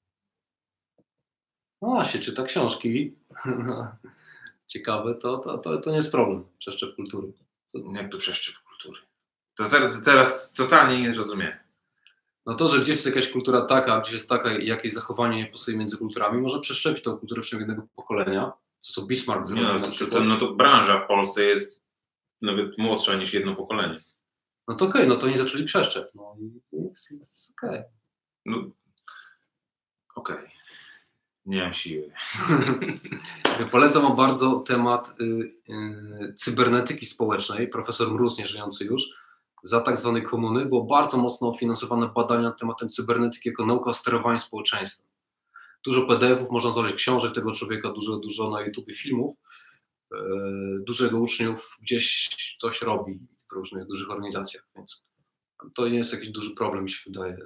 No, się czyta książki, ciekawe, to, to, to, to nie jest problem, przeszczep kultury. To... Jak to przeszczep kultury? To teraz, teraz totalnie nie rozumiem. No to, że gdzieś jest jakaś kultura taka, gdzieś jest taka, jakieś zachowanie nie pasuje między kulturami, może przeszczepić tą kulturę w ciągu jednego pokolenia. To co Bismarck zrobił no, na to, to, no to branża w Polsce jest nawet młodsza niż jedno pokolenie. No to okej, okay, no to oni zaczęli przeszczep. No i to jest, jest okej. Okay. No, okej. Okay. Nie mam siły. Polecam wam bardzo temat y, y, cybernetyki społecznej. Profesor Mróz, nie żyjący już, za tak zwanej komuny było bardzo mocno finansowane badania na tematem cybernetyki jako nauka o sterowaniu społeczeństwem. Dużo P D F-ów, można znaleźć książek tego człowieka, dużo, dużo na YouTubie filmów. Dużo jego uczniów gdzieś coś robi w różnych dużych organizacjach, więc to nie jest jakiś duży problem, mi się wydaje.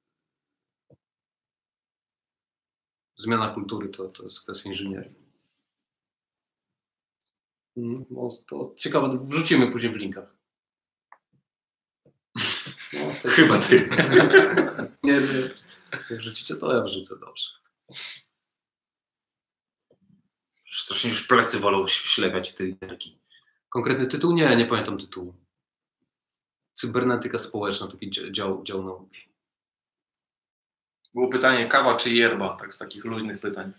Zmiana kultury to, to jest kwestia inżynierii. No, to ciekawe, wrzucimy później w linkach. No, Chyba ty. Nie, nie, jak wrzucicie, to ja wrzucę, dobrze. Strasznie już plecy wolą się wślepiać w tej literki. Konkretny tytuł? Nie, nie pamiętam tytułu. Cybernetyka społeczna, taki dział, dział nauki. Było pytanie, kawa czy yerba? Tak z takich luźnych pytań.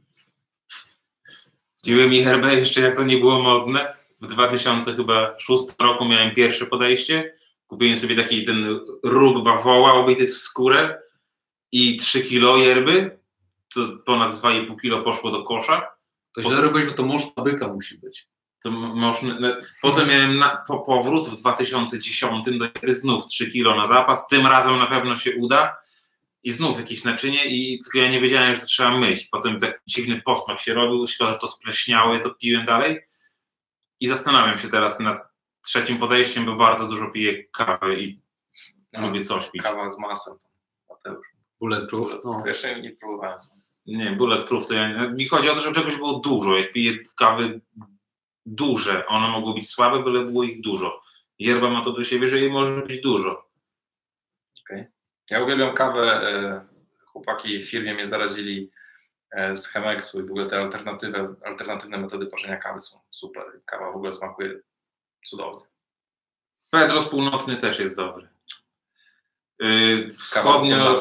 Dziwię mi herbę jeszcze, jak to nie było modne. W dwa tysiące szóstym roku miałem pierwsze podejście. Kupiłem sobie taki ten róg bawoła obity w skórę i trzy kilo yerby. To ponad dwa i pół kilo poszło do kosza. To źle robisz, bo to mąż na byka musi być. To można, potem miałem na, po, powrót w dwa tysiące dziesiątym do yerby, znów trzy kilo na zapas. Tym razem na pewno się uda. I znów jakieś naczynie, i tylko ja nie wiedziałem, że trzeba myć. Potem tak dziwny posmak się robił, szkoda, że to spleśniało, ja to piłem dalej. I zastanawiam się teraz nad trzecim podejściem, bo bardzo dużo piję kawy i no, lubię coś pić. Kawa z masłem. Mateusz. Bulletproof? No. Jeszcze nie próbowałem. Nie, bulletproof to ja... Mi chodzi o to, żeby czegoś było dużo. Jak piję kawy duże, one mogą być słabe, byle było ich dużo. Yerba ma to do siebie, że jej może być dużo. Okej. Okay. Ja uwielbiam kawę. Chłopaki w firmie mnie zarazili z Chemexu i w ogóle te alternatywne, alternatywne metody parzenia kawy są super. Kawa w ogóle smakuje cudownie. Pedros Północny też jest dobry. Yy, wschodnia,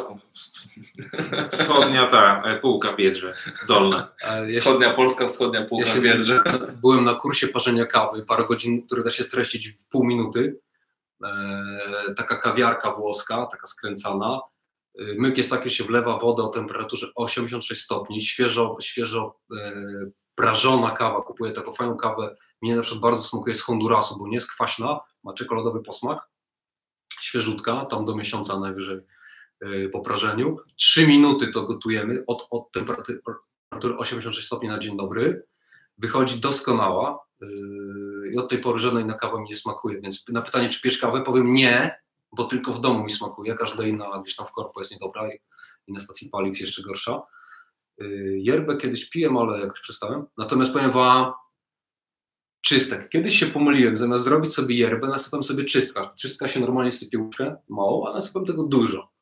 wschodnia ta półka w Biedrze, dolna. Wschodnia Polska, wschodnia półka ja w Biedrze. Byłem na kursie parzenia kawy, parę godzin, które da się streścić w pół minuty. E, taka kawiarka włoska, taka skręcana. Myk jest taki, że się wlewa wodę o temperaturze osiemdziesiąt sześć stopni, świeżo, świeżo e, prażona kawa. Kupuję taką fajną kawę, mnie na przykład bardzo smakuje z Hondurasu, bo nie jest kwaśna, ma czekoladowy posmak, świeżutka, tam do miesiąca najwyżej e, po prażeniu. Trzy minuty to gotujemy od, od temperatury osiemdziesiąt sześć stopni na dzień dobry. Wychodzi doskonała yy, i od tej pory żadna inna kawa mi nie smakuje, więc na pytanie, czy pijesz kawę, powiem nie, bo tylko w domu mi smakuje, każda inna gdzieś tam w korpo jest niedobra i, i na stacji paliw jeszcze gorsza. Yy, yerbę kiedyś piłem, ale jakoś przestałem. Natomiast powiem wam, czystek. Kiedyś się pomyliłem, zamiast zrobić sobie yerbę, nasypam sobie czystka. Czystka się normalnie sypie łyżkę, mało, a nasypam tego dużo.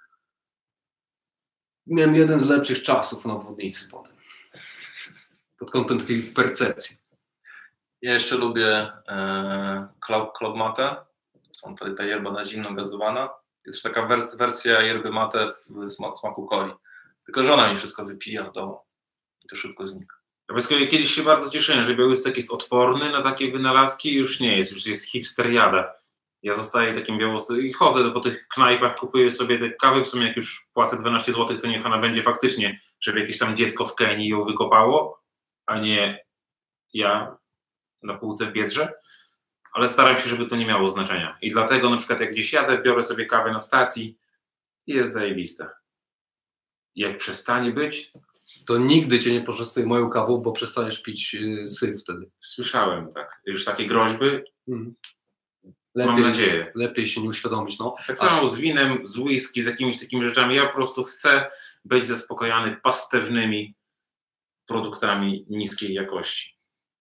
Miałem jeden z lepszych czasów na obwodnicy potem. Pod kątem takiej percepcji. Ja jeszcze lubię e, Club, Club Mate. Są tutaj ta yerba na zimno gazowana. Jest taka wers wersja yerby mate w smaku, smaku coli. Tylko żona mi wszystko wypija w domu. I to szybko znika. Ja kiedyś się bardzo cieszyłem, że Białystok jest odporny na takie wynalazki. Już nie jest. Już jest hipsteriada. Ja zostaję takim Białostokiem i chodzę po tych knajpach, kupuję sobie te kawy. W sumie jak już płacę dwanaście złotych, to niech ona będzie faktycznie, żeby jakieś tam dziecko w Kenii ją wykopało, a nie ja na półce w Biedrze, ale staram się, żeby to nie miało znaczenia. I dlatego na przykład jak gdzieś jadę, biorę sobie kawę na stacji i jest zajebiste. Jak przestanie być... To nigdy cię nie poczęstuję moją kawą, bo przestaniesz pić yy, syf wtedy. Słyszałem, tak. Już takie groźby. Mhm. Lepiej, mam nadzieję. Lepiej się nie uświadomić. No. Tak samo a... z winem, z whisky, z jakimiś takimi rzeczami. Ja po prostu chcę być zaspokojany pastewnymi produktami niskiej jakości.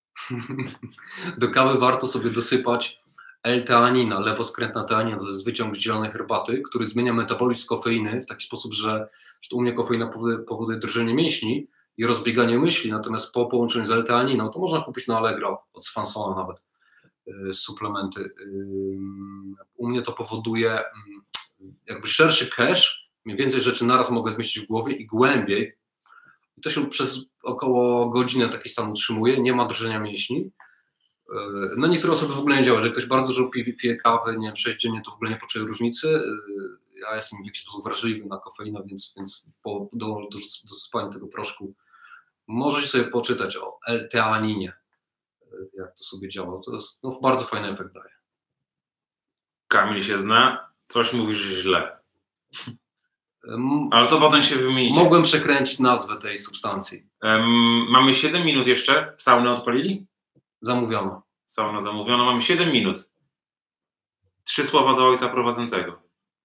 Do kawy warto sobie dosypać L-teanina, lewoskrętna teanina, to jest wyciąg z zielonej herbaty, który zmienia metabolizm kofeiny w taki sposób, że u mnie kofeina powoduje, powoduje drżenie mięśni i rozbieganie myśli, natomiast po połączeniu z L-teaniną to można kupić na Allegro, od Swansona nawet, yy, suplementy. Yy, u mnie to powoduje yy, jakby szerszy cache, mniej więcej rzeczy naraz mogę zmieścić w głowie i głębiej. I to się przez około godzinę taki stan utrzymuje, nie ma drżenia mięśni. No niektóre osoby w ogóle nie działa, że ktoś bardzo dużo pije, pije kawy, nie wiem, sześć dziennie, to w ogóle nie poczuje różnicy. Ja jestem w jakiś sposób wrażliwy na kofeinę, więc, więc po do, do, do sypania tego proszku możecie sobie poczytać o L-teaninie, jak to sobie działa. To jest, no, bardzo fajny efekt daje. Kamil się zna, coś mówisz źle. Ale to potem się wymienicie. Mogłem przekręcić nazwę tej substancji. Um, mamy siedem minut jeszcze. Saunę odpalili? Zamówiono. Sauna zamówiono. Mamy siedem minut. Trzy słowa do ojca prowadzącego.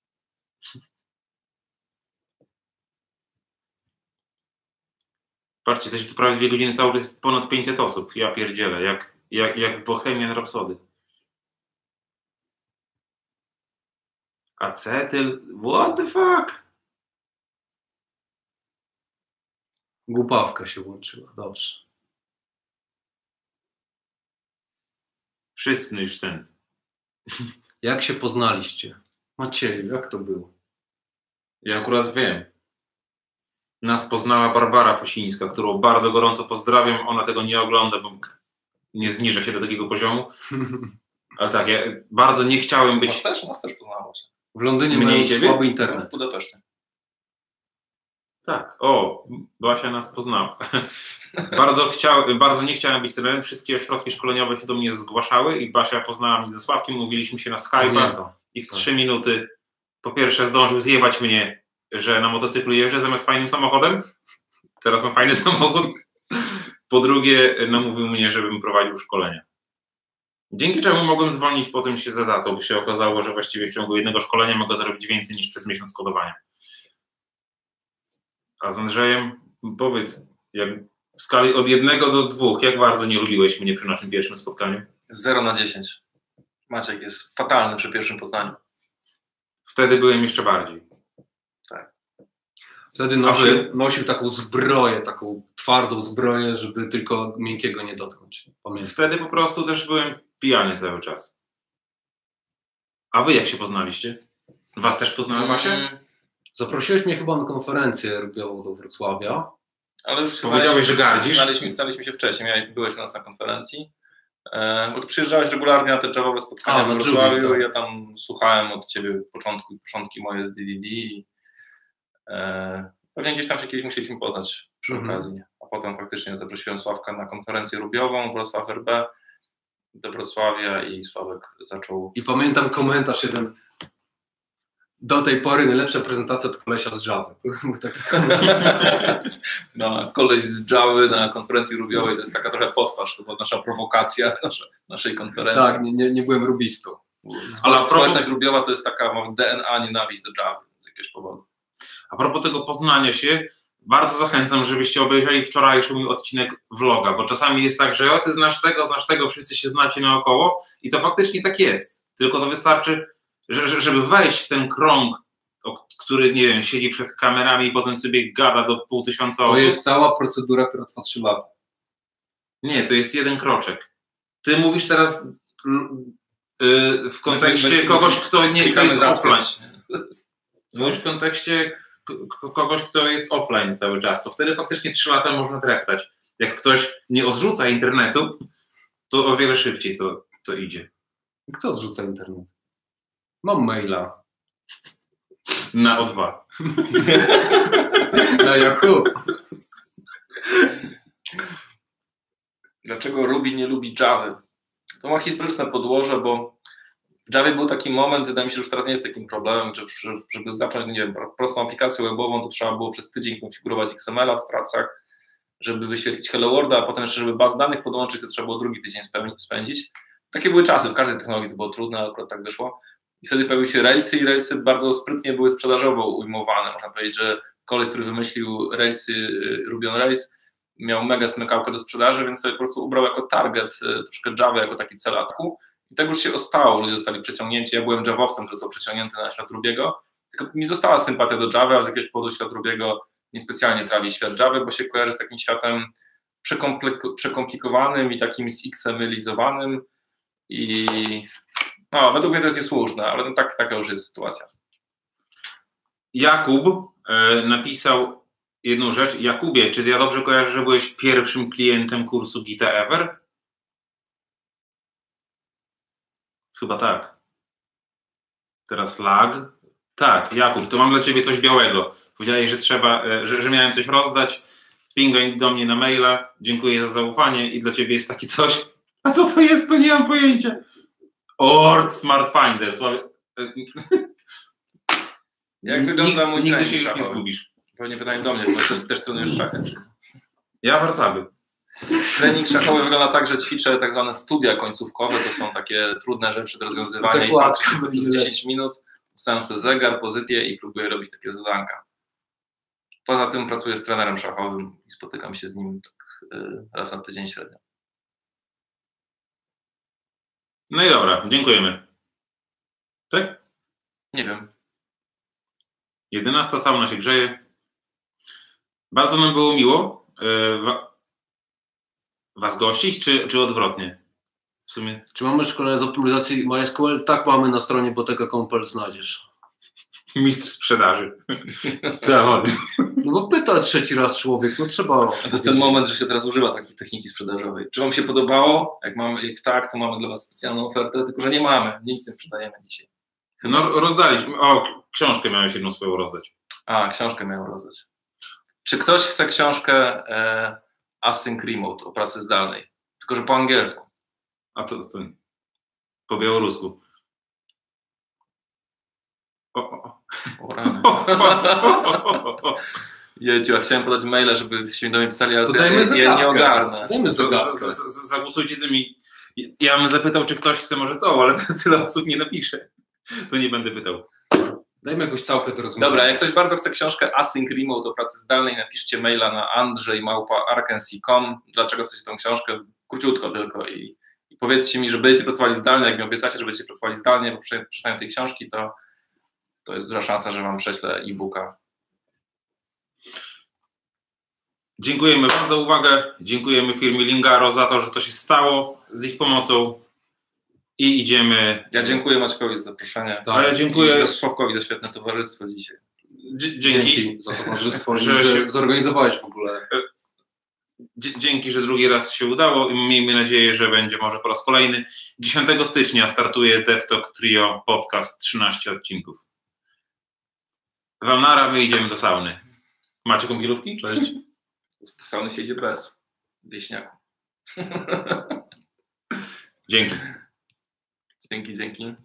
Patrzcie, jesteśmy tu prawie dwie godziny, cały czas jest ponad pięćset osób. Ja pierdzielę, jak, jak, jak w Bohemian Rhapsody. Acetyl? What the fuck? Głupawka się włączyła, dobrze. Wszyscy już ten. Jak się poznaliście? Macieju, jak to było? Ja akurat wiem. Nas poznała Barbara Fosińska, którą bardzo gorąco pozdrawiam. Ona tego nie ogląda, bo nie zniża się do takiego poziomu. Ale tak, ja bardzo nie chciałem być... Nas też, nas też poznałaś. W Londynie Mniej miałem ciebie? słaby internet. W Budapeszcie. Tak, o, Basia nas poznała. bardzo, chciał, bardzo nie chciałem być trenerem. Wszystkie ośrodki szkoleniowe się do mnie zgłaszały i Basia poznała mnie ze Sławkiem. Mówiliśmy się na Skype'a i w trzy minuty po pierwsze zdążył zjebać mnie, że na motocyklu jeżdżę zamiast fajnym samochodem. Teraz mam fajny samochód. Po drugie namówił mnie, żebym prowadził szkolenia. Dzięki czemu mogłem zwolnić potem się za datą, bo się okazało, że właściwie w ciągu jednego szkolenia mogę zarobić więcej niż przez miesiąc kodowania. A z Andrzejem, powiedz, jak w skali od jednego do dwóch, jak bardzo nie lubiłeś mnie przy naszym pierwszym spotkaniu? zero na dziesięć. Maciek jest fatalny przy pierwszym poznaniu. Wtedy byłem jeszcze bardziej. Tak. Wtedy nosił, nosił taką zbroję, taką twardą zbroję, żeby tylko miękkiego nie dotknąć. Pamiętam. Wtedy po prostu też byłem pijany cały czas. A wy jak się poznaliście? Was też poznała Basia? Mm, Zaprosiłeś mnie chyba na konferencję robiową do Wrocławia. ale już Powiedziałeś, że gardzisz? Znaliśmy, znaliśmy się wcześniej. Ja, byłeś u nas na konferencji. E, bo ty przyjeżdżałeś regularnie na te javowe spotkania A, w na Wrocławiu. Jubie, tak. Ja tam słuchałem od ciebie początku, początki moje z D D D. I, e, pewnie gdzieś tam się kiedyś musieliśmy poznać przy Mhm. okazji. A potem faktycznie zaprosiłem Sławka na konferencję rubiową Wrocław R B do Wrocławia i Sławek zaczął... I pamiętam komentarz jeden. Do tej pory najlepsza prezentacja to kolesia z Java. Był taki No, koleś z Javy na konferencji rubiowej to jest taka trochę potwarz, to była nasza prowokacja nasza, naszej konferencji. Tak, nie, nie, nie byłem rubistą. Ale a Społeczność propos, rubiowa to jest taka, ma w D N A nienawiść do Javy z jakiegoś powodu. a propos tego poznania się, bardzo zachęcam, żebyście obejrzeli wczorajszy mój odcinek vloga, bo czasami jest tak, że o, ty znasz tego, znasz tego, wszyscy się znacie naokoło i to faktycznie tak jest. Tylko to wystarczy, że, żeby wejść w ten krąg, który, nie wiem, siedzi przed kamerami i potem sobie gada do pół tysiąca osób. To jest cała procedura, która trwa trzy lata. Nie, to jest jeden kroczek. Ty mówisz teraz yy, w kontekście kogoś, kto nie kto jest offline. Mówisz w kontekście kogoś, kto jest offline cały czas. To wtedy faktycznie trzy lata można dreptać. Jak ktoś nie odrzuca internetu, to o wiele szybciej to, to idzie. Kto odrzuca internet? Mam maila. Na O dwa. Na Yahoo. Dlaczego Ruby nie lubi Javy? To ma historyczne podłoże, bo w Javie był taki moment, wydaje mi się, że już teraz nie jest takim problemem, że żeby zacząć, nie wiem, prostą aplikację webową, to trzeba było przez tydzień konfigurować X M L-a w stracach, żeby wyświetlić Hello Worlda, a potem jeszcze, żeby baz danych podłączyć, to trzeba było drugi tydzień spędzić. Takie były czasy, w każdej technologii to było trudne, ale akurat tak wyszło. I wtedy pojawiły się Railsy i Railsy bardzo sprytnie były sprzedażowo ujmowane. Można powiedzieć, że koleś, który wymyślił Railsy, Ruby on Rails, miał mega smykałkę do sprzedaży, więc sobie po prostu ubrał jako target troszkę Java, jako taki cel ataku. I tak już się ostało, ludzie zostali przeciągnięci. Ja byłem Javowcem, który został przeciągnięty na świat Rubiego, tylko mi została sympatia do Java, a z jakiegoś powodu świat Rubiego niespecjalnie trawi świat Java, bo się kojarzy z takim światem przekomplikowanym i takim z-XML-izowanym i no, według mnie to jest niesłuszne, ale no tak, taka już jest sytuacja. Jakub e, napisał jedną rzecz. Jakubie, czy ja dobrze kojarzę, że byłeś pierwszym klientem kursu Gita Ever? Chyba tak. Teraz lag. Tak, Jakub, to mam dla ciebie coś białego. Powiedziałeś, że trzeba, że, że miałem coś rozdać. Pingaj do mnie na maila. Dziękuję za zaufanie i dla ciebie jest taki coś. A co to jest, to nie mam pojęcia. Ord Smart Finder. Jak wygląda mój Nigdy trening się już szachowy? nie zgubisz. Pewnie pytanie do mnie, bo też, też trenujesz szachy. Ja warcaby. Trening szachowy wygląda tak, że ćwiczę tak zwane studia końcówkowe, to są takie trudne rzeczy do rozwiązywania Zakładka, i patrzę przez dziesięć minut, ustawiam sobie zegar, pozycję i próbuję robić takie zadanka. Poza tym pracuję z trenerem szachowym i spotykam się z nim tak raz na tydzień średnio. No i dobra, dziękujemy. Tak? Nie wiem. jedenasta sauna się grzeje. Bardzo nam było miło yy, wa was gościć, czy, czy odwrotnie? W sumie. Czy mamy szkolenie z optymizacji MySQL? Tak, mamy na stronie boteka kropka com kropka p l znajdziesz. Mistrz sprzedaży. Zawody. No bo pyta trzeci raz człowiek, no trzeba... A to jest ten moment, że się teraz używa takiej techniki sprzedażowej. Czy wam się podobało? Jak, mamy, jak tak, to mamy dla was specjalną ofertę, tylko że nie mamy, nic nie sprzedajemy dzisiaj. No rozdaliśmy. O, książkę miałeś jedną swoją rozdać. A, książkę miałem rozdać. Czy ktoś chce książkę e, Async Remote o pracy zdalnej? Tylko że po angielsku. A to, to po białorusku. O, o, O rany. Jedziu, a chciałem podać maila, żebyście mi do mnie pisali, ale To to dajmy ja, ja zagadkę. nie ogarnę. Dajmy za, za, zagadkę. za, za, zagłosujcie tymi. Ja bym zapytał, czy ktoś chce może to, ale to tyle osób nie napisze. To nie będę pytał. Dajmy jakąś całkę do rozwiązania. Dobra, jak ktoś bardzo chce książkę Async Remote o pracy zdalnej, napiszcie maila na andrzej małpa arkansas kropka com. Dlaczego chcecie tą książkę? Króciutko tylko i, i powiedzcie mi, że będziecie pracowali zdalnie, jak mi obiecacie, że będziecie pracowali zdalnie, bo przy przeczytaniu tej książki to, to jest duża szansa, że wam prześlę e-booka. Dziękujemy wam za uwagę. Dziękujemy firmie Lingaro za to, że to się stało z ich pomocą. I idziemy. Ja dziękuję Maćkowi za zaproszenie. Tak, a ja dziękuję I za Sławkowi za świetne towarzystwo dzisiaj. Dzięki. Dzięki za towarzystwo, że, że się zorganizowałeś w ogóle. Dzięki, że drugi raz się udało i miejmy nadzieję, że będzie może po raz kolejny. dziesiątego stycznia startuje DevTalk Trio Podcast, trzynaście odcinków. Wam nara, my idziemy do sauny. Macie kąpielówki? Cześć. Z sauny się idzie bez wieśniaku. Dzięki. Dzięki, dzięki.